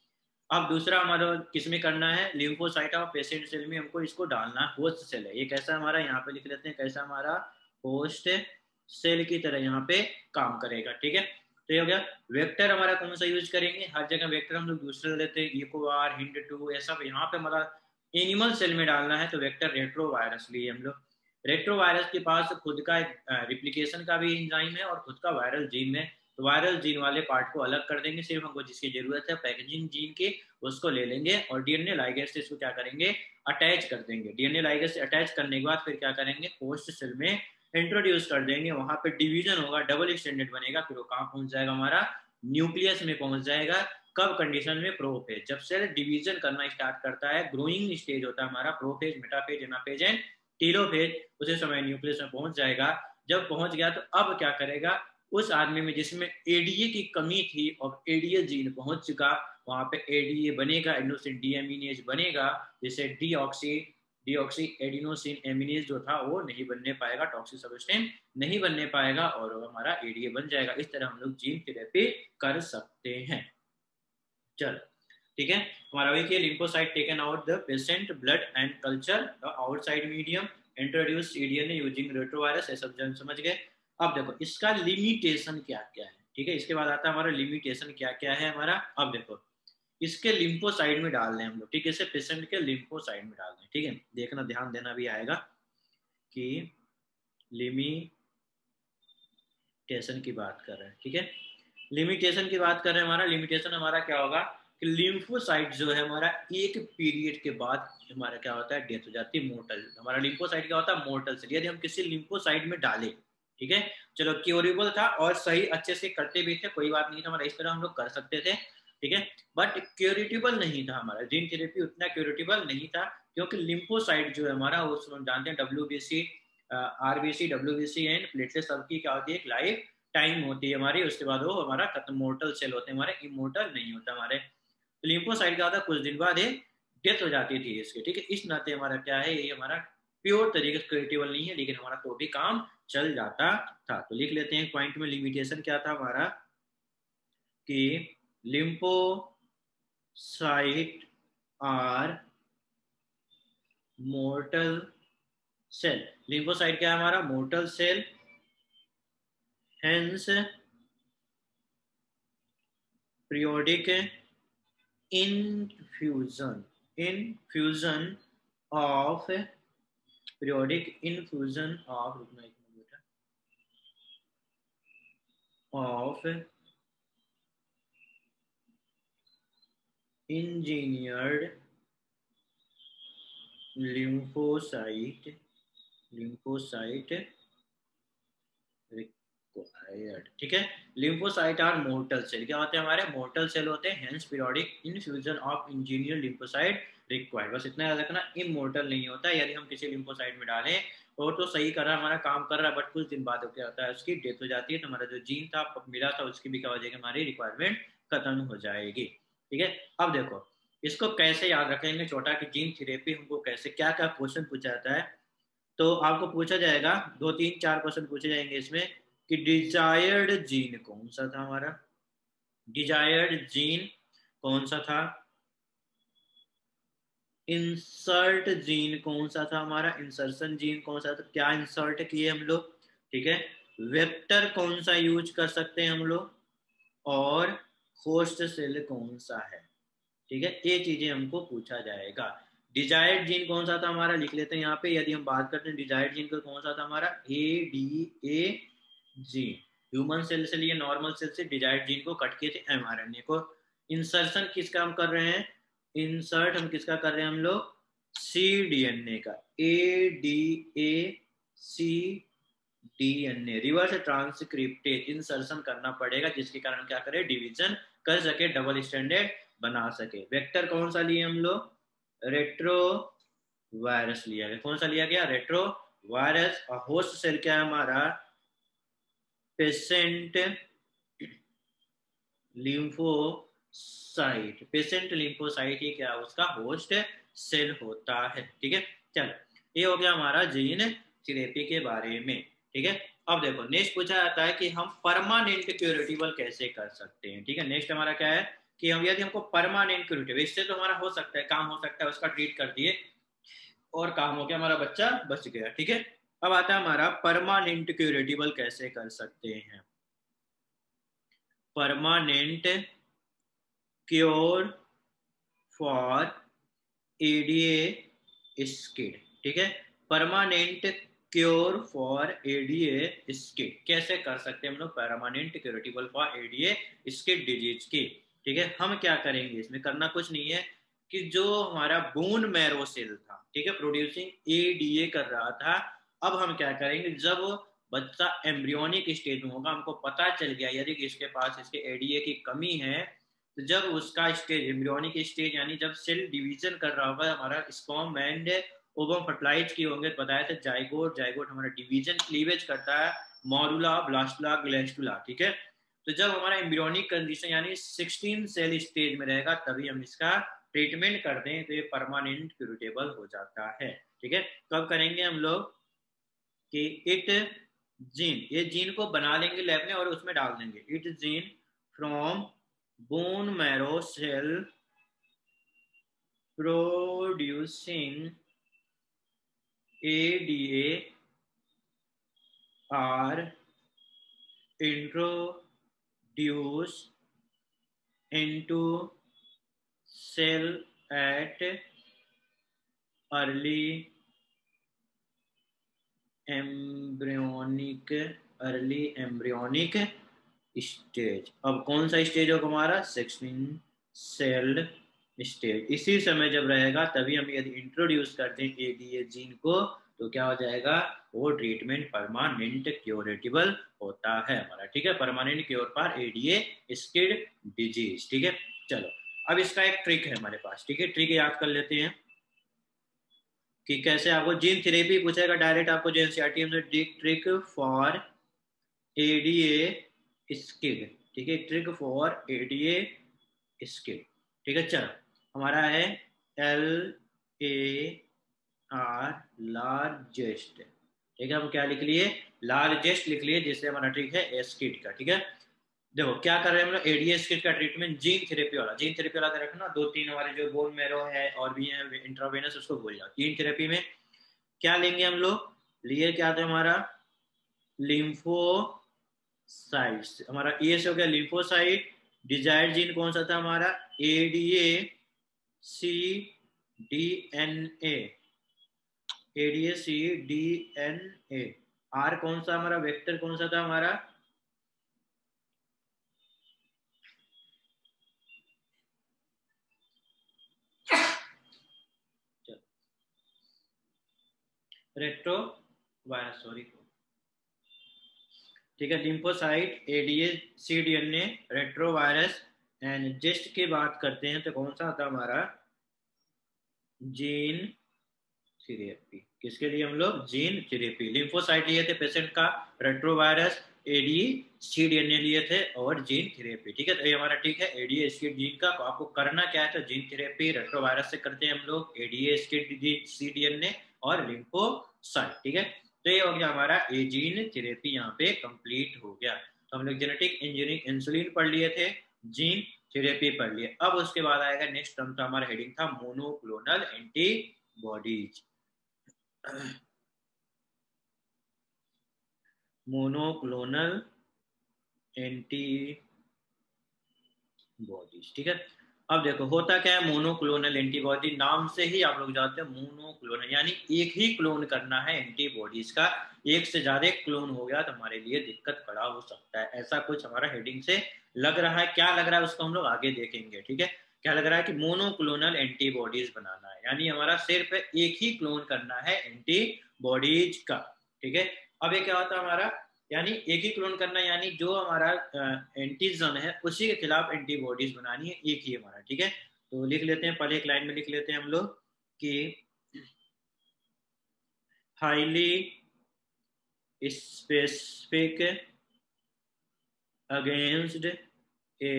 अब दूसरा हमारा किस में करना है, लिम्फोसाइट ऑफ पेशेंट सेल में हमको इसको डालना है, होस्ट सेल है ये, कैसा हमारा यहाँ पे लिख लेते हैं, कैसा हमारा होस्ट सेल की तरह यहाँ पे काम करेगा, ठीक है। तो ये हो गया। वेक्टर हमारा कौन सा यूज करेंगे, हर जगह वेक्टर हम लोग दूसरे लेते हैं, इकोआर, हिंड टू, ये सब। यहाँ पे हमारा एनिमल सेल में डालना है तो वेक्टर रेट्रोवायरस लिए हम लोग। रेट्रोवायरस के पास खुद का रिप्लिकेशन का भी एंजाइम है और खुद का वायरल जीन है, तो वायरल जीन वाले पार्ट को अलग कर देंगे, सिर्फ हमको जिसकी जरूरत है पैकेजिंग जीन की उसको ले लेंगे और डीएनए लाइगेज से इसको क्या करेंगे, अटैच कर देंगे। डीएनए लाइगेज से अटैच करने के बाद फिर क्या करेंगे, होस्ट सेल में इंट्रोड्यूस कर देंगे, वहां पे डिवीजन होगा, डबल स्टैंडर्ड बनेगा, फिर वो कहाँ पहुंच जाएगा, हमारा न्यूक्लियस में पहुंच जाएगा। कब कंडीशन में, प्रोफेज, जब सेल डिवीजन करना स्टार्ट करता है, ग्रोइंग स्टेज होता है हमारा, prophase, metaphase, anaphase and telophase, उसी समय न्यूक्लियस में पहुंच जाएगा। जब पहुंच गया तो अब क्या करेगा, उस आदमी में जिसमें एडीए की कमी थी और एडीए जीन पहुंच चुका, वहां पे एडीए बनेगा, एडिनोसिन डीएमिनेज बनेगा, जिसे डीऑक्सी डीऑक्सी एडिनोसिन एमिनेज जो था वो नहीं बनने पाएगा, टॉक्सिक सब्सटेंस नहीं बनने पाएगा और हमारा एडीए बन जाएगा। इस तरह हम लोग जीन थेरेपी कर सकते हैं। चलो ठीक है, हमारा वही किया, lymphocyte taken out the patient blood and culture the outside medium, introduce E DNA using retrovirus, ये सब जन समझ गए। अब देखो इसका लिमिटेशन क्या क्या है, ठीक है, इसके बाद आता है हमारा लिमिटेशन क्या क्या है हमारा। अब देखो इसके लिम्फोसाइड में डाल दें हम लोग, ठीक है, इसे पेशेंट के लिम्फोसाइड में डाल दें, ठीक है, देखना ध्यान देना भी आएगा कि लिमिटेशन की बात कर रहे हैं, ठीक है, लिमिटेशन की बात कर रहे हैं। हमारा लिमिटेशन हमारा क्या होगा कि लिम्फोसाइट जो है हमारा एक पीरियड के बाद हमारा क्या होता है, डेथ हो जाती है, मोर्टल। हमारा लिम्फोसाइट क्या होता है, मोर्टल सेल, यदि हम किसी लिम्फोसाइट में डालें, ठीक है, चलो क्योरेबल था और सही अच्छे से करते भी थे, कोई बात नहीं था, हमारा इस तरह हम लोग कर सकते थे, ठीक है, बट क्योरेटिबल नहीं था हमारा जीन थेरेपी, उतना क्योरेटिबल नहीं था, क्योंकि लिम्फोसाइट जो है हमारा वो हम जानते हैं WBC, RBC, WBC and platelet सबकी क्या होती है, एक लाइफ टाइम होती है हमारी, उसके बाद वो हमारा खत्म, मोर्टल सेल होते हैं हमारे, इमोर्टल नहीं होता हमारे। तो लिम्फोसाइट का होता कुछ दिन बाद ये डेथ हो जाती थी इसके, ठीक है, इस नाते हमारा क्या है, ये हमारा प्योर तरीके से क्रिएटिबल नहीं है, लेकिन हमारा तो भी काम चल जाता था। तो लिख लेते हैं पॉइंट में, लिमिटेशन क्या था हमारा कि lymphocyte are mortal cell, lymphocyte क्या है हमारा, mortal cell, hence periodic infusion infusion of periodic infusion of of engineered lymphocyte lymphocyte required, ठीक है, लिम्फोसाइट आर मोर्टल सेल, क्या होते हैं हमारे, मोर्टल सेल होते हैं, hence periodic infusion of engineer lymphocyte required, बस इतना याद रखना, इमोर्टल नहीं होता। यदि हम किसी लिम्फोसाइट में डालें और तो सही कर रहा है, हमारा काम कर रहा है, बट कुछ दिन बाद क्या होता है, उसकी डेथ हो जाती है, तो हमारा जो जीन था मिला था उसकी भी क्या हो जाएगी, हमारी रिक्वायरमेंट खत्म हो जाएगी, ठीक है। अब देखो इसको कैसे याद रखेंगे छोटा, कि जीन थेरेपी हमको कैसे, क्या क्या क्वेश्चन पूछा जाता है, तो आपको पूछा जाएगा, दो तीन चार क्वेश्चन पूछे जाएंगे इसमें, कि डिजायर्ड जीन कौन सा था हमारा, डिजायर्ड जीन कौन सा था, इंसर्ट जीन कौन सा था हमारा, इंसर्शन जीन कौन सा था, क्या इंसर्ट किए हम लोग, ठीक है, वेक्टर कौन सा यूज कर सकते हैं हम लोग, और होस्ट सेल कौन सा है, ठीक है, ये चीजें हमको पूछा जाएगा। डिजायर्ड जीन कौन सा था हमारा, लिख लेते हैं यहाँ पे, यदि हम बात करते हैं डिजायर्ड जीन का कौन सा था हमारा, A D A gene, human cell से लिए नॉर्मल सेल से डिजायर्ड जीन को कट किए थे एमआरएनए को। इंसर्शन किसका हम कर रहे हैं, इंसर्ट हम किसका कर रहे हैं हम लोग, सी डीएनए का, A D A C DNA, reverse transcriptase insertion करना पड़ेगा, जिसके कारण क्या करे, डिवीजन कर सके, डबल स्टैंडर्ड बना सके। वेक्टर कौन सा लिए हम लोग, रेट्रो वायरस लिया गया, कौन सा लिया गया, रेट्रो वायरस। और होस्ट सेल क्या है हमारा, पेशेंट लिम्फोसाइट, पेशेंट लिम्फोसाइट ही क्या उसका होस्ट सेल होता है, ठीक है। चलो ये हो गया हमारा जीन थेरेपी के बारे में, ठीक है। अब देखो नेक्स्ट पूछा जाता है कि हम परमानेंट क्यूरेटिबल कैसे कर सकते हैं, ठीक है, नेक्स्ट हमारा क्या है, कि हम यदि हमको परमानेंट क्यूरेटिव, इससे तो हमारा हो सकता है, काम हो सकता है, उसका ट्रीट कर दिए और काम हो गया, हमारा बच्चा बच गया, ठीक है। अब आता है हमारा परमानेंट क्यूरेटिबल कैसे कर सकते हैं। Permanent cure for ADA SCID, ठीक है। Permanent cure for ADA SCID कैसे कर सकते हैं हम लोग, permanent curable for ADA SCID disease की, ठीक है। हम क्या करेंगे, इसमें करना कुछ नहीं है कि जो हमारा बोन मैरो सेल था, ठीक है, प्रोड्यूसिंग एडीए कर रहा था, अब हम क्या करेंगे, जब बच्चा एम्ब्रियोनिक स्टेज में होगा, हमको पता चल गया यदि इसके पास इसके एडीए की कमी है, तो जब उसका स्टेज एम्ब्रियोनिक स्टेज यानी जब सेल डिवीजन कर रहा होगा, हमारा स्पर्म एंड ओवम फर्टिलाइज किए होंगे, बताया था जाइगोट, जाइगोट हमारा डिवीजन क्लीवेज करता है, मॉरुला, ब्लास्टुला, ग्लैस्टुला, ठीक है। तो जब हमारा एम्ब्रियोनिक कंडीशन यानी सिक्सटीन सेल स्टेज में रहेगा, तभी हम इसका ट्रीटमेंट करते हैं, तो ये परमानेंट क्यूरेटेबल हो जाता है, ठीक है। कब करेंगे हम लोग कि इट जीन, ये जीन को बना लेंगे लैब में और उसमें डाल देंगे, it gene from bone marrow cell producing ADA are introduced into cell at early embryonic early embryonic stage. अब कौन सा स्टेज होगा हमारा, सिक्सटीन सेल स्टेज। इसी समय जब रहेगा तभी हम यदि इंट्रोड्यूस करते हैं एडीए जीन को, तो क्या हो जाएगा, वो ट्रीटमेंट परमानेंट क्योरेटिबल होता है हमारा, ठीक है। Permanent cure for ADA SCID disease, ठीक है। चलो अब इसका एक ट्रिक है हमारे पास, ठीक है, ट्रिक याद कर लेते हैं कि कैसे आपको जीन थेरेपी पूछेगा डायरेक्ट, आपको जो एनसीईआरटी में ट्रिक फॉर एडीए स्किड, ठीक है, ट्रिक फॉर एडीए स्किड, ठीक है। चलो हमारा है एल ए आर लार्जेस्ट, ठीक है, हम क्या लिख लिए, लार्जेस्ट लिख लिए, जिससे हमारा ट्रिक है एस्किड का, ठीक है। देखो क्या कर रहे हैं हम लोग, एडीए स्किड का ट्रीटमेंट जीन थेरेपी वाला, जीन थेरेपी वाला रखना, दो तीन हमारे जो बोन मैरो है और भी है इंट्रावेनस, उसको भूल जाओ। जीन थेरेपी में क्या लेंगे हम लोग, लिए क्या था हमारा लिम्फोसाइट्स, हमारा ये से हो गया लिम्फोसाइट, डिजायर्ड जीन कौन सा था हमारा, ADA C D N A, ADA C D N A. आर कौन सा हमारा वेक्टर कौन सा था हमारा, रेट्रो वायरस, सॉरी, ठीक है, lymphocyte, ADA C D N A, retro virus and जेस्ट की बात करते हैं तो कौन सा था हमारा, जीन थेरेपी। किसके लिए हम लोग, जीन थेरेपी। लिम्फोसाइट लिए थे पेशेंट का, रेट्रोवायरस, एडी सीडीएनए लिए थे और जीन थेरेपी, ठीक है। तो ये हमारा ठीक है एडीए स्किड जीन का। तो आपको करना क्या है, तो जीन थेरेपी रेट्रोवायरस से करते हैं हम लोग, एडीए स्किड सीडीएनए और लिम्फोसाइट, ठीक है। तो ये हो गया हमारा ए जीन थेरेपी, यहाँ पे कंप्लीट हो गया। तो हम लोग जेनेटिक इंजीनियरिंग इंसुलिन पढ़ लिए थे, जीन थेरेपी पढ़ लिए। अब उसके बाद आएगा नेक्स्ट टर्म, तो हमारा हेडिंग था मोनोक्लोनल एंटीबॉडीज। मोनोक्लोनल एंटीबॉडीज, ठीक है। अब देखो होता क्या है मोनोक्लोनल एंटीबॉडी, नाम से ही आप लोग जानते हैं मोनोक्लोनल यानी एक ही क्लोन करना है एंटीबॉडीज का, एक से ज्यादा क्लोन हो गया तो हमारे लिए दिक्कत खड़ा हो सकता है, ऐसा कुछ हमारा हेडिंग से लग रहा है। क्या लग रहा है उसको हम लोग आगे देखेंगे, ठीक है। क्या लग रहा है कि मोनोक्लोनल एंटीबॉडीज बनाना है, यानी हमारा सिर्फ एक ही क्लोन करना है एंटीबॉडीज का, ठीक है। अब ये क्या होता है हमारा, यानी एक ही क्लोन करना, यानी जो हमारा एंटीजन है उसी के खिलाफ एंटीबॉडीज बनानी है, एक ही हमारा, ठीक है। तो लिख लेते हैं, पहले एक लाइन में लिख लेते हैं हम लोग कि highly specific against a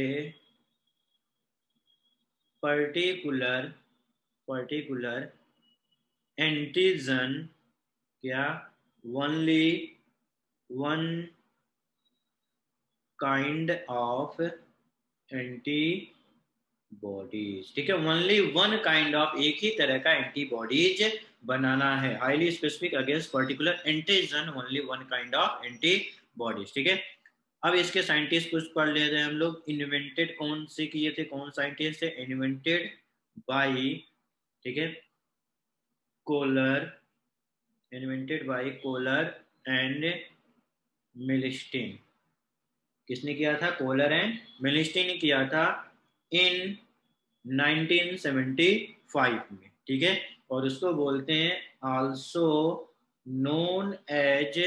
particular particular antigen, क्या only one kind of antibody bodies, ठीक है। ओनली वन काइंड ऑफ, एक ही तरह का एंटीबॉडीज बनाना है। Highly specific against particular antigen, only one kind of antibodies, ठीक है। अब इसके साइंटिस्ट कुछ पढ़ लेते हैं हम लोग। इन्वेंटेड कौन से किए थे, कौन साइंटिस्ट थे? इन्वेंटेड बाई, ठीक है, Kohler, invented by Kohler and Milstein. किसने किया था? कोलर एंड मिलिस्टीन ने किया था इन नाइनटीन सेवेंटी फाइव में, ठीक है। और उसको बोलते हैं also known as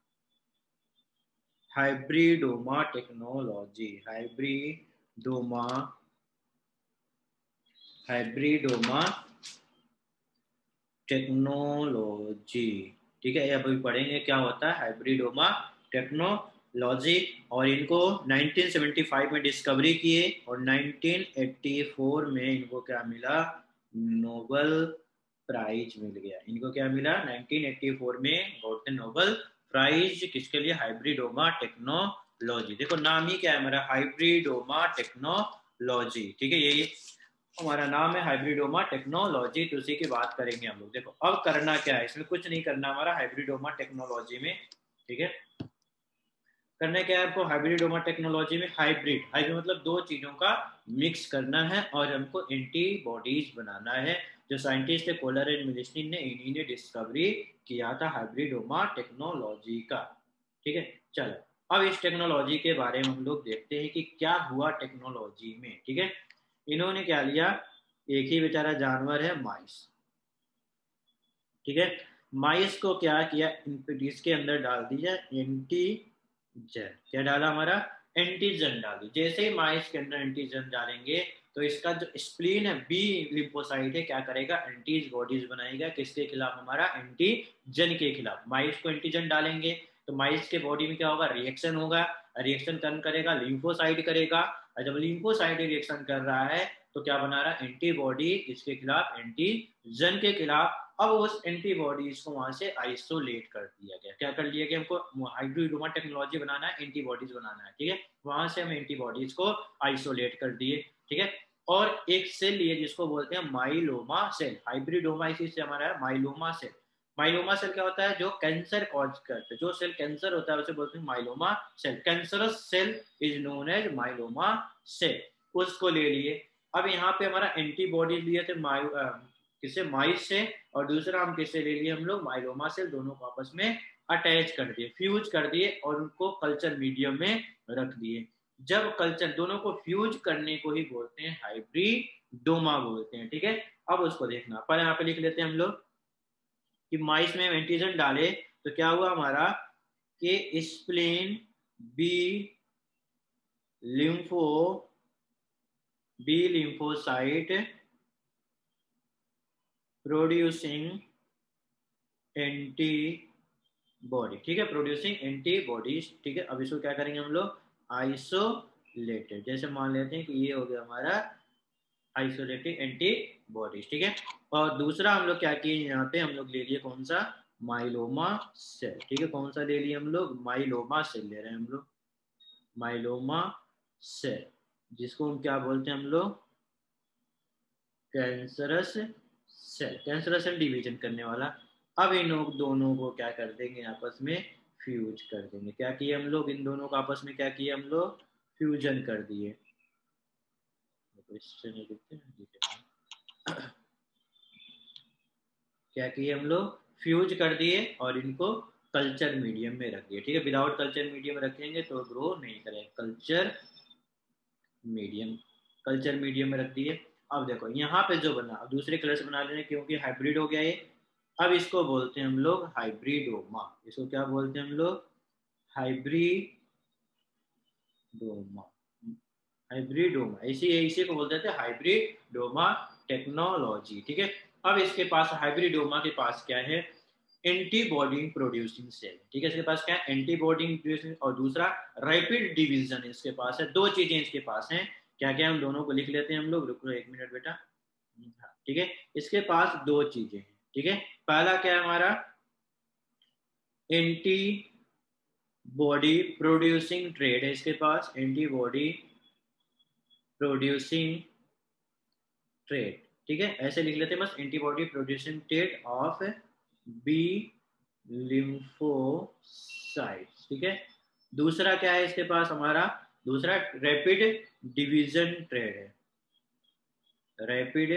hybridoma technology. Hybridoma, hybridoma technology, ठीक है। अभी पढ़ेंगे क्या होता है हाइब्रिडोमा टेक्नोलॉजी। और इनको नाइनटीन सेवेंटी फाइव में डिस्कवरी किए और नाइनटीन एटी फोर में इनको क्या मिला? नोबेल प्राइज मिल गया। इनको क्या मिला? नाइनटीन एटी फोर में गॉट द नोबेल प्राइज। किसके लिए? Hybridoma technology. देखो नाम ही क्या है हमारा, हाइब्रिडोमा टेक्नोलॉजी, ठीक है। यही हमारा नाम है, हाइब्रिडोमा टेक्नोलॉजी। तो उसी की बात करेंगे हम लोग। देखो अब करना क्या है, इसमें कुछ नहीं करना हमारा हाइब्रिडोमा टेक्नोलॉजी में, ठीक है। करना क्या है आपको हाइब्रिडोमा टेक्नोलॉजी में? हाइब्रिड, हाइब्रिड मतलब दो चीजों का मिक्स करना है और हमको एंटीबॉडीज बनाना है। जो साइंटिस्ट है कोलर एंड मिलिस्टीन ने, इन्हीं ने डिस्कवरी किया था हाइब्रिडोमा टेक्नोलॉजी का, ठीक है। चलो अब इस टेक्नोलॉजी के बारे में हम लोग देखते हैं कि क्या हुआ टेक्नोलॉजी में, ठीक है। इन्होंने क्या लिया? एक ही बेचारा जानवर है माइस, ठीक है। माइस को क्या किया? इसके अंदर डाल दिया एंटीजन। क्या डाला? हमारा एंटीजन डाल दिया। जैसे ही माइस के अंदर एंटीजन डालेंगे तो इसका जो स्प्लीन है, बी लिम्फोसाइट है, क्या करेगा? एंटीबॉडीज बनाएगा। किसके खिलाफ? हमारा एंटीजन के खिलाफ। माइस को एंटीजन डालेंगे तो माइस के बॉडी में क्या होगा? रिएक्शन होगा। रिएक्शन कौन करेगा? लिम्फोसाइट करेगा। और जब लिम्फोसाइट रिएक्शन कर रहा है तो क्या बना रहा है? एंटीबॉडी किसके खिलाफ? एंटीजन के खिलाफ। अब उस एंटीबॉडीज को वहां से आइसोलेट कर दिया गया। क्या कर लिया गया? हमको हाइब्रिडोमा टेक्नोलॉजी बनाना है, एंटीबॉडीज बनाना है, ठीक है। वहां से हम एंटीबॉडीज को आइसोलेट कर दिए, ठीक है। और एक सेल लिए जिसको बोलते हैं माइलोमा सेल। हाइब्रिडोमा इसी से हमारा है माइलोमा सेल। माइलोमा सेल क्या होता है? जो कैंसर कॉज करते हैं, जो सेल कैंसर होता है उसे बोलते हैं myeloma cell. Cancerous cell is known as myeloma cell. उसको ले लिए। अब यहाँ पे हमारा एंटीबॉडी लिए थे माइ किसे? माइस से। और दूसरा हम किसे ले लिए हम लोग? Myeloma cell. दोनों को आपस में अटैच कर दिए, फ्यूज कर दिए और उनको कल्चर मीडियम में रख दिए। जब कल्चर, दोनों को फ्यूज करने को ही बोलते हैं हाइब्रिडोमा बोलते हैं, ठीक है। अब उसको देखना पर यहाँ पे लिख लेते हैं हम लोग कि माइस में एंटीजन डाले तो क्या हुआ हमारा कि spleen, B lympho, B lymphocyte producing antibody, ठीक है, प्रोड्यूसिंग एंटीबॉडीज, ठीक है। अब इसको क्या करेंगे हम लोग? आइसोलेटेड। जैसे मान लेते हैं कि ये हो गया हमारा आइसोलेटेड एंटीबॉडीज, ठीक है। और दूसरा हम लोग क्या किए यहाँ पे? हम लोग ले लिए कौन सा? माइलोमा सेल, ठीक है। कौन सा ले लिए हम लोग? माइलोमा सेल ले रहे हैं हम लोग। माइलोमा सेल, जिसको हम क्या बोलते हैं हम लोग? Cancerous cell. Cancerous cell division करने वाला। अब इन दोनों को क्या कर देंगे? आपस में फ्यूज कर देंगे। क्या किए हम लोग? इन दोनों को आपस में क्या किए हम लोग? फ्यूजन कर दिए। क्या किए हम लोग? फ्यूज कर दिए और इनको कल्चर मीडियम में रख दिए, ठीक है। विदाउट कल्चर मीडियम रखेंगे तो ग्रो नहीं करेगा। कल्चर मीडियम, कल्चर मीडियम में रख दिए। अब देखो यहाँ पे जो बना, अब दूसरे कलर से बना लेंगे क्योंकि हाइब्रिड हो गया ये। अब इसको बोलते हैं हम लोग हाइब्रिडोमा। इसको क्या बोलते हैं हम लोग? हाइब्रिडोमा। हाइब्रिडोमा इसी इसी को बोलते थे हाइब्रिडोमा टेक्नोलॉजी, ठीक है। अब इसके पास हाइब्रिडोमा के पास क्या है? एंटीबॉडी प्रोड्यूसिंग सेल, ठीक है। इसके पास क्या है? Antibody producing. और दूसरा रैपिड डिवीजन इसके पास है। दो चीजें इसके पास हैं। क्या क्या? हम दोनों को लिख लेते हैं हम लोग। रुको एक मिनट बेटा, ठीक है। इसके पास दो चीजें हैं, ठीक है। पहला क्या है हमारा? एंटी बॉडी प्रोड्यूसिंग ट्रेड है इसके पास। एंटीबॉडी प्रोड्यूसिंग ट्रेट, ठीक है, ऐसे लिख लेते हैं बस, antibody producing trait of B lymphocytes, ठीक है। दूसरा क्या है इसके पास हमारा, दूसरा रैपिड डिवीजन ट्रेड है, rapid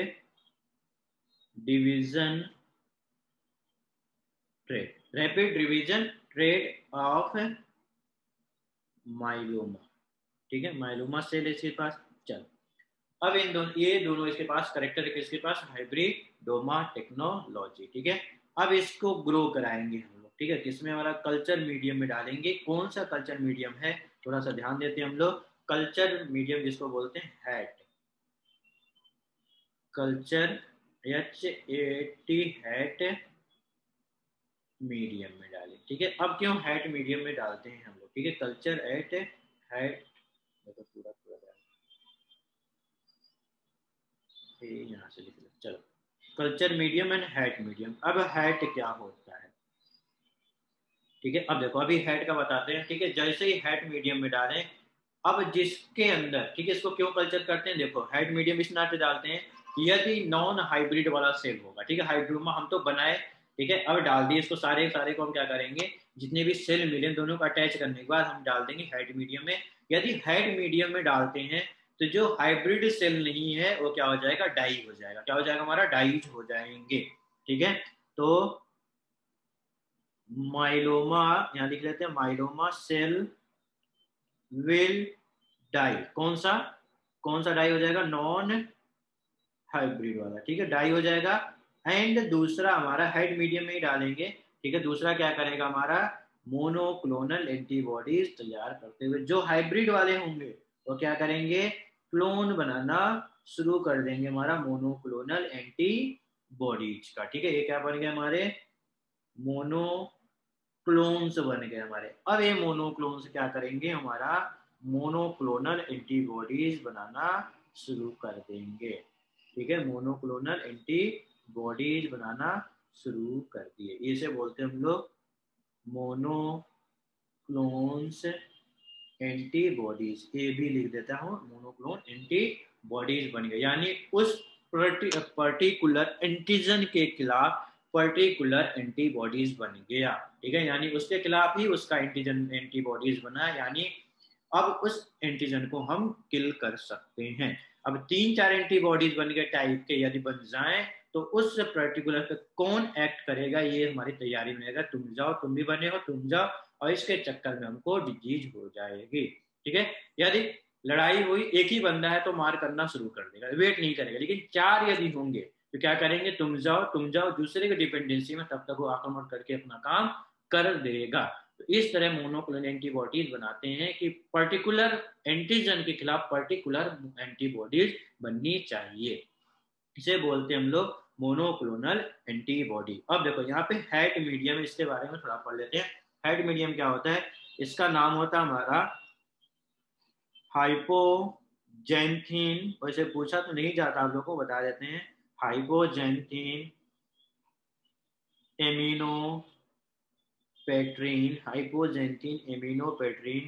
division trade, rapid division trade of myeloma, ठीक है, माइलोमा सेल इसके पास। चल अब इन दोनों, ये दोनों इसके पास करेक्टर किसके पास, हाइब्रिडोमा टेक्नोलॉजी, ठीक है। अब इसको ग्रो कराएंगे हम लोग, ठीक है, किसमें हमारा कल्चर मीडियम में डालेंगे। कौन सा कल्चर मीडियम है, थोड़ा सा ध्यान देते हैं हम लोग। कल्चर मीडियम जिसको बोलते हैं HAT, culture H A T HAT medium में डालें, ठीक है। अब क्यों हैट मीडियम में डालते हैं हम लोग, ठीक है, कल्चर एट हैट, मतलब पूरा पूरा यहाँ से लिख लो। चलो, culture medium and HAT medium. अब हैट क्या होता है, ठीक है, अब देखो अभी हैट का बताते हैं, ठीक है। जैसे ही हैट मीडियम में डालें, अब जिसके अंदर, ठीक है, इसको क्यों कल्चर करते हैं, देखो हैट मीडियम इस नाते डालते हैं यदि नॉन हाइब्रिड वाला सेल होगा, ठीक है, हाइब्रिडोमा हम तो बनाए, ठीक है, अब डाल दिए इसको, सारे सारे को हम क्या करेंगे, जितने भी सेल मिले दोनों को अटैच करने के बाद हम डाल देंगे हैट मीडियम में। यदि हैट मीडियम में डालते हैं तो जो हाइब्रिड सेल नहीं है वो क्या हो जाएगा, डाई हो जाएगा, क्या हो जाएगा हमारा, डाइज हो जाएंगे, ठीक है। तो माइलोमा यहाँ लिख लेते हैं, माइलोमा सेल विल डाई, कौन सा कौन सा डाई हो जाएगा, नॉन हाइब्रिड वाला, ठीक है, डाई हो जाएगा। एंड दूसरा हमारा हेड मीडियम में ही डालेंगे, ठीक है, दूसरा क्या करेगा हमारा, मोनोक्लोनल एंटीबॉडीज तैयार करते हुए जो हाइब्रिड वाले होंगे वो क्या करेंगे, क्लोन बनाना शुरू कर देंगे हमारा मोनोक्लोनल एंटीबॉडीज का, ठीक है। ये क्या बन गया हमारे, मोनोक्लोन्स बन गए हमारे। अब ये मोनोक्लोन्स क्या करेंगे, हमारा मोनोक्लोनल एंटीबॉडीज बनाना शुरू कर देंगे, ठीक है, मोनोक्लोनल एंटीबॉडीज बनाना शुरू कर दिए, इसे बोलते हैं हम लोग मोनोक्लोन्स एंटीबॉडीज, ये भी लिख देता हूँ, मोनोक्लोन एंटीबॉडीज बन गए, यानी उस पर्टिकुलर एंटीजन के खिलाफ पर्टिकुलर एंटीबॉडीज बन गया, ठीक है, यानी उसके खिलाफ ही उसका एंटीजन एंटीबॉडीज बना, यानी अब उस एंटीजन को हम किल कर सकते हैं। अब तीन चार एंटीबॉडीज बन गए टाइप के यदि बन जाएं तो उस पर्टिकुलर पे कौन एक्ट करेगा ये हमारी तैयारी में रहेगा, तुम जाओ, तुम भी बने हो, तुम जाओ, और इसके चक्कर में हमको डिजीज हो जाएगी, ठीक है। यदि लड़ाई हुई, एक ही बंदा है तो मार करना शुरू कर देगा, वेट नहीं करेगा, लेकिन चार यदि होंगे तो क्या करेंगे, तुम जाओ तुम जाओ, दूसरे की डिपेंडेंसी में तब तक वो आक्रमण करके अपना काम कर देगा। तो इस तरह मोनोक्लोनल एंटीबॉडीज बनाते हैं कि पर्टिकुलर एंटीजन के खिलाफ पर्टिकुलर एंटीबॉडीज बननी चाहिए, इसे बोलते हैं हम लोग मोनोक्लोनल एंटीबॉडी। अब देखो यहाँ पे हैट मीडियम, इसके बारे में थोड़ा पढ़ लेते हैं। हैट मीडियम क्या होता है, इसका नाम होता है हमारा हाइपोजेंथीन, वैसे पूछा तो नहीं जाता, आप लोगों को बता देते हैं, हाइपोजेंथीन एमिनो पेट्रीन, हाइपोजेंथीन एमिनोपेट्रीन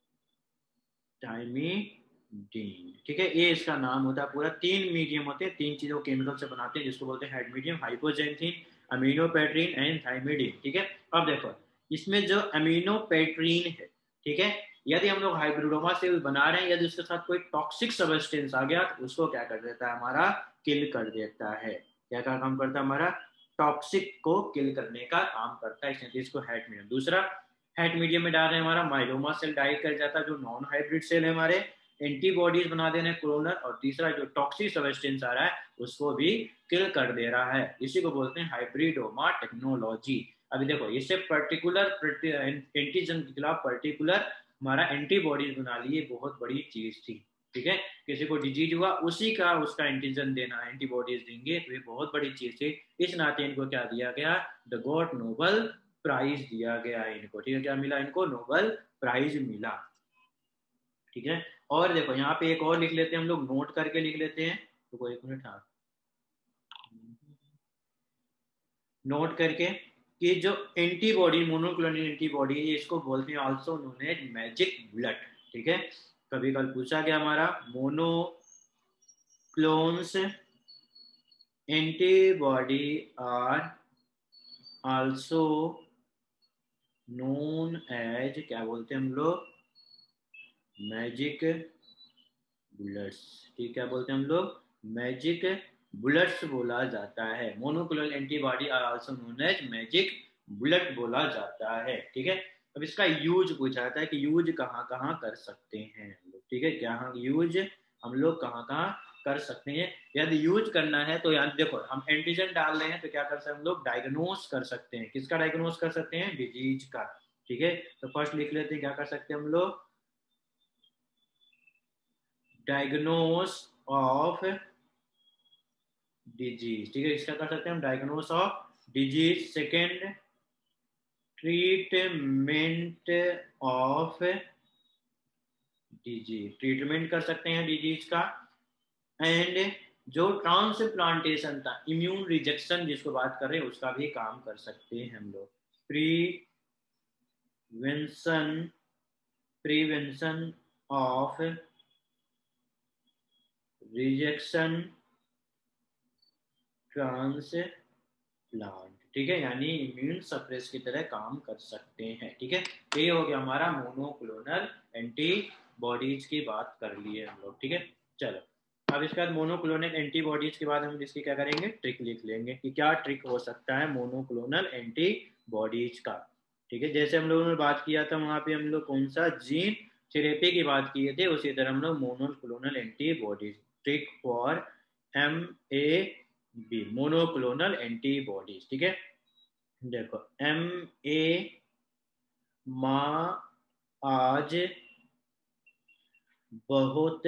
टाइमिडीन, ठीक है, ये इसका नाम होता है पूरा। तीन मीडियम होते हैं, तीन चीजों केमिकल से बनाते हैं जिसको बोलते हैं HAT medium, hypoxanthine, aminopterin and thymidine, ठीक है। अब देखो इसमें जो अमीनोपेट्रीन है, ठीक है, यदि हम लोग हाइब्रिडोमा से बना रहे हैं, यदि उसके साथ कोई टॉक्सिक सब्सटेंस आ गया तो उसको क्या कर देता है, हमारा किल कर देता है। क्या क्या काम करता है, हमारा टॉक्सिक को किल करने का काम करता है, इसलिए इसको हेड मीडियम। दूसरा हैट मीडियम में डाल रहे हैं हमारा माइलोमा सेल डाई कर जाता है, जो नॉन हाइब्रिड सेल है हमारे, एंटीबॉडीज बना देने क्लोनर, और तीसरा जो टॉक्सिक सब्सटेंस आ रहा है उसको भी किल कर दे रहा है, इसी को बोलते हैं हाइब्रिडोमा टेक्नोलॉजी। अभी देखो इससे पर्टिकुलर एंटीजन के खिलाफ पर्टिकुलर हमारा एंटीबॉडीज बना लिए, बहुत बड़ी चीज थी, ठीक है। किसी को डिजीज हुआ उसी का उसका एंटीजन देना, एंटीबॉडीज देंगे, तो ये बहुत बड़ी चीज थी, इस नाते इनको क्या दिया गया, द गॉड नोबल प्राइज दिया गया है इनको, ठीक है, क्या मिला इनको, नोबल प्राइज मिला, ठीक है। और देखो यहाँ पे एक और लिख लेते हैं हम लोग, नोट करके लिख लेते हैं, तो कोई एक मिनट, हाँ नोट करके, कि जो एंटीबॉडी मोनोक्लोनल एंटीबॉडी है इसको बोलते हैं also known as magic blood, ठीक है। कभी कल पूछा गया हमारा monoclonal antibody are also known as, क्या बोलते हैं हम लोग, मैजिक बुलेट्स। ठीक, क्या बोलते हैं हम लोग, मैजिक बुलेट्स बोला जाता है। Monoclonal antibody are also known as magic bullet बोला जाता है। ठीक है, अब इसका यूज पूछा जाता है कि यूज कहाँ कहाँ कर सकते हैं हम लोग। ठीक है, क्या यूज हम लोग कहाँ कहाँ कर सकते हैं। यदि यूज करना है तो यहाँ देखो, हम एंटीजन डाल रहे हैं तो क्या कर सकते हैं हम लोग, डायग्नोस कर सकते हैं। किसका डायग्नोस कर सकते हैं, डिजीज का। ठीक है, तो फर्स्ट लिख लेते हैं, क्या कर सकते हैं हम लोग, डायग्नोस ऑफ डिजीज। ठीक है, इसका कर सकते हैं हम, diagnose of disease. Second, treatment of disease, treatment कर सकते हैं डिजीज का। एंड जो ट्रांसप्लांटेशन था, इम्यून रिजेक्शन जिसको बात कर रहे हैं, उसका भी काम कर सकते हैं हम लोग। Prevention prevention of rejection transplant. ठीक है, यानी इम्यून सप्रेस की तरह काम कर सकते हैं। ठीक है, ये हो गया हमारा मोनोक्लोनल एंटीबॉडीज की बात कर लिए हम लोग। ठीक है, चलो अब इसके बाद मोनोक्लोनल एंटीबॉडीज के बाद हम इसकी क्या करेंगे, ट्रिक लिख लेंगे कि क्या ट्रिक हो सकता है मोनोक्लोनल एंटीबॉडीज का। ठीक है, जैसे हम लोगों ने बात किया था वहां पे हम लोग कौन सा जीन थेरेपी की बात किए थे, उसी तरह हम लोग monoclonal antibodies, trick for M A B, monoclonal antibodies. ठीक है, देखो एम ए माँ आज बहुत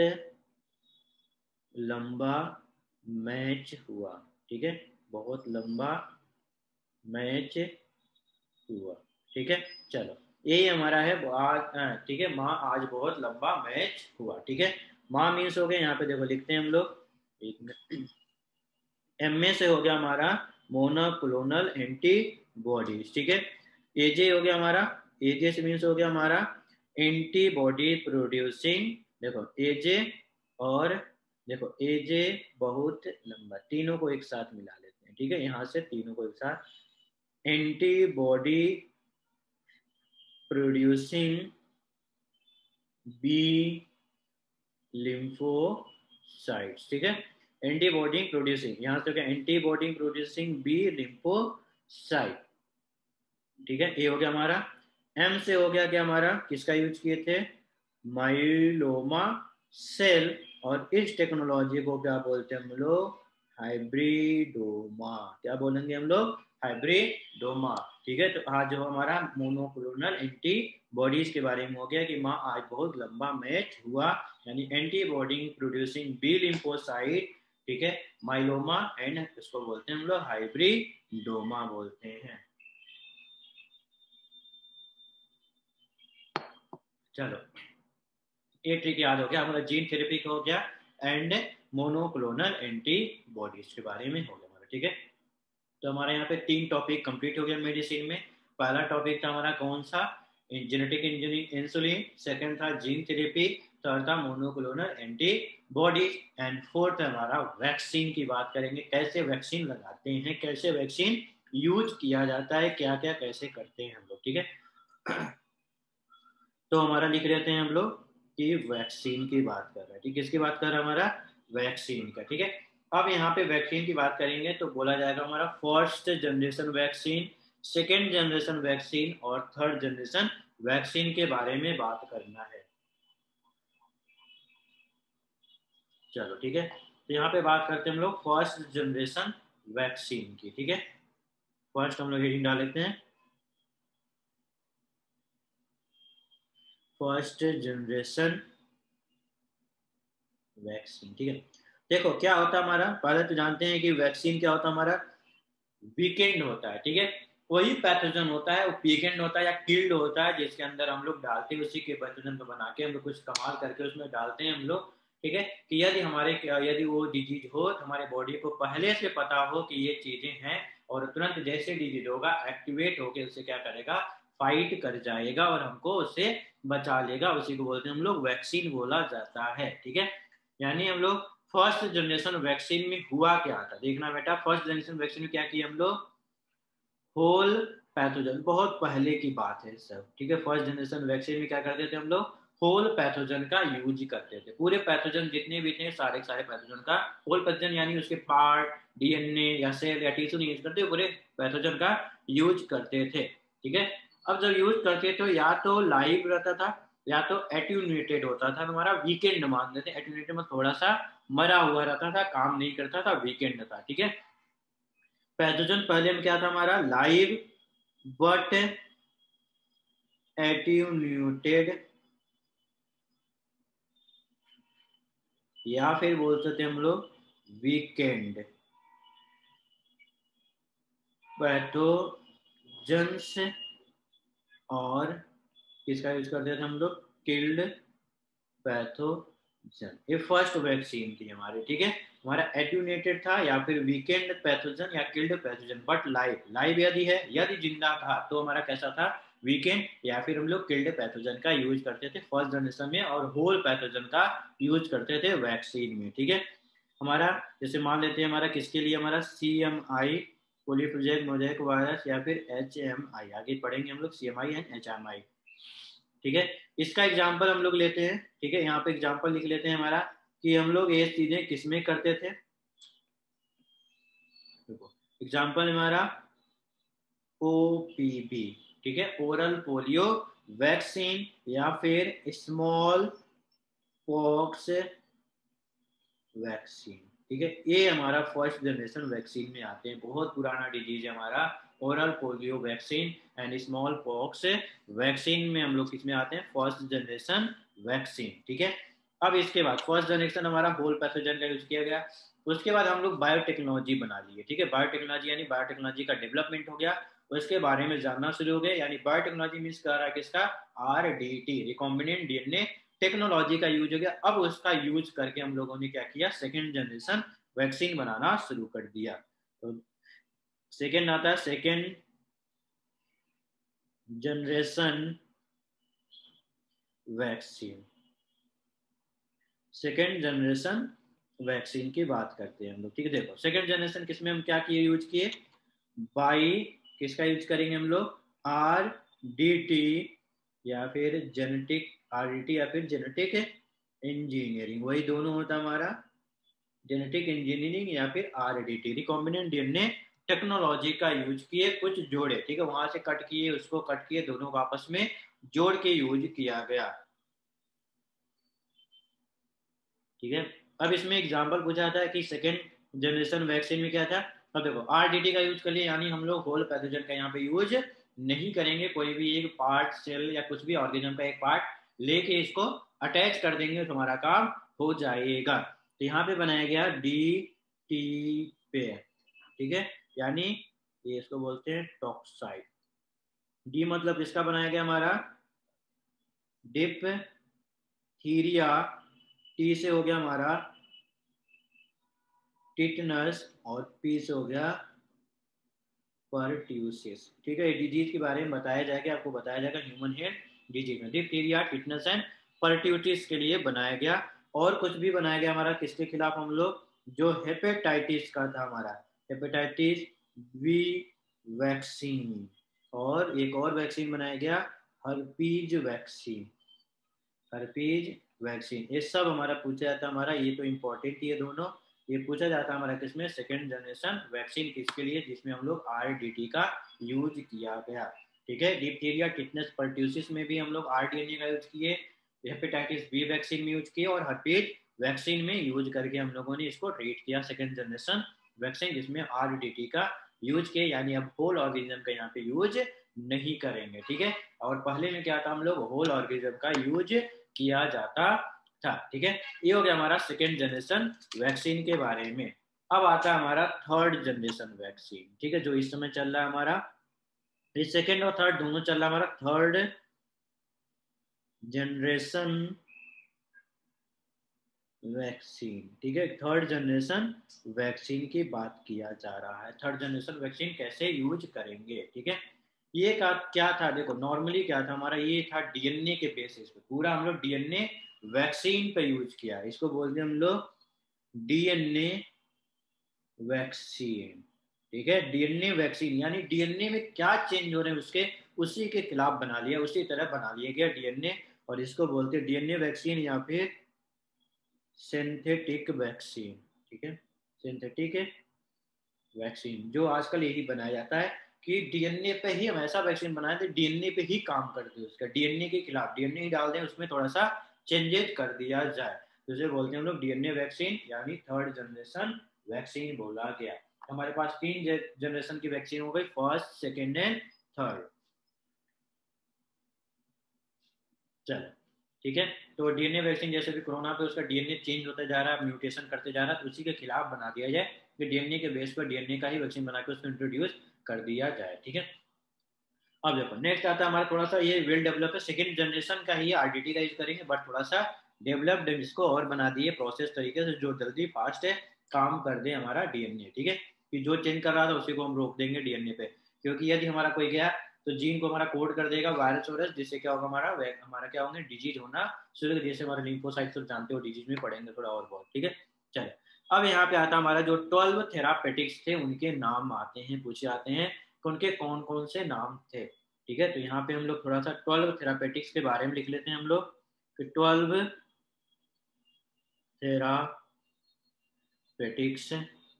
लंबा मैच हुआ। ठीक है, बहुत लंबा मैच हुआ। ठीक है, चलो ये हमारा है आज। ठीक है, माँ आज बहुत लंबा मैच हुआ। ठीक है, माँ मीन्स हो गया, यहाँ पे देखो लिखते हैं हम लोग, एक मिनट, एम ए से हो गया हमारा मोनोक्लोनल एंटीबॉडीज। ठीक है, एजे हो गया हमारा, एजे से मीन्स हो गया हमारा एंटीबॉडी प्रोड्यूसिंग। देखो एजे और देखो एजे बहुत लंबा, तीनों को एक साथ मिला लेते हैं। ठीक है, यहां से तीनों को एक साथ, एंटीबॉडी प्रोड्यूसिंग बी लिम्फोसाइट्स। ठीक है, एंटीबॉडी प्रोड्यूसिंग, यहां से क्या, एंटीबॉडी प्रोड्यूसिंग बी लिम्फोसाइट। ठीक है, ये हो गया हमारा। एम से हो गया क्या हमारा, किसका यूज किए थे, माइलोमा सेल, और इस टेक्नोलॉजी को क्या बोलते हैं हम लोग, हाइब्रिडोमा। क्या बोलेंगे हम लोग, हाइब्रिडोमा। ठीक है, तो आज जो हमारा मोनोक्लोनल एंटीबॉडीज के बारे में हो गया कि माँ आज बहुत लंबा मैच हुआ, यानी एंटीबॉडी प्रोड्यूसिंग बी लिम्फोसाइट। ठीक है, माइलोमा, एंड इसको बोलते हैं हम लोग हाइब्रिडोमा बोलते हैं। चलो ये ट्रिक याद हो गया हमारा, जीन थेरेपी का हो गया, एंड मोनोक्लोनल एंटीबॉडीज के बारे में हो गया हमारा। ठीक है, तो हमारे यहाँ पे तीन टॉपिक कंप्लीट हो गया मेडिसिन में। पहला टॉपिक था हमारा कौन सा, जेनेटिक इंजीनियरिंग, इंसुलिन। सेकंड था जीन थेरेपी। थर्ड था मोनोक्लोनल एंटीबॉडीज, एंड फोर्थ हमारा वैक्सीन की बात करेंगे, कैसे वैक्सीन लगाते हैं, कैसे वैक्सीन यूज किया जाता है, क्या क्या कैसे करते हैं हम लोग। ठीक है, तो हमारा लिख लेते हैं हम लोग कि वैक्सीन की बात कर रहे हैं। ठीक है, किसकी बात कर रहा है, हमारा वैक्सीन का। ठीक है, अब यहाँ पे वैक्सीन की बात करेंगे तो बोला जाएगा हमारा first generation vaccine, second generation vaccine और थर्ड जनरेशन वैक्सीन के बारे में बात करना है। चलो ठीक है, तो यहाँ पे बात करते हैं हम लोग फर्स्ट जनरेशन वैक्सीन की। ठीक है, फर्स्ट हम लोग हेडिंग डाल लेते हैं, फर्स्ट जनरेशन वैक्सीन। ठीक है, देखो क्या होता है हमारा, पहले तो जानते हैं कि वैक्सीन क्या होता है हमारा, वीकेंड होता है। ठीक है, वही पैथोजन होता है, वो वीकेंड होता है या किल्ड होता है, जिसके अंदर हम लोग डालते हैं, उसी के पैथोजन को बना के हम लोग कुछ कमाल करके उसमें डालते हैं हम लोग। ठीक है, कि यदि हमारे यदि वो डिजीज हो तो हमारे बॉडी को पहले से पता हो कि ये चीजें हैं, और तुरंत जैसे डिजीज होगा एक्टिवेट होकर उससे क्या करेगा, फाइट कर जाएगा और हमको उससे बचा लेगा। उसी को बोलते हैं हम लोग वैक्सीन बोला जाता है। ठीक है, यानी हम लोग फर्स्ट जनरेशन वैक्सीन में हुआ क्या था, देखना बेटा। फर्स्ट जनरेशन वैक्सीन में क्या किया हम लोग, होल पैथोजन, बहुत पहले की बात है सब, ठीक है। फर्स्ट जनरेशन वैक्सीन में क्या करते थे हम लोग, होल पैथोजन का यूज करते थे। पूरे पैथोजन जितने भी थे सारे सारे पैथोजन का, होल पैथोजन यानी उसके पार्ट, डीएनए या सेल या टिश्यू नहीं यूज करते, पूरे पैथोजन का यूज करते थे, ठीक है। अब जब यूज करते थे या तो लाइव रहता था या तो एट्यूनेटेड होता था, हमारा वीकेंड मान लेते हैं। एट्यूनेटेड में थोड़ा सा मरा हुआ रहता था, काम नहीं करता था, वीकेंड था, ठीक है। पैथोजन पहले में क्या था हमारा, लाइव बट एट्यून्यूटेड, या फिर बोलते थे हम लोग वीकेंड पैथोजन्स, और किसका यूज करते थे हम लोग, किल्ड पैथोजन। ये फर्स्ट वैक्सीन थी हमारी, ठीक है। हमारा एट्यूनेटेड था या फिर वीकेंड पैथोजन या killed pathogen, but live, live यदि है, यदि जिंदा था तो हमारा कैसा था, वीकेंड या फिर हम लोग किल्ड पैथोजन का यूज करते थे फर्स्ट जनरेशन में, और होल पैथोजन का यूज करते थे वैक्सीन में, ठीक है। हमारा जैसे मान लेते हैं हमारा किसके लिए, हमारा सी एम आई पोलीफेजेक मोजेक वायरस या फिर एच एम आई, आगे पढ़ेंगे हम लोग C M I and H M I, ठीक है। इसका एग्जाम्पल हम लोग लेते हैं, ठीक है। यहाँ पे एग्जाम्पल लिख लेते हैं हमारा कि हम लोग ये चीजें किसमें करते थे। एग्जाम्पल हमारा ओ पी बी, ठीक है, ओरल पोलियो वैक्सीन या फिर स्मॉल पॉक्स वैक्सीन, ठीक है। ये हमारा फर्स्ट जनरेशन वैक्सीन में आते हैं, बहुत पुराना डिजीज है हमारा oral polio vaccine and smallpox vaccine में हम लोग किसमें आते हैं, फर्स्ट जनरेशन वैक्सीन, ठीक है। अब इसके बाद फर्स्ट जनरेशन हमारा होल पैथोजन का यूज किया गया, उसके बाद हम लोग बायोटेक्नोलॉजी बना लिए, ठीक है। बायोटेक्नोलॉजी यानी बायोटेक्नोलॉजी का डेवलपमेंट हो गया, उसके बारे में जानना शुरू हो गए, यानी बायोटेक्नोलॉजी मीन्स कर रहा है किसका, R D T, recombinant DNA technology का यूज हो गया। अब उसका यूज करके हम लोगों ने क्या किया, सेकेंड जनरेशन वैक्सीन बनाना शुरू कर दिया। तो सेकेंड आता है second generation vaccine. Second generation vaccine की बात करते हैं हम लोग, ठीक है। देखो सेकेंड जनरेशन किसमें हम क्या किए, यूज किए, बाई किसका यूज करेंगे हम लोग, आर डी टी या फिर जेनेटिक, आर डी टी या फिर जेनेटिक इंजीनियरिंग, वही दोनों होता हमारा, जेनेटिक इंजीनियरिंग या फिर R D T, recombinant DNA technology का यूज किए, कुछ जोड़े, ठीक है, वहां से कट किए, उसको कट किए, दोनों को आपस में जोड़ के यूज किया गया, ठीक है। अब इसमें एग्जांपल पूछा था कि सेकेंड जनरेशन वैक्सीन में क्या था। अब देखो आरडीटी का यूज कर लिया, यानी हम लोग होल पैथोजन का यहाँ पे यूज नहीं करेंगे, कोई भी एक पार्ट, सेल या कुछ भी ऑर्गेनिज्म का एक पार्ट लेके इसको अटैच कर देंगे तो हमारा काम हो जाएगा। तो यहाँ पे बनाया गया डी टी पे, ठीक है, यानी ये इसको बोलते हैं टॉक्साइड। डी मतलब इसका बनाया गया हमारा डिप्थीरिया, टी से हो गया हमारा टिटनस, और पी से हो गया परट्यूसिस, ठीक है। डिजीज के बारे में बताया जाएगा, आपको बताया जाएगा ह्यूमन हेड डिजीज में डिप्थीरिया, टिटनस एंड परट्यूसिस के लिए बनाया गया। और कुछ भी बनाया गया हमारा किसके खिलाफ, हम लोग जो हेपेटाइटिस का था हमारा, हेपेटाइटिस बी वैक्सीन, और एक और वैक्सीन बनाया गया हर्पीज वैक्सीन, हर्पीज वैक्सीन। ये सब हमारा पूछा जाता है हमारा, ये तो इम्पोर्टेंट ही है दोनों, ये पूछा जाता है हमारा किसमें, सेकेंड जनरेशन वैक्सीन किसके लिए, जिसमें हम लोग आरडीटी का यूज किया गया, ठीक है। डिप्थीरिया, टिटनस, परट्यूसिस में भी हम लोग आरडीएनए का यूज किए, हेपेटाइटिस बी वैक्सीन में यूज किए, और हर्पीज वैक्सीन में यूज करके हम लोगों ने इसको ट्रीट किया सेकेंड जनरेशन वैक्सीन, जिसमें आरडीटी का यूज किया, यानी अब होल ऑर्गेनिज्म का यहाँ पे यूज नहीं करेंगे, ठीक है। और पहले में क्या था, हम लोग होल ऑर्गेनिज्म का यूज किया जाता था, ठीक है। ये हो गया हमारा सेकेंड जनरेशन वैक्सीन के बारे में। अब आता है हमारा थर्ड जनरेशन वैक्सीन, ठीक है, जो इस समय चल रहा है हमारा, ये सेकेंड और थर्ड दोनों चल रहा है हमारा। थर्ड जनरेशन वैक्सीन, ठीक है, थर्ड जनरेशन वैक्सीन की बात किया जा रहा है। थर्ड जनरेशन वैक्सीन कैसे यूज करेंगे, ठीक है। ये का क्या था, देखो नॉर्मली क्या था हमारा, ये था डीएनए के बेसिस पे, पूरा हम लोग डीएनए वैक्सीन पे यूज किया है, इसको बोलते हैं हम लोग डीएनए वैक्सीन, ठीक है। डीएनए वैक्सीन यानी डीएनए में क्या चेंज हो रहे हैं उसके उसी के खिलाफ बना लिया, उसी तरह बना लिया गया डीएनए, और इसको बोलते हैं डीएनए वैक्सीन या फिर सिंथेटिक वैक्सीन, ठीक है। सिंथेटिक वैक्सीन जो आजकल यही बनाया जाता है कि डीएनए पे ही हम ऐसा वैक्सीन बनाए थे, डीएनए पे ही काम कर दे, उसका डीएनए के खिलाफ डीएनए ही डाल दें, उसमें थोड़ा सा चेंजेस कर दिया जाए, तो उसे बोलते हैं हम लोग डीएनए वैक्सीन यानी थर्ड जनरेशन वैक्सीन बोला गया। हमारे पास तीन जनरेशन की वैक्सीन हो गई, फर्स्ट सेकेंड एंड थर्ड। चलो ठीक है, तो डीएनए वैक्सीन जैसे भी कोरोना पे उसका डीएनए चेंज होता जा रहा है, म्यूटेशन करते जा रहा है, तो उसी के खिलाफ बना दिया जाए कि डीएनए के बेस पर डीएनए का ही वैक्सीन बना के उसको इंट्रोड्यूस कर दिया जाए, ठीक है। अब देखो नेक्स्ट आता है हमारा, थोड़ा सा ये वेल डेवलप है, सेकंड जनरेशन का ही आरडीटी का यूज करेंगे, बट थोड़ा सा डेवलप्ड इसको और बना दिए प्रोसेस तरीके से जो जल्दी फास्ट है काम कर दे हमारा डीएनए, ठीक है। कि जो चेंज कर रहा था उसी को हम रोक देंगे डीएनए पे, क्योंकि यदि हमारा कोई गया तो जीन को हमारा कोड कर देगा वायरस वायरस, जिससे क्या होगा हमारा हमारा क्या होंगे डिजीज होना शुरू, जैसे हमारे लिम्फोसाइट्स तो जानते हो डिजीज में पढ़ेंगे थोड़ा और बहुत, ठीक है। चले अब यहाँ पे आता हमारा जो ट्वेल्व थेरापेटिक्स थे उनके नाम आते हैं, पूछे आते हैं उनके कौन कौन से नाम थे, ठीक है। तो यहाँ पे हम लोग थोड़ा सा ट्वेल्व थेरापेटिक्स के बारे में लिख लेते हैं हम लोग कि ट्वेल्व थेरापेटिक्स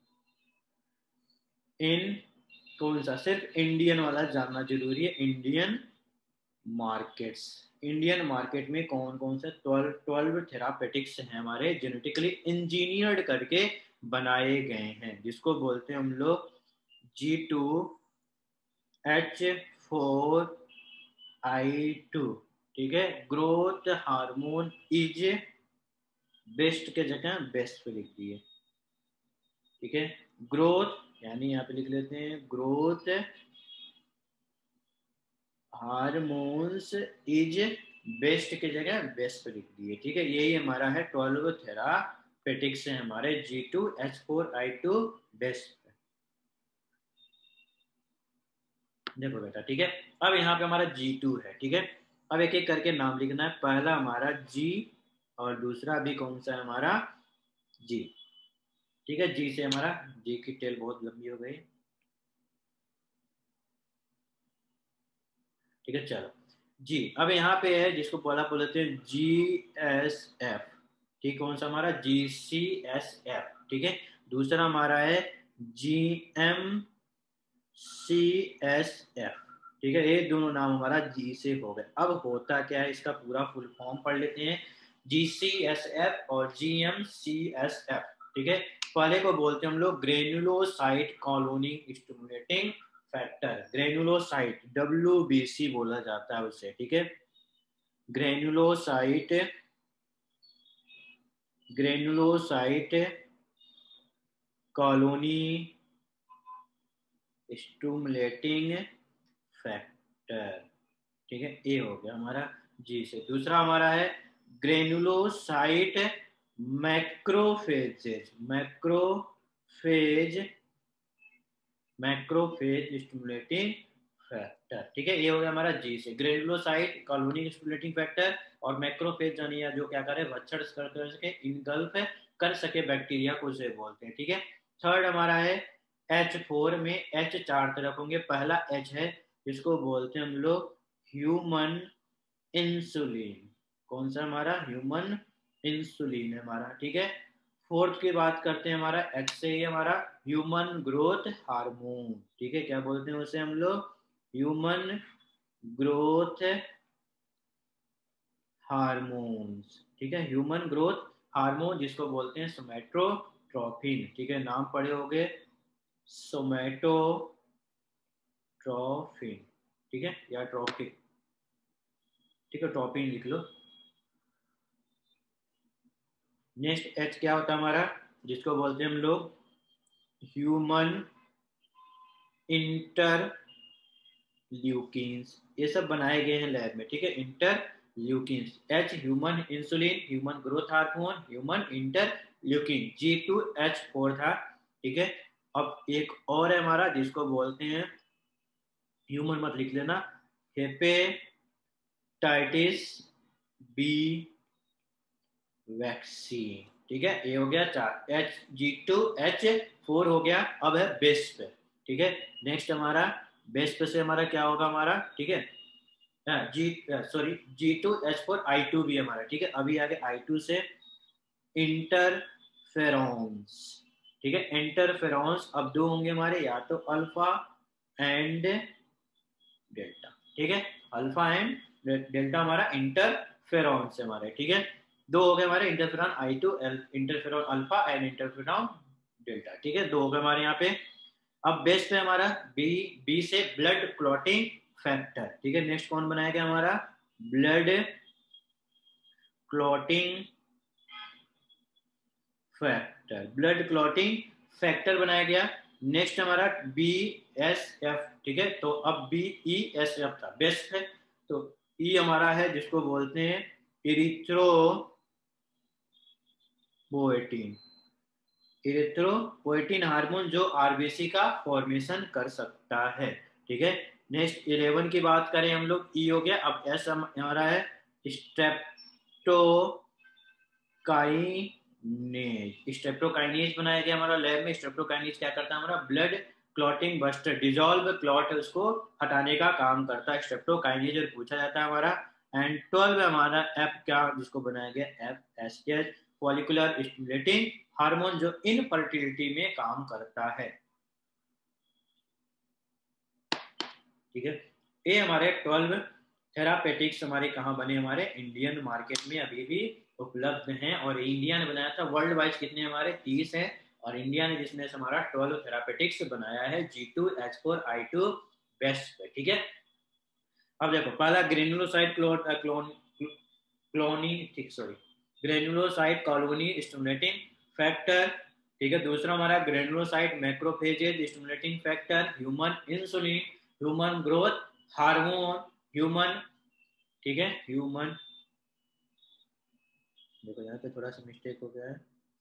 इन कौन सा, सिर्फ इंडियन वाला जानना जरूरी है, इंडियन मार्केट्स, इंडियन मार्केट में कौन कौन से ट्वेल्व ट्वेल्व थेरापेटिक्स हैं हमारे जेनेटिकली इंजीनियर्ड करके बनाए गए हैं, जिसको बोलते हैं हम लोग G two H four I two, ठीक है। ग्रोथ हार्मोन इज बेस्ट के जगह बेस्ट पे लिख दिए, ठीक है। ग्रोथ यानी यहाँ पे लिख लेते हैं ग्रोथ हार्मोन्स इज बेस्ट के जगह बेस्ट पे लिख दिए, ठीक है। यही हमारा है ट्वेल्व थेरापेटिक्स है हमारे G two H four I two best, देखो बेटा, ठीक है। अब यहाँ पे हमारा जी टू है, ठीक है। अब एक एक करके नाम लिखना है, पहला हमारा जी और दूसरा भी कौन सा है हमारा जी, ठीक है। जी से हमारा, जी की टेल बहुत लंबी हो गई, ठीक है। चलो जी, अब यहाँ पे है जिसको पहला बोलते हैं जी एस एफ, ठीक, कौन सा हमारा जी सी एस एफ, ठीक है। दूसरा हमारा है G M C S F, ठीक है। ये दोनों नाम हमारा जी से हो गए। अब होता क्या है, इसका पूरा फुल फॉर्म पढ़ लेते हैं, जी सी एस एफ और G M C S F, ठीक है। पहले को बोलते हैं हम लोग granulocyte colony stimulating factor, granulocyte W B C बोला जाता है उसे, ठीक है। Granulocyte granulocyte colony stimulating factor, ठीक है। ए हो गया हमारा जी से। दूसरा हमारा है granulocyte macrophages, macrophage macrophage stimulating factor, ठीक है। ये हो गया हमारा जी से, ग्रेनुलोसाइट कॉलोनी स्टिमुलेटिंग फैक्टर और मैक्रोफेज जानिए जो क्या करे भक्षण कर सके, इनगल्फ कर सके बैक्टीरिया को उसे बोलते हैं, ठीक है। थर्ड हमारा है एच फोर में एच चार तरफ होंगे, पहला एच है जिसको बोलते हैं हम लोग ह्यूमन इंसुलिन, कौन सा हमारा ह्यूमन इंसुलिन है हमारा, ठीक है। फोर्थ की बात करते हैं हमारा एच से ही हमारा ह्यूमन ग्रोथ हार्मोन, ठीक है। क्या बोलते हैं उसे हम लोग ह्यूमन ग्रोथ हार्मोन्स, ठीक है। ह्यूमन ग्रोथ हार्मोन जिसको बोलते हैं सोमैटोट्रोपिन, ठीक है। नाम पढ़े होंगे सोमैटोट्रोपिन, ठीक है, या ट्रोपिक, ठीक है, ट्रोपिन लिख लो। नेक्स्ट एच क्या होता है हमारा, जिसको बोलते हैं हम लोग ह्यूमन इंटरल्यूकिन्स, ये सब बनाए गए हैं लैब में, ठीक है। Interleukins, H human insulin, human growth hormone, human interleukin, G two H four था, ठीक है। अब एक और है हमारा जिसको बोलते हैं, ह्यूमन मत लिख लेना, हेपेटाइटिस बी वैक्सीन, ठीक है, ए हो गया चार, H G two H four हो गया। अब है बेस पे, ठीक है। नेक्स्ट हमारा बेस पे से हमारा क्या होगा हमारा, ठीक है, G sorry G two H four I two भी हमारा, ठीक है। अभी आगे आई टू से इंटरफेरॉन्स, ठीक है, इंटरफेरॉन्स अब दो होंगे हमारे, या तो अल्फा एंड डेल्टा, ठीक है, अल्फा एंड डेल्टा हमारा इंटरफेरॉन्स है हमारे, ठीक है। दो हो गए हमारे interferon I two, interferon alpha and interferon delta, ठीक है, दो हो गए हमारे यहाँ पे। अब बेस पे हमारा बी, बी से ब्लड क्लॉटिंग फैक्टर, ठीक है। नेक्स्ट कौन बनाया गया हमारा, blood clotting factor, blood clotting factor बनाया गया। नेक्स्ट हमारा बी एस एफ, ठीक है। तो अब बी ई एस एफ था बेस है, तो ई हमारा है जिसको बोलते हैं इरिथ्रोपोएटिन, इरिथ्रोपोएटिन हार्मोन जो आरबीसी का फॉर्मेशन कर सकता है, ठीक है। नेक्स्ट इलेवन की बात करें हम लोग, ई हो गया। अब एस हमारा है स्ट्रेप्टोकाइनेज, स्ट्रेप्टोकाइनेज बनाया गया हमारा लैब में। स्ट्रेप्टोकाइनेज क्या करता है हमारा, blood clotting buster, dissolve clot उसको हटाने का काम करता है स्ट्रेप्टोकाइनेज, और पूछा जाता है हमारा। एंड ट्वेल्व हमारा एफ क्या, जिसको बनाया गया F S H, follicular stimulating hormone जो इनफर्टिलिटी में काम करता है, ठीक है। ये हमारे ट्वेल्व थेरापेटिक्स हमारे कहाँ बने, हमारे इंडियन मार्केट में अभी भी उपलब्ध हैं। और इंडिया ने बनाया था, वर्ल्ड वाइज कितने हमारे तीस है, और इंडिया ने जिसमें से हमारा ट्वेल्व थेरापेटिक्स बनाया है G two H four I two best पे, ठीक है। अब देखो पहला ग्रेनुलोसाइड क्लोन क्लोन क्लोनी ठीक sorry granulocyte colony stimulating factor, ठीक है। दूसरा हमारा granulocyte macrophages stimulating factor, human insulin, human growth hormone, human, ठीक है, ह्यूमन, देखो यहाँ पे थोड़ा सा मिस्टेक हो गया है,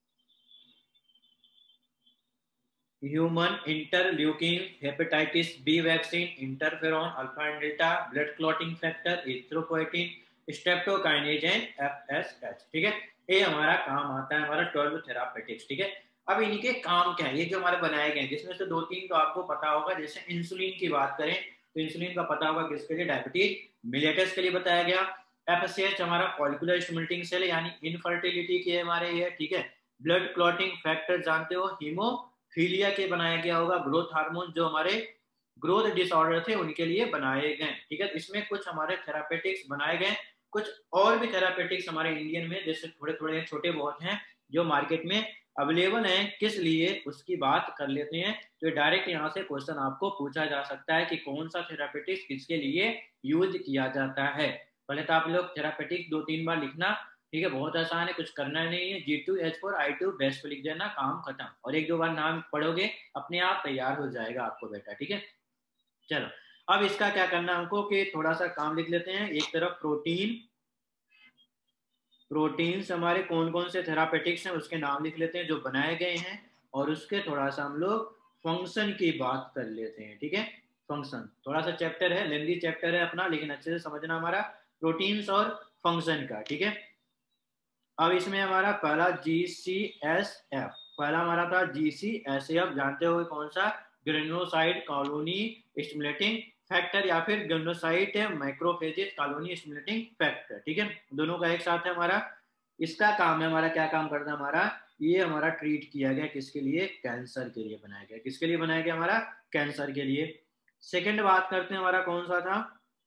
human interleukin, hepatitis B vaccine, interferon alpha and delta, blood clotting factor, erythropoietin, streptokinase and FSH, ठीक है। ये हमारा काम आता है हमारा ट्वेल्व थेरापेटिक्स, ठीक है। अब इनके काम क्या है, ये जो हमारे बनाए गए हैं, जिसमें से दो तीन तो आपको पता होगा। जैसे इंसुलिन की बात करें तो इंसुलिन का पता होगा किसके लिए, डायबिटीज मिलेटस के लिए बताया गया। एफएसएच हमारा फॉलिकुलर स्टिमुलेटिंग सेल यानी इनफर्टिलिटी के हमारे ये, ठीक है। ब्लड क्लॉटिंग फैक्टर जानते हो, हीमो फीलिया के बनाया गया होगा। ग्रोथ हार्मोन जो हमारे ग्रोथ डिसऑर्डर थे उनके लिए बनाए गए, ठीक है। इसमें कुछ हमारे थेरापेटिक्स बनाए गए, कुछ और भी थेरापेटिक्स हमारे इंडियन में जैसे थोड़े थोड़े छोटे बहुत हैं जो मार्केट में अवेलेबल हैं, किस लिए उसकी बात कर लेते हैं। तो डायरेक्ट यहाँ से क्वेश्चन आपको पूछा जा सकता है कि कौन सा थेरापेटिक्स किसके लिए यूज किया जाता है। पहले तो आप लोग थेरापेटिक्स दो तीन बार लिखना, ठीक है, बहुत आसान है, कुछ करना नहीं है। G two H four I two best पे लिख देना, काम खत्म। और एक दो बार नाम पढ़ोगे अपने आप तैयार हो जाएगा आपको बेटा, ठीक है। चलो अब इसका क्या करना हमको कि थोड़ा सा काम लिख लेते हैं। एक तरफ प्रोटीन, प्रोटीन्स हमारे कौन कौन से थेरापेटिक्स हैं उसके नाम लिख लेते हैं जो बनाए गए हैं, और उसके थोड़ा सा हम लोग फंक्शन की बात कर लेते हैं, ठीक है। फंक्शन थोड़ा सा चैप्टर है, लेंदी चैप्टर है अपना, लेकिन अच्छे से समझना हमारा प्रोटीन्स और फंक्शन का, ठीक है। अब इसमें हमारा पहला जी सी एस एफ, पहला हमारा था जी सी एस एफ, जानते हो कौन सा, ग्रेनुलोसाइड कॉलोनी स्टिमुलेटिंग फैक्टर या फिर granulocyte microphages colony stimulating factor, ठीक है। दोनों का एक साथ है हमारा। इसका काम है हमारा, क्या काम करता है हमारा, ये हमारा ट्रीट किया गया किसके लिए, कैंसर के लिए बनाया गया। किसके लिए बनाया गया हमारा, कैंसर के लिए। सेकेंड बात करते हैं हमारा कौन सा था,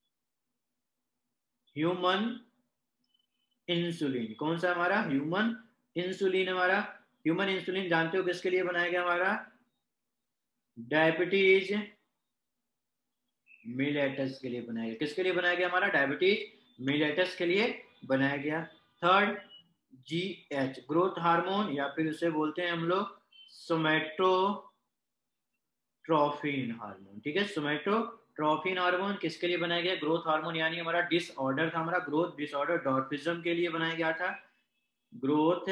ह्यूमन इंसुलिन, कौन सा हमारा, ह्यूमन इंसुलिन हमारा। ह्यूमन इंसुलिन जानते हो किसके लिए बनाया गया हमारा, डायबिटीज मिलेटस के लिए बनाया गया। किसके लिए बनाया गया हमारा, डायबिटीज मिलेटस के लिए बनाया गया। Third G H, growth hormone या फिर उसे बोलते हैं हम लोग सोमैटोट्रोफिन हार्मोन, ठीक है। सोमैटोट्रोफिन हार्मोन किसके लिए बनाया गया, ग्रोथ हार्मोन, यानी हमारा डिसऑर्डर था हमारा ग्रोथ डिसऑर्डर डॉर्फिज्म के लिए बनाया गया था। ग्रोथ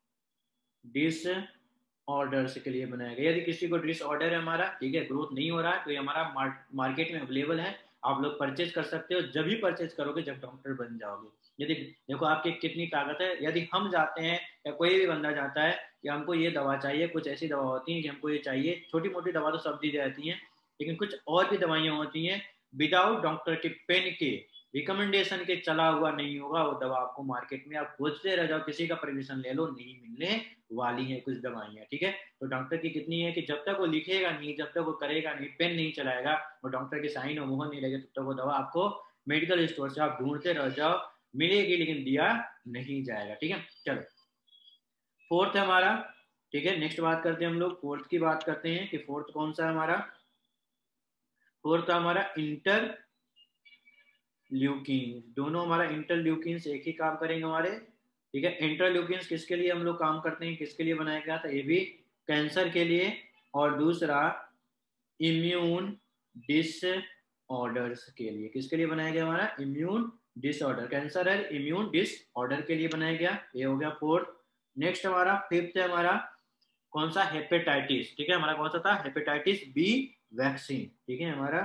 डिसऑर्डर्स के लिए बनाया गया। यदि किसी को डिसऑर्डर है हमारा, ठीक है, ग्रोथ नहीं हो रहा है, तो ये हमारा मार्केट में अवेलेबल है, आप लोग परचेज कर सकते हो। जब भी परचेज करोगे जब डॉक्टर बन जाओगे, यदि देखो आपकी कितनी ताकत है, यदि हम जाते हैं या कोई भी बंदा जाता है कि हमको ये दवा चाहिए, कुछ ऐसी दवा होती है कि हमको ये चाहिए, छोटी मोटी दवा तो सब दी जाती हैं, लेकिन कुछ और भी दवाइयाँ होती हैं विदाउट डॉक्टर के पेन के रिकमेंडेशन के चला हुआ नहीं होगा वो दवा आपको मार्केट में, आप खोजते रह जाओ, किसी का परमिशन ले लो, नहीं मिलने वाली है कुछ दवाइयाँ, ठीक है। तो डॉक्टर की कितनी है कि जब तक वो लिखेगा नहीं, जब तक वो करेगा नहीं, पेन नहीं चलाएगा, वो डॉक्टर के साइन और मुहर नहीं लगे, तब तक वो दवा आपको मेडिकल स्टोर से आप ढूंढते रह जाओ, मिलेगी लेकिन दिया नहीं जाएगा, ठीक है। चलो फोर्थ है हमारा, ठीक है, नेक्स्ट बात करते हैं हम लोग, फोर्थ की बात करते हैं कि फोर्थ कौन सा है हमारा, फोर्थ का हमारा इंटर ल्यूकिन, दोनों हमारा इंटरल्यूकिन एक ही काम करेंगे हमारे, ठीक है। इंटरल्यूकिन किसके लिए हम लोग काम करते हैं, किसके लिए बनाया गया था, ये भी कैंसर के लिए, और दूसरा इम्यून डिसऑर्डर्स के लिए, किसके लिए बनाया गया हमारा, इम्यून डिसऑर्डर, कैंसर है इम्यून डिसऑर्डर के लिए बनाया गया, ये हो गया फोर्थ। नेक्स्ट हमारा फिफ्थ है हमारा कौन सा, हेपेटाइटिस, ठीक है, हमारा कौन सा था, हेपेटाइटिस बी वैक्सीन, ठीक है, हमारा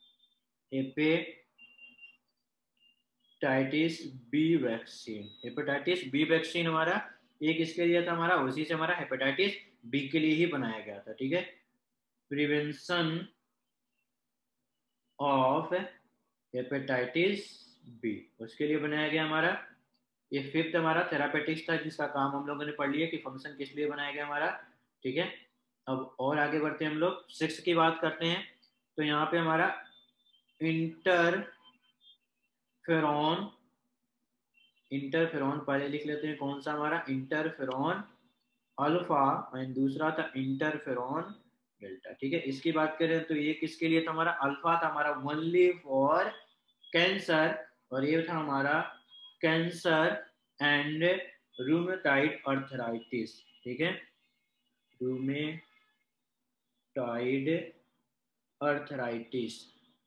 hepatitis B vaccine, hepatitis B vaccine हमारा एक इसके लिए था हमारा, उसी से हमारा हेपेटाइटिस बी के लिए ही बनाया गया था, ठीक है। प्रिवेंशन ऑफ हेपेटाइटिस बी उसके लिए बनाया गया हमारा। ये फिफ्थ हमारा थेरापेटिक्स था जिसका काम हम लोगों ने पढ़ लिया कि फंक्शन किस लिए बनाया गया हमारा, ठीक है। अब और आगे बढ़ते हैं हम लोग, सिक्स की बात करते हैं, तो यहाँ पे हमारा इंटरफेरॉन, इंटरफेरॉन पहले लिख लेते हैं कौन सा हमारा, इंटरफेरॉन अल्फा, एंड दूसरा था इंटरफेरॉन डेल्टा, ठीक है। इसकी बात करें तो ये किसके लिए था हमारा, अल्फा था हमारा ओनली फॉर कैंसर, और ये था हमारा कैंसर एंड रूमेटाइड अर्थराइटिस, ठीक है, रूमेटाइड अर्थराइटिस,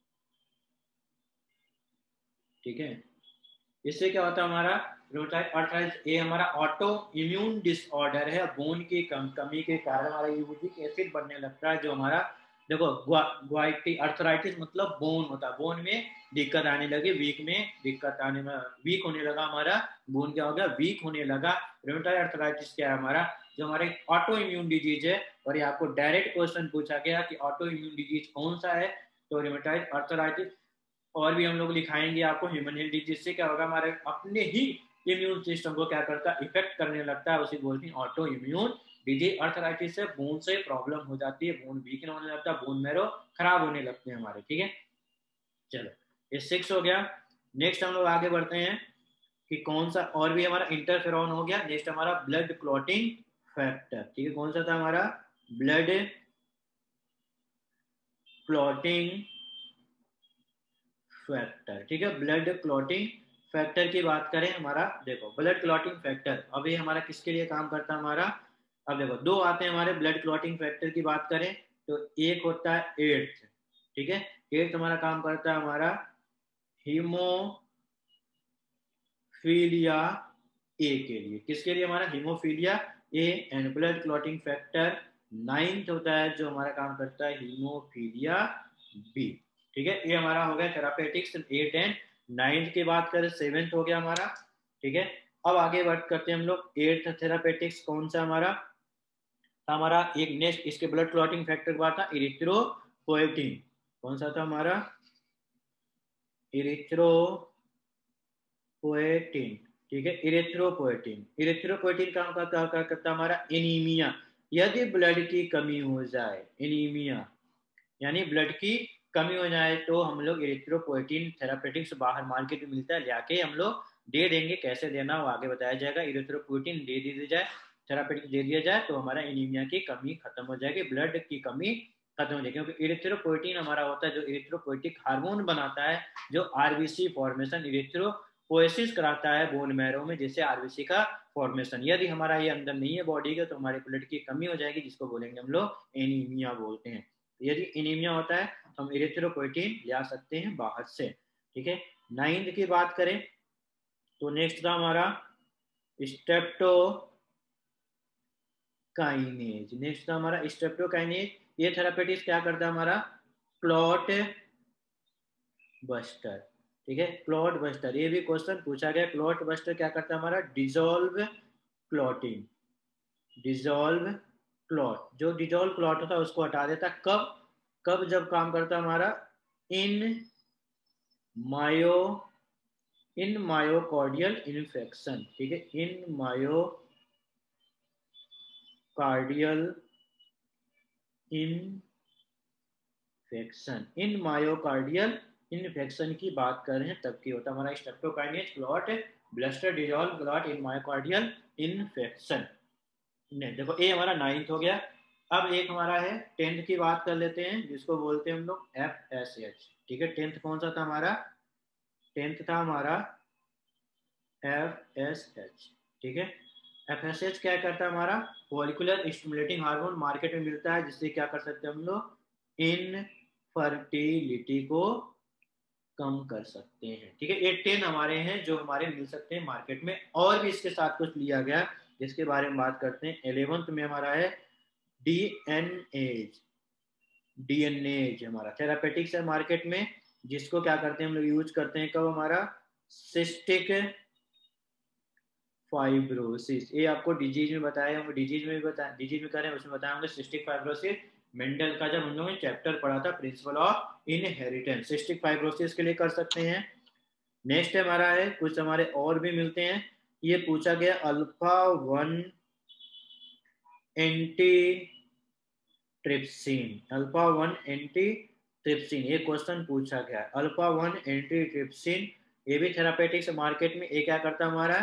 ठीक है। इससे क्या होता है हमारा रूमेटाइड अर्थराइटिस, ये हमारा ऑटो इम्यून डिसऑर्डर है, बोन की कम, कमी के कारण हमारा यूरिक एसिड बढ़ने लगता है, जो हमारा देखो ग्वाइटी अर्थराइटिस मतलब बोन होता है, बोन में दिक्कत आने लगी, वीक में दिक्कत आने में वीक होने लगा हमारा बोन, क्या हो गया, वीक होने लगा। रूमेटाइड अर्थराइटिस क्या है हमारा, जो हमारे ऑटो इम्यून डिजीज है, और ये आपको डायरेक्ट क्वेश्चन पूछा गया कि ऑटो इम्यून डिजीज कौन सा है, तो रूमेटाइड अर्थराइटिस, और भी हम लोग लिखाएंगे आपको ह्यूमन हेल्थ डिजीज से क्या होगा, हमारे अपने ही इम्यून सिस्टम को क्या करता है, इफेक्ट करने लगता है, उसी बोलते हैं ऑटो इम्यून डिजीज। अर्थराइटिस से बोन से प्रॉब्लम हो जाती है, बोन वीक होने लगता है, बोन मैरो खराब होने लगते हैं हमारे, ठीक है। चलो ये सिक्स हो गया। नेक्स्ट हम लोग आगे बढ़ते हैं कि कौन सा, और भी हमारा इंटरफेरॉन हो गया, नेक्स्ट हमारा ब्लड क्लॉटिंग फैक्टर, ठीक है, कौन सा था हमारा, ब्लड क्लॉटिंग फैक्टर, ठीक है, ब्लड क्लॉटिंग फैक्टर की बात करें हमारा, देखो ब्लड क्लॉटिंग फैक्टर अभी हमारा किसके लिए काम करता है हमारा, अब देखो दो आते हैं हमारे ब्लड क्लॉटिंग फैक्टर की बात करें तो एक होता है एट्थ, ठीक है, एट्थ हमारा काम करता है हमारा हीमोफीलिया ए के लिए, किसके लिए हमारा, haemophilia A, and blood clotting factor ninth होता है जो हमारा काम करता है हीमोफीलिया बी, ठीक है। ये हमारा हो गया थेरापेटिक्स एट एंड नाइन्थ की बात करें सेवेंथ हो गया हमारा, ठीक है। अब आगे बात करते हैं हम लोग एट्थ थेरापेटिक्स कौन सा हमारा हमारा एक नेक्स्ट इसके ब्लड क्लॉटिंग फैक्टर की बात था इरिथ्रोपोएटिन, कौन सा था हमारा, इरिथ्रोपोएटिन, ठीक है, इरिथ्रोपोएटिन, इरिथ्रोपोएटिन काम का क्या करता है हमारा, एनीमिया, यदि ब्लड की कमी हो जाए, एनीमिया यानी ब्लड की कमी हो जाए तो हम लोग इरिथ्रोपोएटिन थेरापेटिक्स बाहर मार्केट में मिलता है, जाके हम लोग दे देंगे, कैसे देना वो आगे बताया जाएगा, इरिथ्रोपोएटिन दे दी जाए, थेरापेटिक्स दे दिया जाए तो हमारा एनीमिया की कमी खत्म हो जाएगी, ब्लड की कमी खत्म हो जाएगी, क्योंकि इरिथ्रोपोएटिन हमारा होता है जो इरिथ्रोपोएटिक हार्मोन बनाता है, जो आरबीसी फॉर्मेशन इरिथ्रोपोएसिस कराता है बोन मैरो में, जिससे आरबीसी का फॉर्मेशन, यदि हमारा ये अंदर नहीं है बॉडी का तो हमारे ब्लड की कमी हो जाएगी, जिसको बोलेंगे हम लोग एनीमिया बोलते हैं। यदि एनीमिया होता है तो हम इरिथ्रोपोएटिन ले सकते हैं बाहर से, ठीक है। नाइन्थ की बात करें तो नेक्स्ट था हमारा स्ट्रेप्टोकाइनेज, नेक्स्ट था हमारा स्ट्रेप्टोकाइनेज, ये थेरापेटिक्स क्या करता है हमारा, क्लॉट बस्टर, ठीक है। क्लॉट बस्टर, ये भी क्वेश्चन पूछा गया। क्लॉट बस्टर क्या करता है हमारा, डिजोल्व क्लॉटिंग, डिजोल्व क्लॉट, जो डिजोल्व क्लॉट होता है उसको हटा देता है। कब कब जब काम करता है हमारा, इन मायो इन मायोकार्डियल इन्फेक्शन, ठीक है, in myocardial infection, in myocardial infection की बात कर रहे हैं तब की होता है हमारा streptokinase clot buster dissolve clot in myocardial infection. देखो ये हमारा नाइन्थ हो गया। अब एक हमारा है टेंथ की बात कर लेते हैं, जिसको बोलते हैं हम लोग एफ एस एच, ठीक है। टेंथ कौन सा था हमारा, टेंथ था हमारा एफ एस एच, ठीक है। एफ एस एच क्या करता है हमारा, फॉलिकुलर स्टिमुलेटिंग हार्मोन मार्केट में मिलता है, जिससे क्या कर सकते हैं हम लोग, इनफर्टिलिटी को कम कर सकते हैं, ठीक है। ये टेन हमारे हैं जो हमारे मिल सकते हैं मार्केट में। और भी इसके साथ कुछ लिया गया जिसके बारे में बात करते हैं। इलेवेंथ में हमारा है D N ase, D N ase हमारा थेरापेटिक्स है मार्केट में, जिसको क्या करते हैं हम लोग यूज करते हैं कब, हमारा सिस्टिक फाइब्रोसिस, ये आपको डिजीज में बताया होंगे, डिजीज में भी बताया, डिजीज में करें उसमें बताया होंगे सिस्टिक फाइब्रोसिस। मेंडल का जब हम लोगों ने चैप्टर पढ़ा था principle of inheritance, cystic fibrosis के लिए कर सकते हैं। नेक्स्ट हमारा है, कुछ हमारे और भी मिलते हैं। ये पूछा गया alpha one anti trypsin, alpha one anti trypsin, ये क्वेश्चन पूछा गया। अल्फा वन एंटी ट्रिप्सिन ये भी थेरापेटिक्स मार्केट में, ये क्या करता है हमारा,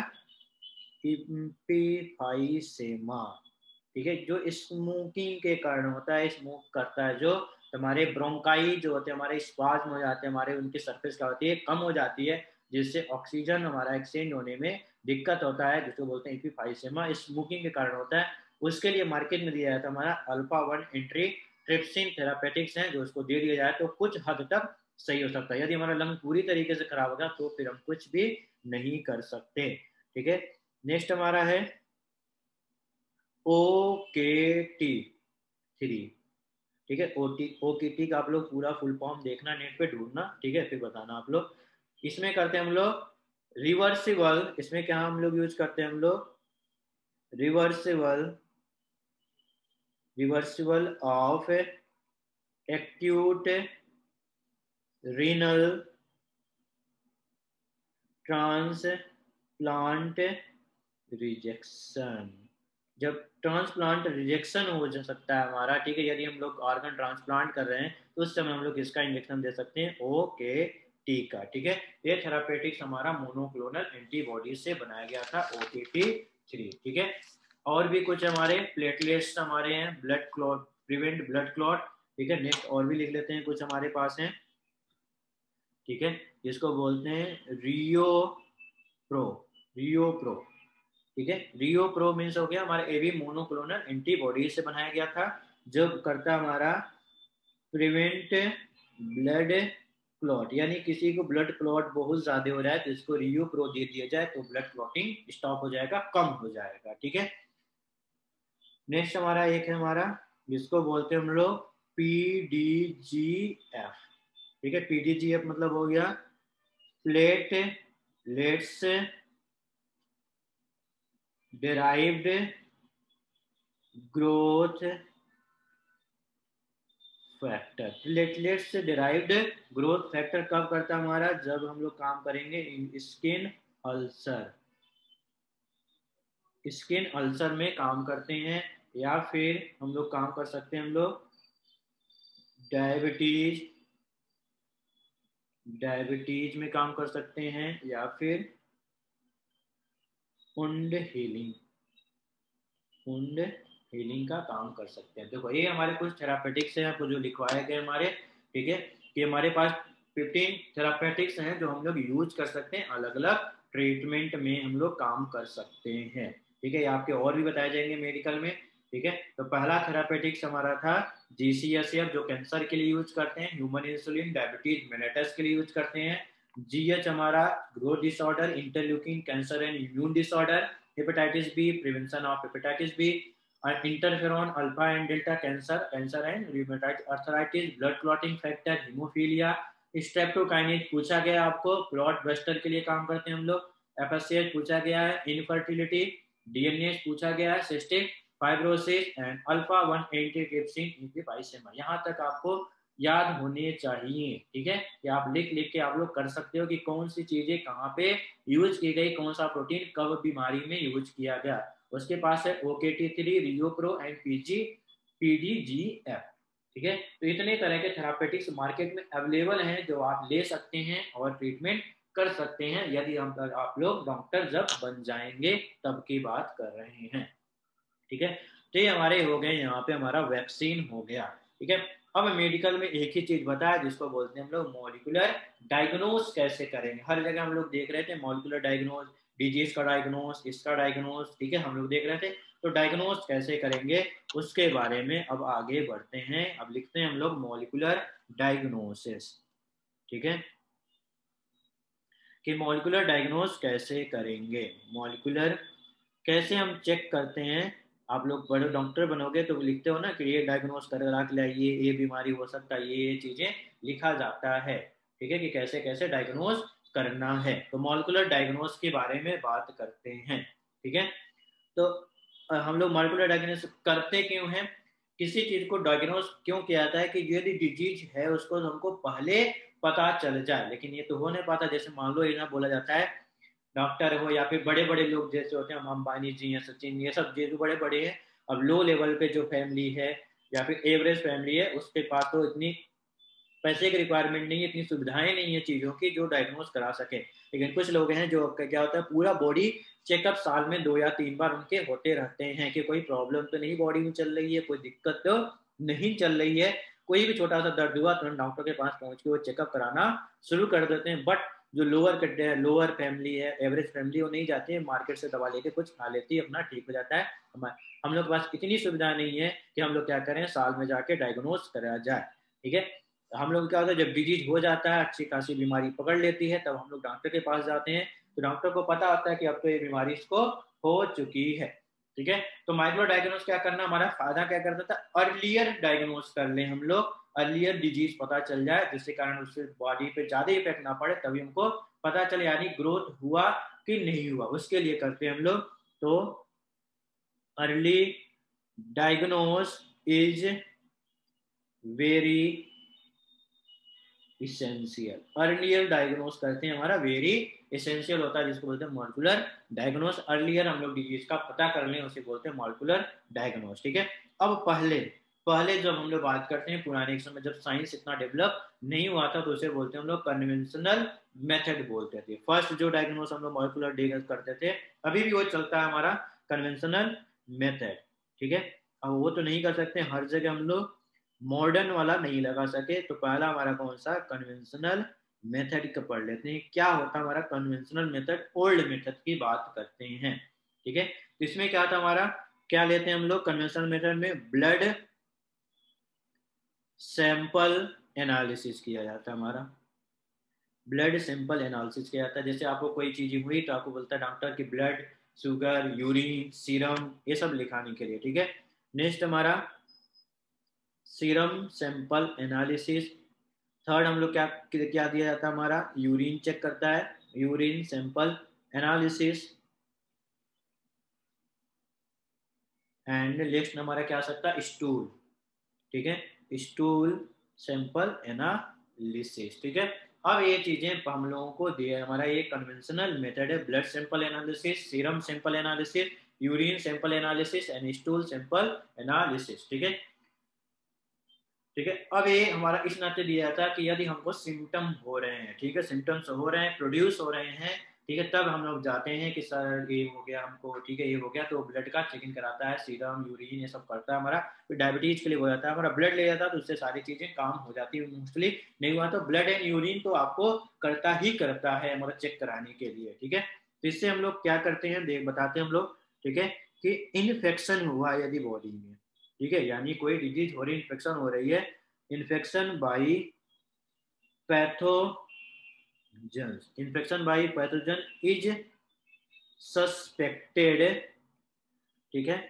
एम्फीसाइमा, ठीक है, जो स्मोकिंग के कारण होता है, स्मोक करता है जो हमारे ब्रोंकाई जो होते हैं, हमारे स्पाज्म हो जाते हैं, हमारे उनकी सरफेस क्या होती है, कम हो जाती है, जिससे ऑक्सीजन हमारा एक्सचेंज होने में दिक्कत होता है, जिसको बोलते हैं एम्फीसाइमा, स्मोकिंग के कारण होता है। उसके लिए मार्केट में दिया जाता है हमारा alpha one anti trypsin therapeutics है, जो उसको दे दिया जाए तो कुछ हद तक सही हो सकता है। यदि हमारा लंग पूरी तरीके से खराब होगा तो फिर हम कुछ भी नहीं कर सकते, ठीक है। नेक्स्ट हमारा है ओ के टी थ्री, ठीक है। ओ टी ओ के टी का आप लोग पूरा फुल फॉर्म देखना, नेट पे ढूंढना, ठीक है, फिर बताना आप लोग। इसमें करते हैं हम लोग रिवर्सिबल, इसमें क्या हम लोग यूज करते हैं हम लोग, reversible reversible of acute renal transplant rejection, जब ट्रांसप्लांट रिजेक्शन हो जा सकता है हमारा, ठीक है, यदि हम लोग ऑर्गन ट्रांसप्लांट कर रहे हैं तो उस समय हम लोग इसका इंजेक्शन दे सकते हैं, ओ के टी का, ठीक है। ये थेरापेटिक्स हमारा मोनोक्लोनल एंटीबॉडी से बनाया गया था, ओ के टी थ्री, ठीक है। और भी कुछ हमारे प्लेटलेट्स हमारे हैं, blood clot, prevent blood clot, ठीक है। नेक्स्ट और भी लिख लेते हैं, कुछ हमारे पास हैं, ठीक है, जिसको बोलते हैं रियो प्रो, रियो प्रो, ठीक है। रियो प्रो मीन्स हो गया हमारा एवी मोनोक्लोनल एंटीबॉडी से बनाया गया था, जो करता हमारा प्रिवेंट ब्लड क्लॉट, यानी किसी को ब्लड क्लॉट बहुत ज्यादा हो रहा है तो इसको रियो प्रो दे दिया जाए तो ब्लड क्लॉटिंग स्टॉप हो जाएगा, कम हो जाएगा, ठीक है। नेक्स्ट हमारा एक है हमारा, जिसको बोलते हैं हम लोग पी डी जी एफ, ठीक है। पी डी जी एफ मतलब हो गया platelets derived growth factor, platelets से डिराइव्ड ग्रोथ फैक्टर कब करता है हमारा, जब हम लोग काम करेंगे in skin ulcer, skin ulcer में काम करते हैं, या फिर हम लोग काम कर सकते हैं हम लोग डायबिटीज, डायबिटीज में काम कर सकते हैं, या फिर वुंड हीलिंग, वुंड हीलिंग का काम कर सकते हैं। देखो ये हमारे कुछ थेरापेटिक्स हैं आपको जो लिखवाए गए हमारे, ठीक है, कि हमारे पास फिफ्टीन थेरापेटिक्स हैं जो हम लोग यूज कर सकते हैं, अलग अलग ट्रीटमेंट में हम लोग काम कर सकते हैं, ठीक है। ये आपके और भी बताए जाएंगे मेडिकल में, ठीक है। तो पहला थेरापेटिक्स हमारा था जी सी एस एफ, जो कैंसर के लिए यूज करते हैं, ह्यूमन इंसुलिन डायबिटीज मेलेटस के लिए यूज करते हैं। जी एच हमारा growth disorder, interleukin, cancer and immune disorder, hepatitis B, prevention of hepatitis B, and interferon alpha and delta cancer, cancer and rheumatoid arthritis, blood clotting factor, hemophilia, streptokinase पूछा गया आपको, क्लॉट बस्टर के लिए काम करते हैं हम लोग। एफएससीएच पूछा गया है, इनफर्टिलिटी। डीएनए पूछा गया है, cystic fibrosis and alpha one antitrypsin inhibition. यहाँ तक आपको याद होने चाहिए, ठीक है। कि आप लिख लिख के आप लोग कर सकते हो कि कौन सी चीजें कहाँ पे यूज की गई, कौन सा प्रोटीन कब बीमारी में यूज किया गया। उसके पास है OKT three, ReoPro and PG PDGF, ठीक है। तो इतने तरह के थेरापेटिक्स मार्केट में अवेलेबल हैं जो आप ले सकते हैं और ट्रीटमेंट कर सकते हैं, यदि हम आप लोग डॉक्टर जब बन जाएंगे तब की बात कर रहे हैं, ठीक है। तो ये हमारे हो गए, यहाँ पे हमारा वैक्सीन हो गया, ठीक है। अब मेडिकल में एक ही चीज बताया जिसको बोलते हैं हम लोग मॉलिक्यूलर डायग्नोस कैसे करेंगे। हर जगह हम लोग देख रहे थे मॉलिक्यूलर डायग्नोस, डिजीज का डायग्नोस, इसका डायग्नोस, ठीक है, हम लोग देख रहे थे। तो डायग्नोस कैसे करेंगे उसके बारे में अब आगे बढ़ते हैं। अब लिखते हैं हम लोग मॉलिक्यूलर डायग्नोसिस, ठीक है, कि मॉलिक्यूलर डायग्नोस कैसे करेंगे। मॉलिक्यूलर कैसे हम चेक करते हैं, आप लोग बड़े डॉक्टर बनोगे तो लिखते हो ना कि ये डायग्नोस करा के लाइए, ये बीमारी हो सकता है, ये ये चीजें लिखा जाता है, ठीक है, कि कैसे कैसे डायग्नोस करना है। तो मॉलिक्यूलर डायग्नोस के बारे में बात करते हैं, ठीक है। तो हम लोग मॉलिक्यूलर डायग्नोस करते क्यों हैं, किसी चीज को डायग्नोस क्यों किया जाता है कि यदि डिजीज है उसको हमको पहले पता चल जाए। लेकिन ये तो हो नहीं पाता। जैसे मान लो ये ना बोला जाता है डॉक्टर हो या फिर बड़े बड़े लोग जैसे होते हैं अंबानी जी हैं, सचिन, ये सब जो बड़े बड़े हैं, अब लो लेवल पे जो फैमिली है या फिर एवरेज फैमिली है उसके पास तो इतनी पैसे की रिक्वायरमेंट नहीं है, इतनी सुविधाएं नहीं है चीजों की जो डायग्नोस करा सके। लेकिन कुछ लोग हैं जो क्या होता है पूरा बॉडी चेकअप साल में दो या तीन बार उनके होते रहते हैं कि कोई प्रॉब्लम तो नहीं बॉडी में चल रही है, कोई दिक्कत तो नहीं चल रही है, कोई भी छोटा सा दर्द हुआ तुरंत डॉक्टर के पास पहुंच के वो चेकअप कराना शुरू कर देते हैं। बट जो लोअर कट्टे है, लोअर फैमिली है, एवरेज फैमिली, वो नहीं जाती है मार्केट से दवा लेके कुछ खा लेती है, अपना ठीक हो जाता है। हम लोग के पास इतनी सुविधा नहीं है कि हम लोग क्या करें साल में जाके डायग्नोस कराया जाए, ठीक है। हम लोग क्या होता है जब डिजीज हो जाता है, अच्छी खासी बीमारी पकड़ लेती है, तब हम लोग डॉक्टर के पास जाते हैं। तो डॉक्टर को पता होता है कि अब तो ये बीमारी इसको हो चुकी है, ठीक है। तो माइक्रो डायग्नोस क्या करना, हमारा फायदा क्या करता था, अर्लियर डायग्नोस कर ले हम लोग, अर्लियर डिजीज पता चल जाए जिसके कारण उससे बॉडी पे ज्यादा इफेक्ट ना पड़े, तभी हमको पता चले यानी ग्रोथ हुआ कि नहीं हुआ, उसके लिए करते हैं हम लोग। तो early diagnose is very essential. Earlier diagnose करते हैं हमारा वेरी इसेंशियल होता है, जिसको बोलते हैं मॉलिक्यूलर डायग्नोस। अर्लियर हम लोग डिजीज का पता कर लें उसे बोलते हैं मॉलिक्यूलर डायग्नोस, ठीक है। अब पहले पहले जब हम लोग बात करते हैं पुराने समय जब साइंस इतना डेवलप नहीं हुआ था तो उसे बोलते हैं हम लोग कन्वेंशनल मेथड बोलते थे। फर्स्ट जो डायग्नोस हम लोग मॉलिक्यूलर डायग्नोस करते थे, अभी भी वो चलता है हमारा कन्वेंशनल मेथड, ठीक है। अब वो तो नहीं कर सकते हर जगह हम लोग मॉडर्न वाला नहीं लगा सके, तो पहला हमारा कौन सा कन्वेंशनल मेथड का पढ़ लेते हैं। क्या होता है हमारा कन्वेंशनल मेथड, ओल्ड मेथड की बात करते हैं, ठीक है। तो इसमें क्या था हमारा, क्या लेते हैं हम लोग कन्वेंशनल मेथड में, ब्लड सैंपल एनालिसिस किया जाता है हमारा, ब्लड सैंपल एनालिसिस किया जाता है। जैसे आपको कोई चीज हुई तो आपको बोलता है डॉक्टर की ब्लड, शुगर, यूरिन, सीरम, ये सब लिखाने के लिए, ठीक है। नेक्स्ट हमारा सीरम सैंपल एनालिसिस। थर्ड हम लोग क्या क्या दिया जाता है हमारा, यूरिन चेक करता है, urine sample analysis. And next हमारा क्या आ सकता है, स्टूल, ठीक है, स्टूल सैंपल एनालिसिस, ठीक है। अब ये चीजें हम लोगों को दिया, हमारा ये कन्वेंशनल मेथड है, blood sample analysis, serum sample analysis, urine sample analysis and stool sample analysis, ठीक है, ठीक है। अब ये हमारा इस नाते दिया जाता है कि यदि हमको सिम्टम हो रहे हैं, ठीक है, सिम्टम्स हो रहे हैं, प्रोड्यूस हो रहे हैं, ठीक है, तब हम लोग जाते हैं कि सर ये हो गया हमको, ठीक है, ये हो गया, तो ब्लड का चेकिंग कराता है, सीरम, यूरिन, ये सब करता है हमारा। फिर डायबिटीज के लिए हो जाता है हमारा, ब्लड ले जाता है तो उससे सारी चीजें काम हो जाती है मोस्टली। नहीं हुआ तो ब्लड एंड यूरिन तो आपको करता ही करता है हमारा चेक कराने के लिए, ठीक है। तो इससे हम लोग क्या करते हैं, देख बताते हैं हम लोग, ठीक है, कि इन्फेक्शन हुआ यदि बॉडी में, ठीक है, यानी कोई डिजीज हो रही, इन्फेक्शन हो रही है, infection by pathogen, infection by pathogen is suspected, ठीक है,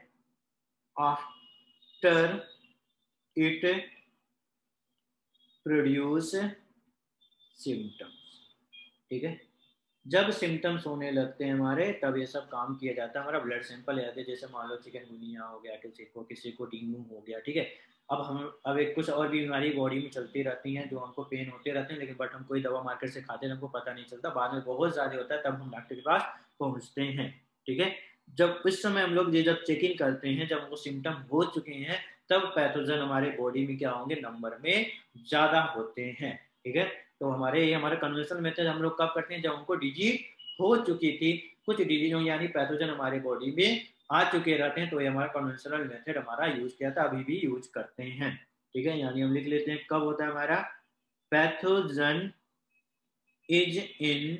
आफ्टर इट प्रोड्यूस सिम्टम्स, ठीक है। जब सिम्टम्स होने लगते हैं हमारे तब ये सब काम किया जाता है, हमारा ब्लड सैंपल लेते हैं, जैसे मान लो चिकनगुनिया हो गया किसी को, किसी को डेंगू हो गया, ठीक है। अब हम अब एक कुछ और भी बीमारी बॉडी में चलती रहती हैं जो हमको पेन होते रहते हैं, लेकिन बट हम कोई दवा मार्केट से खाते हैं हमको पता नहीं चलता, बाद में बहुत ज़्यादा होता है तब हम डॉक्टर के पास पहुँचते हैं, ठीक है। जब इस समय हम लोग ये जब चेकिंग करते हैं, जब हमको सिम्टम हो चुके हैं तब पैथोजन हमारे बॉडी में क्या होंगे, नंबर में ज़्यादा होते हैं, ठीक है। तो हमारे ये हमारे कन्वेंशनल मेथड हम लोग कब करते हैं, जब हमको डिजीज हो चुकी थी, कुछ डिजीज यानी पैथोजन हमारे बॉडी में आ चुके रहते हैं, तो ये हमारा कन्वेंशनल मेथड हमारा यूज किया था, अभी भी यूज करते हैं, ठीक है। यानी हम लिख लेते हैं कब होता है हमारा pathogen is in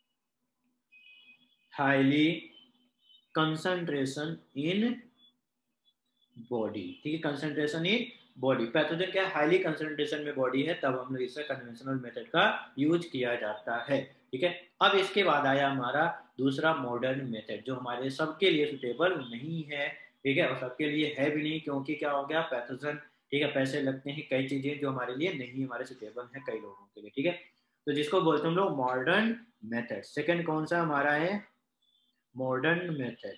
highly concentration in body, ठीक है, कंसंट्रेशन इन बॉडी, पैथोजन क्या हाईली कंसंट्रेशन में बॉडी है, तब हम लोग इससे कन्वेंशनल मेथड का यूज किया जाता है, ठीक है। अब इसके बाद आया हमारा दूसरा मॉडर्न मेथड जो हमारे सबके लिए सुटेबल नहीं है, ठीक है, और सबके लिए है भी नहीं, क्योंकि क्या हो गया पैथोजन, ठीक है, पैसे लगते हैं, कई चीजें जो हमारे लिए नहीं हमारे सुटेबल है कई लोगों के लिए, ठीक है। तो जिसको बोलते हैं हम लोग मॉडर्न मेथड। सेकेंड कौन सा हमारा है, मॉडर्न मेथड,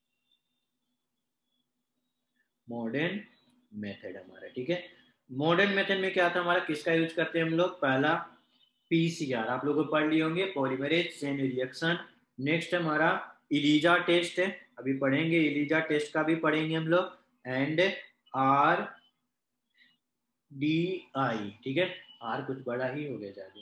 मॉडर्न मेथड हमारा, ठीक है। मॉडर्न मेथड में क्या था हमारा, किसका यूज करते हैं हम लोग, पहला पीसीआर, आप लोगों को पढ़ लिए होंगे, पॉलीमरेज चेन रिएक्शन। नेक्स्ट हमारा इलीजा टेस्ट है, अभी पढ़ेंगे इलीजा टेस्ट का भी पढ़ेंगे हम लोग, एंड आर डी आई, ठीक है, आर कुछ बड़ा ही हो गया जाके,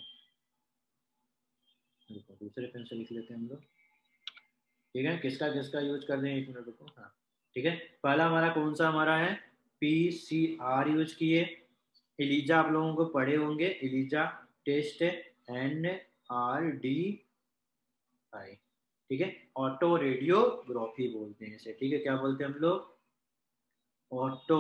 दूसरे पेन से लिख लेते हैं हम लोग, ठीक है। किसका किसका यूज कर दें, एक मिनट रुको, हाँ, ठीक है। पहला हमारा कौन सा हमारा है, पी सी आर यूज किए, एलिजा आप लोगों को पढ़े होंगे, ELISA test, N R D I, ठीक है। ऑटो रेडियोग्राफी बोलते हैं इसे, ठीक है, क्या बोलते हैं हम लोग, ऑटो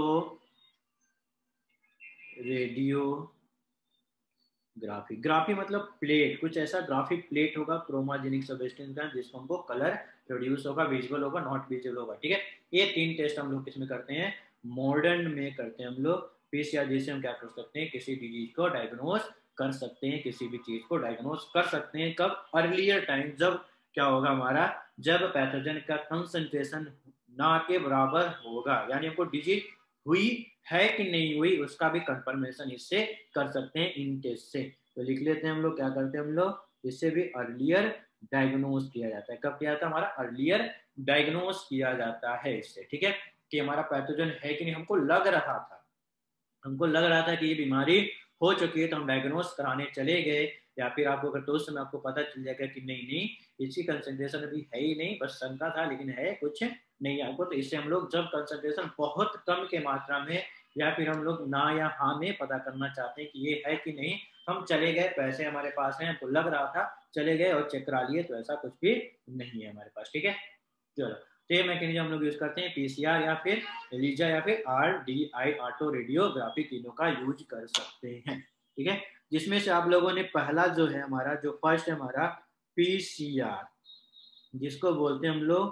रेडियोग्राफी। ग्राफी मतलब प्लेट, कुछ ऐसा ग्राफिक प्लेट होगा क्रोमाजेनिक सब्सटेंस का जिसको हमको कलर प्रोड्यूस होगा, विजुअल होगा, नॉट विजुअल होगा, ठीक है। ये तीन टेस्ट हम लोग किसमें करते हैं, मॉडर्न में करते हैं हम लोग। पीसीआर जैसे हम क्या कर सकते हैं, किसी डिजीज को डायग्नोस कर सकते हैं, किसी भी चीज को डायग्नोस कर सकते हैं, कब, अर्लियर टाइम, जब क्या होगा हमारा, जब पैथोजन का कंसंट्रेशन ना के बराबर होगा, यानी हमको डिजीज हुई है कि नहीं हुई उसका भी कंफर्मेशन इससे कर सकते हैं इन टेस्ट से। तो लिख लेते हैं हम लोग, क्या करते हैं हम लोग, इससे भी अर्लियर डायग्नोस किया जाता है, कब किया जाता है हमारा, अर्लियर डायग्नोस किया जाता है इससे, ठीक है, कि हमारा पैथोजन है कि नहीं, हमको लग रहा था, हमको लग रहा था कि ये बीमारी हो चुकी है, तो हम डायग्नोस कराने चले गए, या फिर आपको अगर तो उस समय आपको पता चल जाएगा कि नहीं नहीं इसकी कंसंट्रेशन अभी है ही नहीं, बस शंका था लेकिन है कुछ नहीं आपको, तो इससे हम लोग जब कंसंट्रेशन बहुत कम के मात्रा में या फिर हम लोग ना या हाँ में पता करना चाहते हैं कि ये है कि नहीं, हम चले गए, पैसे हमारे पास हैं, हमको लग रहा था, चले गए और चेक करा लिए, तो ऐसा कुछ भी नहीं है हमारे पास, ठीक है। चलो, तो ये मैकेनिज्म हम लोग यूज करते हैं, पीसीआर या फिर एलिजा या फिर R D I, auto radiography, तीनों का यूज कर सकते हैं, ठीक है। जिसमें से आप लोगों ने पहला जो है हमारा, जो फर्स्ट है हमारा पीसीआर, जिसको बोलते हैं हम लोग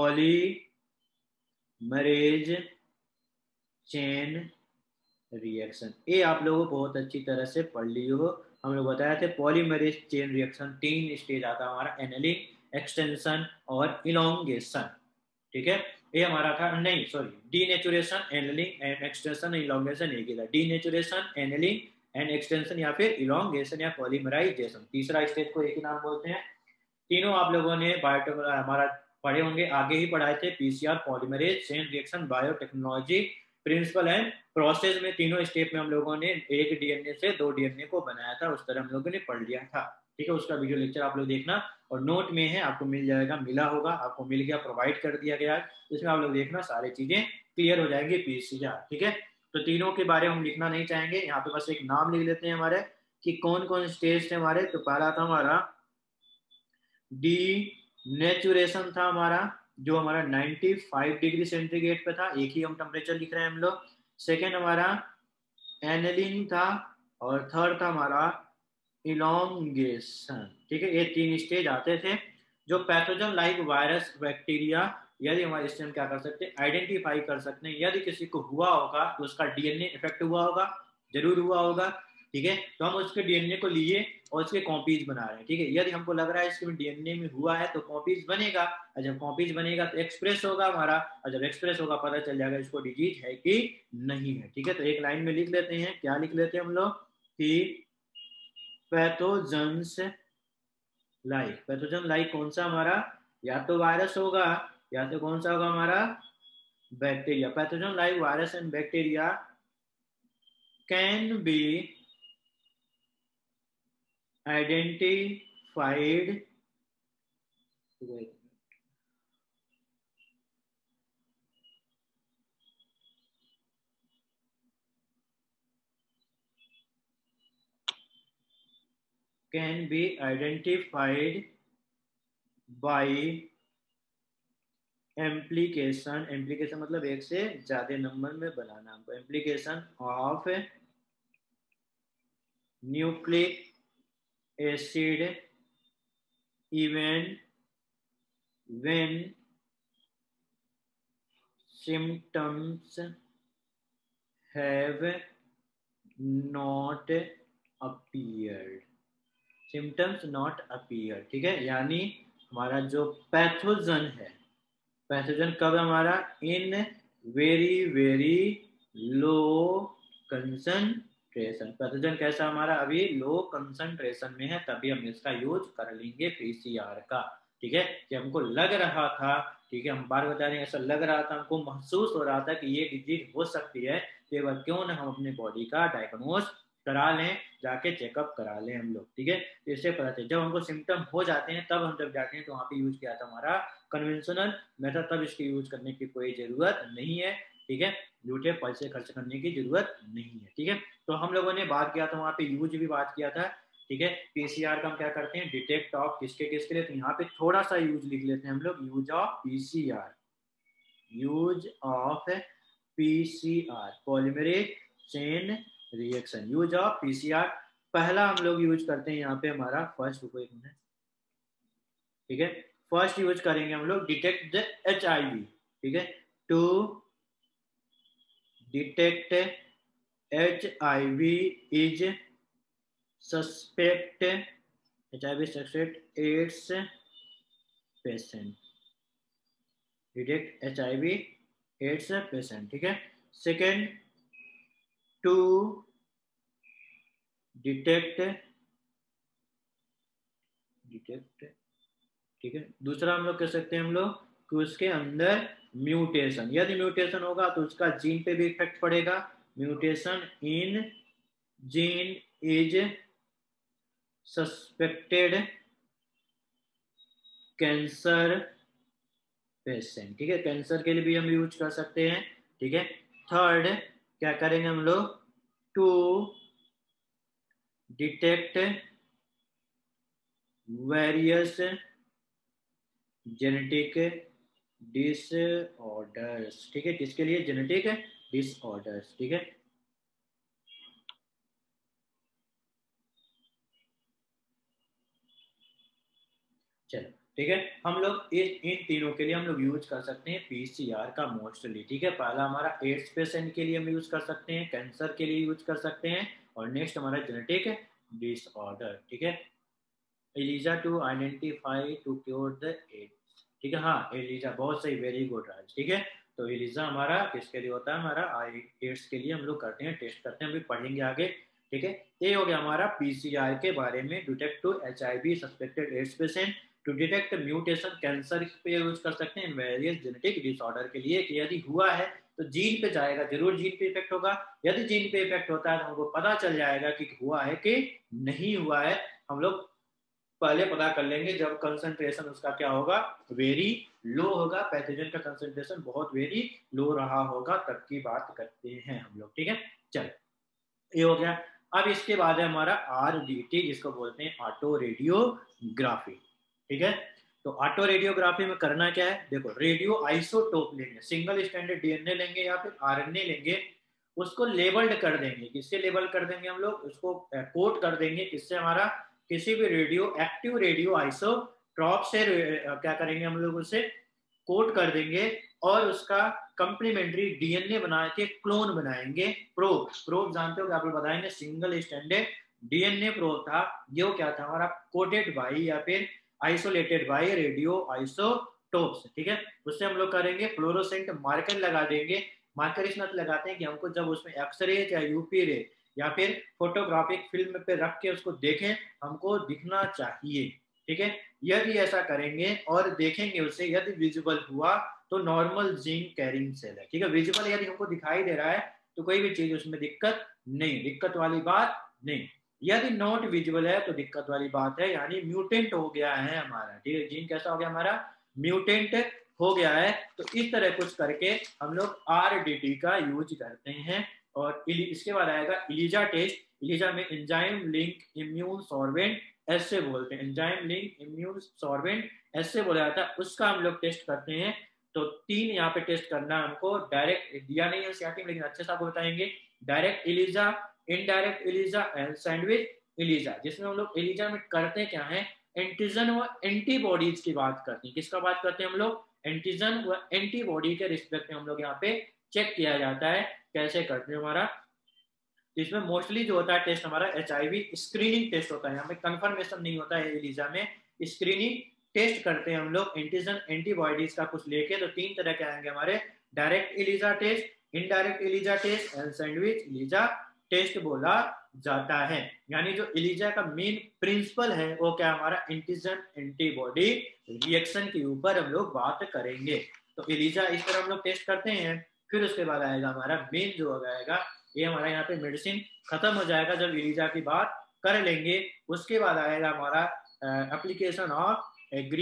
पॉलीमरेज चेन रिएक्शन। ये आप लोगों को बहुत अच्छी तरह से पढ़ लियो हो, हम लोग बताए थे पॉलीमरेज चेन रिएक्शन तीन स्टेज आता है हमारा, एनेलिंग, एक्सटेंशन और इलोंगेशन, ठीक है। ये हमारा था, नहीं sorry, denaturation, annealing and extension, elongation एक ही था, डीनेचुरेशन, एनेलिंग एंड एक्सटेंशन या फिर इलोंगेशन या पॉलीमराइजेशन, तीसरा स्टेज को एक ही नाम बोलते हैं। तीनों आप लोगों ने बायो हमारा पढ़े होंगे, आगे ही पढ़ाए थे, PCR, polymerase chain reaction, biotechnology principle and process में, तीनों स्टेप में हम लोगों ने एक डीएनए से दो डीएनए को बनाया था, उस तरह हम लोगों ने पढ़ लिया था, ठीक है। उसका वीडियो लेक्चर आप लोग देखना, और नोट में है आपको मिल जाएगा, मिला होगा आपको, मिल गया, प्रोवाइड कर दिया गया, इसमें आप लोग देखना, सारी चीजें क्लियर हो जाएंगी पीसीआर, ठीक है। तो तीनों के बारे में हम लिखना नहीं चाहेंगे, यहाँ पे बस एक नाम लिख लेते हैं हमारे कि कौन कौन स्टेज थे हमारे। तो पहला था हमारा डी नेचुरेशन था हमारा, जो हमारा पचानवे डिग्री सेंटीग्रेड पे था, एक ही हम टेम्परेचर लिख रहे हैं हम लोग। सेकेंड हमारा एनेलिंग था, और थर्ड था हमारा इलोंगेशन, ठीक है। ये तीन स्टेज आते थे, जो पैथोजन लाइक वायरस, बैक्टीरिया, यदि हमारे इससे हम क्या कर सकते हैं, आइडेंटिफाई कर सकते हैं, यदि किसी को हुआ होगा तो उसका डीएनए इफेक्ट हुआ होगा, जरूर हुआ होगा, ठीक है। तो हम उसके डीएनए को लिए और उसके कॉपीज बना रहे हैं, ठीक है। यदि हमको लग रहा है इसके डीएनए में हुआ है तो कॉपीज बनेगा, और जब कॉपीज बनेगा तो एक्सप्रेस होगा हमारा, और जब एक्सप्रेस होगा पता चल जाएगा इसको डिजीज है कि नहीं है, ठीक है। तो एक लाइन में लिख लेते हैं, क्या लिख लेते हैं हम लोग कि पैथोजेंस लाइक, पैथोजन लाइक कौन सा हमारा, या तो वायरस होगा या तो कौन सा होगा हमारा bacteria. Pathogen like virus and bacteria can be identified can be identified by amplification, amplification मतलब एक से ज्यादा नंबर में बनाना हमको, amplification of nucleic acid even when symptoms have not appeared, symptoms not appear, ठीक है। यानी हमारा जो पैथोजन है, पैथोजन कब हमारा, in very very low concentration, pathogen कैसा हमारा अभी लो कंसंट्रेशन में है, तभी हम इसका यूज कर लेंगे पीसीआर का, ठीक है। कि हमको लग रहा था, ठीक है, हम बार बता रहे हैं ऐसा लग रहा था, हमको महसूस हो रहा था कि ये डिजीज हो सकती है, तो एक बार क्यों ना हम अपनी बॉडी का डायग्नोस करा लें, जाके चेकअप करा लें हम लोग, ठीक है। तो इससे पता चले जब हमको सिम्टम हो जाते हैं तब हम जब जाते हैं तो वहाँ पे यूज किया था हमारा कन्वेंशनल मेथड, तब इसकी यूज करने की कोई जरूरत नहीं है, ठीक है। झूठे पैसे खर्च करने की जरूरत नहीं है, ठीक है। तो हम लोगों ने बात किया था वहाँ पे यूज भी बात किया था, ठीक है। पीसीआर का हम क्या करते हैं, डिटेक्ट ऑफ किसके किसके लिए, तो यहाँ पे थोड़ा सा यूज लिख लेते हैं हम लोग, use of PCR, use of PCR polymerase chain reaction, use of PCR. पहला हम लोग यूज करते हैं यहाँ पे हमारा फर्स्ट, रुको एक मिनट, ठीक है। फर्स्ट यूज करेंगे हम लोग detect the H I V, ठीक है। To detect H I V is suspect, H I V suspect AIDS patient, detect H I V AIDS patient, ठीक है। सेकेंड, टू डिटेक्ट डिटेक्ट ठीक है। दूसरा हम लोग कह सकते हैं हम लोग कि उसके अंदर म्यूटेशन, यदि म्यूटेशन होगा तो उसका जीन पे भी इफेक्ट पड़ेगा, mutation in gene is suspected cancer patient, ठीक है। कैंसर के लिए भी हम यूज कर सकते हैं, ठीक है। थर्ड क्या करेंगे हम लोग, to detect various genetic disorders, ठीक है। किसके लिए, जेनेटिक डिसऑर्डर्स, ठीक है। चलो ठीक है, हम लोग इन तीनों के लिए हम लोग यूज कर सकते हैं पीसीआर का मोस्टली, ठीक है। पहला हमारा एड्स पेशेंट के लिए हम यूज कर सकते हैं, कैंसर के लिए यूज कर सकते हैं, और नेक्स्ट हमारा जेनेटिक डिसऑर्डर, ठीक है। ELISA to identify to cure the AIDS, ठीक है। हाँ एलिजा, बहुत सही, वेरी गुड राज, ठीक है। तो एलिजा हमारा किसके लिए होता है, हमारा एड्स के लिए हम लोग करते हैं, टेस्ट करते हैं, अभी पढ़ेंगे आगे, ठीक है। ये हो गया हमारा पीसीआर के बारे में, detect to HIV suspected AIDS patient, to detect mutation cancer पे यूज कर सकते हैं, वेरियस जेनेटिक डिसऑर्डर के लिए कि यदि हुआ है तो जीन पे जाएगा, जरूर जीन पे इफेक्ट होगा, यदि जीन पे इफेक्ट होता है तो हमको पता चल जाएगा कि हुआ है कि नहीं हुआ है, हम लोग पहले पता कर लेंगे जब कंसंट्रेशन उसका क्या होगा, वेरी लो होगा, पैथोजन का कंसंट्रेशन बहुत वेरी लो रहा होगा, तब की बात करते हैं हम लोग, ठीक है। चलो ये हो गया। अब इसके बाद है हमारा आर डी टी, जिसको बोलते हैं ऑटो रेडियोग्राफी, ठीक है। तो ऑटो रेडियोग्राफी में करना क्या है, देखो रेडियो आइसोटोप लेंगे, सिंगल स्टैंडर्ड डीएनए लेंगे या फिर आरएनए लेंगे, उसको लेबल्ड कर देंगे, किससे लेबल कर देंगे हम लोग, उसको कोट कर देंगे, किससे, हमारा किसी भी रेडियो एक्टिव रेडियो आइसोटॉप से क्या करेंगे हम लोग, उसे कोट कर देंगे और उसका कंप्लीमेंट्री डीएनए बना के क्लोन बनाएंगे। प्रोब प्रोब जानते हो कि आप लोग बताएंगे, सिंगल स्टैंडर्ड डीएनए प्रोब था। ये क्या था हमारा, कोटेड बाई या फिर आइसोलेटेड बाई रेडियो आइसोटोप्स, ठीक है। उससे हम लोग करेंगे फ्लोरोसेंट मार्कर लगा देंगे। मार्कर इस मतलब लगाते हैं कि हमको जब उसमें एक्सरे या यूपी रे या फिर फोटोग्राफिक फिल्म पे रख के उसको देखें, हमको दिखना चाहिए, ठीक है। यदि ऐसा करेंगे और देखेंगे उसे, यदि विजिबल हुआ तो नॉर्मल जीन कैरिंग सेल है, ठीक है। विजिबल यदि हमको दिखाई दे रहा है तो कोई भी चीज उसमें दिक्कत नहीं, दिक्कत वाली बात नहीं। यदि नॉट विजिबल है तो दिक्कत वाली बात है, यानी म्यूटेंट हो गया है हमारा, ठीक है। जीन कैसा हो गया हमारा, म्यूटेंट हो गया है। तो इस तरह कुछ करके हम लोग आरडीटी का यूज करते हैं। और इसके बाद आएगा इलीजा टेस्ट। इलीजा में एंजाइम लिंक इम्यून सॉर्बेंट ऐसे बोलते हैं, एंजाइम लिंक इम्यून सॉर्बेंट ऐसे बोला जाता है, उसका हम लोग टेस्ट करते हैं। तो तीन यहाँ पे टेस्ट करना है हमको, डायरेक्ट दिया नहीं है सीआरटी में लेकिन अच्छे से आपको बताएंगे। Direct ELISA, indirect ELISA and sandwich ELISA. जिसमें हम लोग इलीजा में करते क्या है, एंटीजन व एंटीबॉडीज की बात करते हैं। किसका बात करते हैं हम लोग, एंटीजन व एंटीबॉडी के रिस्पेक्ट में हम लोग यहाँ पे चेक किया जाता है। कैसे करते हैं हमारा, इसमें मोस्टली जो होता है टेस्ट हमारा एचआईवी स्क्रीनिंग टेस्ट होता है। यहाँ पे कंफर्मेशन नहीं होता है एलिजा में, स्क्रीनिंग टेस्ट करते हैं हम लोग एंटीजन एंटीबॉडीज का कुछ लेके। तो तीन तरह के आएंगे हमारे, direct ELISA test, indirect ELISA test and sandwich ELISA test बोला जाता है। यानी जो एलिजा का मेन प्रिंसिपल है वो क्या हमारा, एंटीजन एंटीबॉडी रिएक्शन के ऊपर हम लोग बात करेंगे। तो एलिजा इस तरह हम लोग टेस्ट करते हैं। फिर उसके बाद आएगा हमारा मेन जो हो जाएगा, ये हमारा यहाँ पे मेडिसिन खत्म हो जाएगा जब इलीजा की बात कर लेंगे। उसके बाद आएगा हमारा एप्लीकेशन ऑफ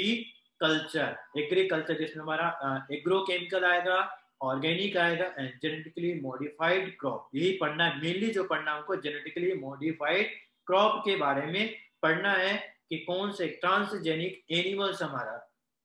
एग्रीकल्चर। एग्रीकल्चर जिसमें हमारा एग्रोकेमिकल आएगा, ऑर्गेनिक आएगा एंड जेनेटिकली मॉडिफाइड क्रॉप। यही पढ़ना है मेनली, जो पढ़ना हमको जेनेटिकली मॉडिफाइड क्रॉप के बारे में पढ़ना है कि कौन से ट्रांसजेनिक एनिमल्स हमारा,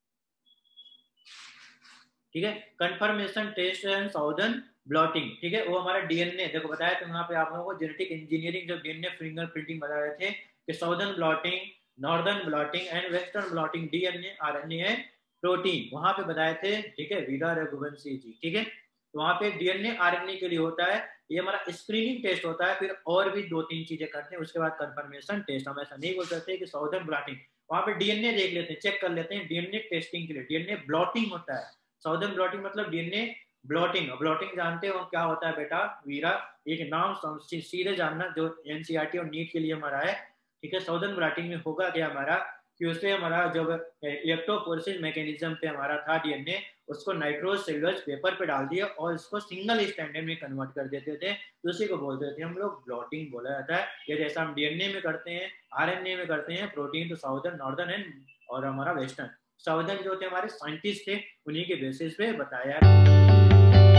ठीक है। Confirmation test and southern blotting, ठीक है, वो हमारा डीएनए। देखो बताया तो यहाँ पे आप लोगों को जेनेटिक इंजीनियरिंग जब डीएनए फिंगर प्रिंटिंग बता रहे थे कि southern blotting, northern blotting and western blotting, DNA RNA and protein वहां पे बताए थे, ठीक है, वीरा रघुवंशी जी, ठीक है। तो वहां पे डीएनए आरएनए के लिए होता है, ये हमारा स्क्रीनिंग टेस्ट होता है। फिर और भी दो तीन चीजें करते हैं, उसके बाद कंफर्मेशन टेस्ट। हम ऐसा नहीं बोल सकते कि साउदर्न ब्लॉटिंग, वहां पे डीएनए देख लेते हैं, चेक कर लेते हैं डीएनए टेस्टिंग के लिए। डीएनए ब्लॉटिंग होता है, साउदर्न ब्लॉटिंग मतलब डीएनए ब्लॉटिंग। ब्लॉटिंग जानते हो क्या होता है बेटा वीरा, एक नाम सीधे जानना जो एनसीईआरटी और नीट के लिए हमारा है, ठीक है। साउदर्न ब्लॉटिंग में होगा क्या हमारा, कि उससे हमारा जब इलेक्ट्रोफोरेसिस मैकेनिज्म पे हमारा था डीएनए, उसको नाइट्रोज सेलुलोज पेपर पे डाल दिया और इसको सिंगल स्टैंडर्ड में कन्वर्ट कर देते थे, तो उसी को बोलते थे हम लोग ब्लॉटिंग बोला जाता है। ये जैसा हम डीएनए में करते हैं, आरएनए में करते हैं, प्रोटीन तो साउदर्न, नॉर्दर्न एंड और हमारा वेस्टर्न। साउदर्न जो थे हमारे साइंटिस्ट थे, उन्हीं के बेसिस पे बताया।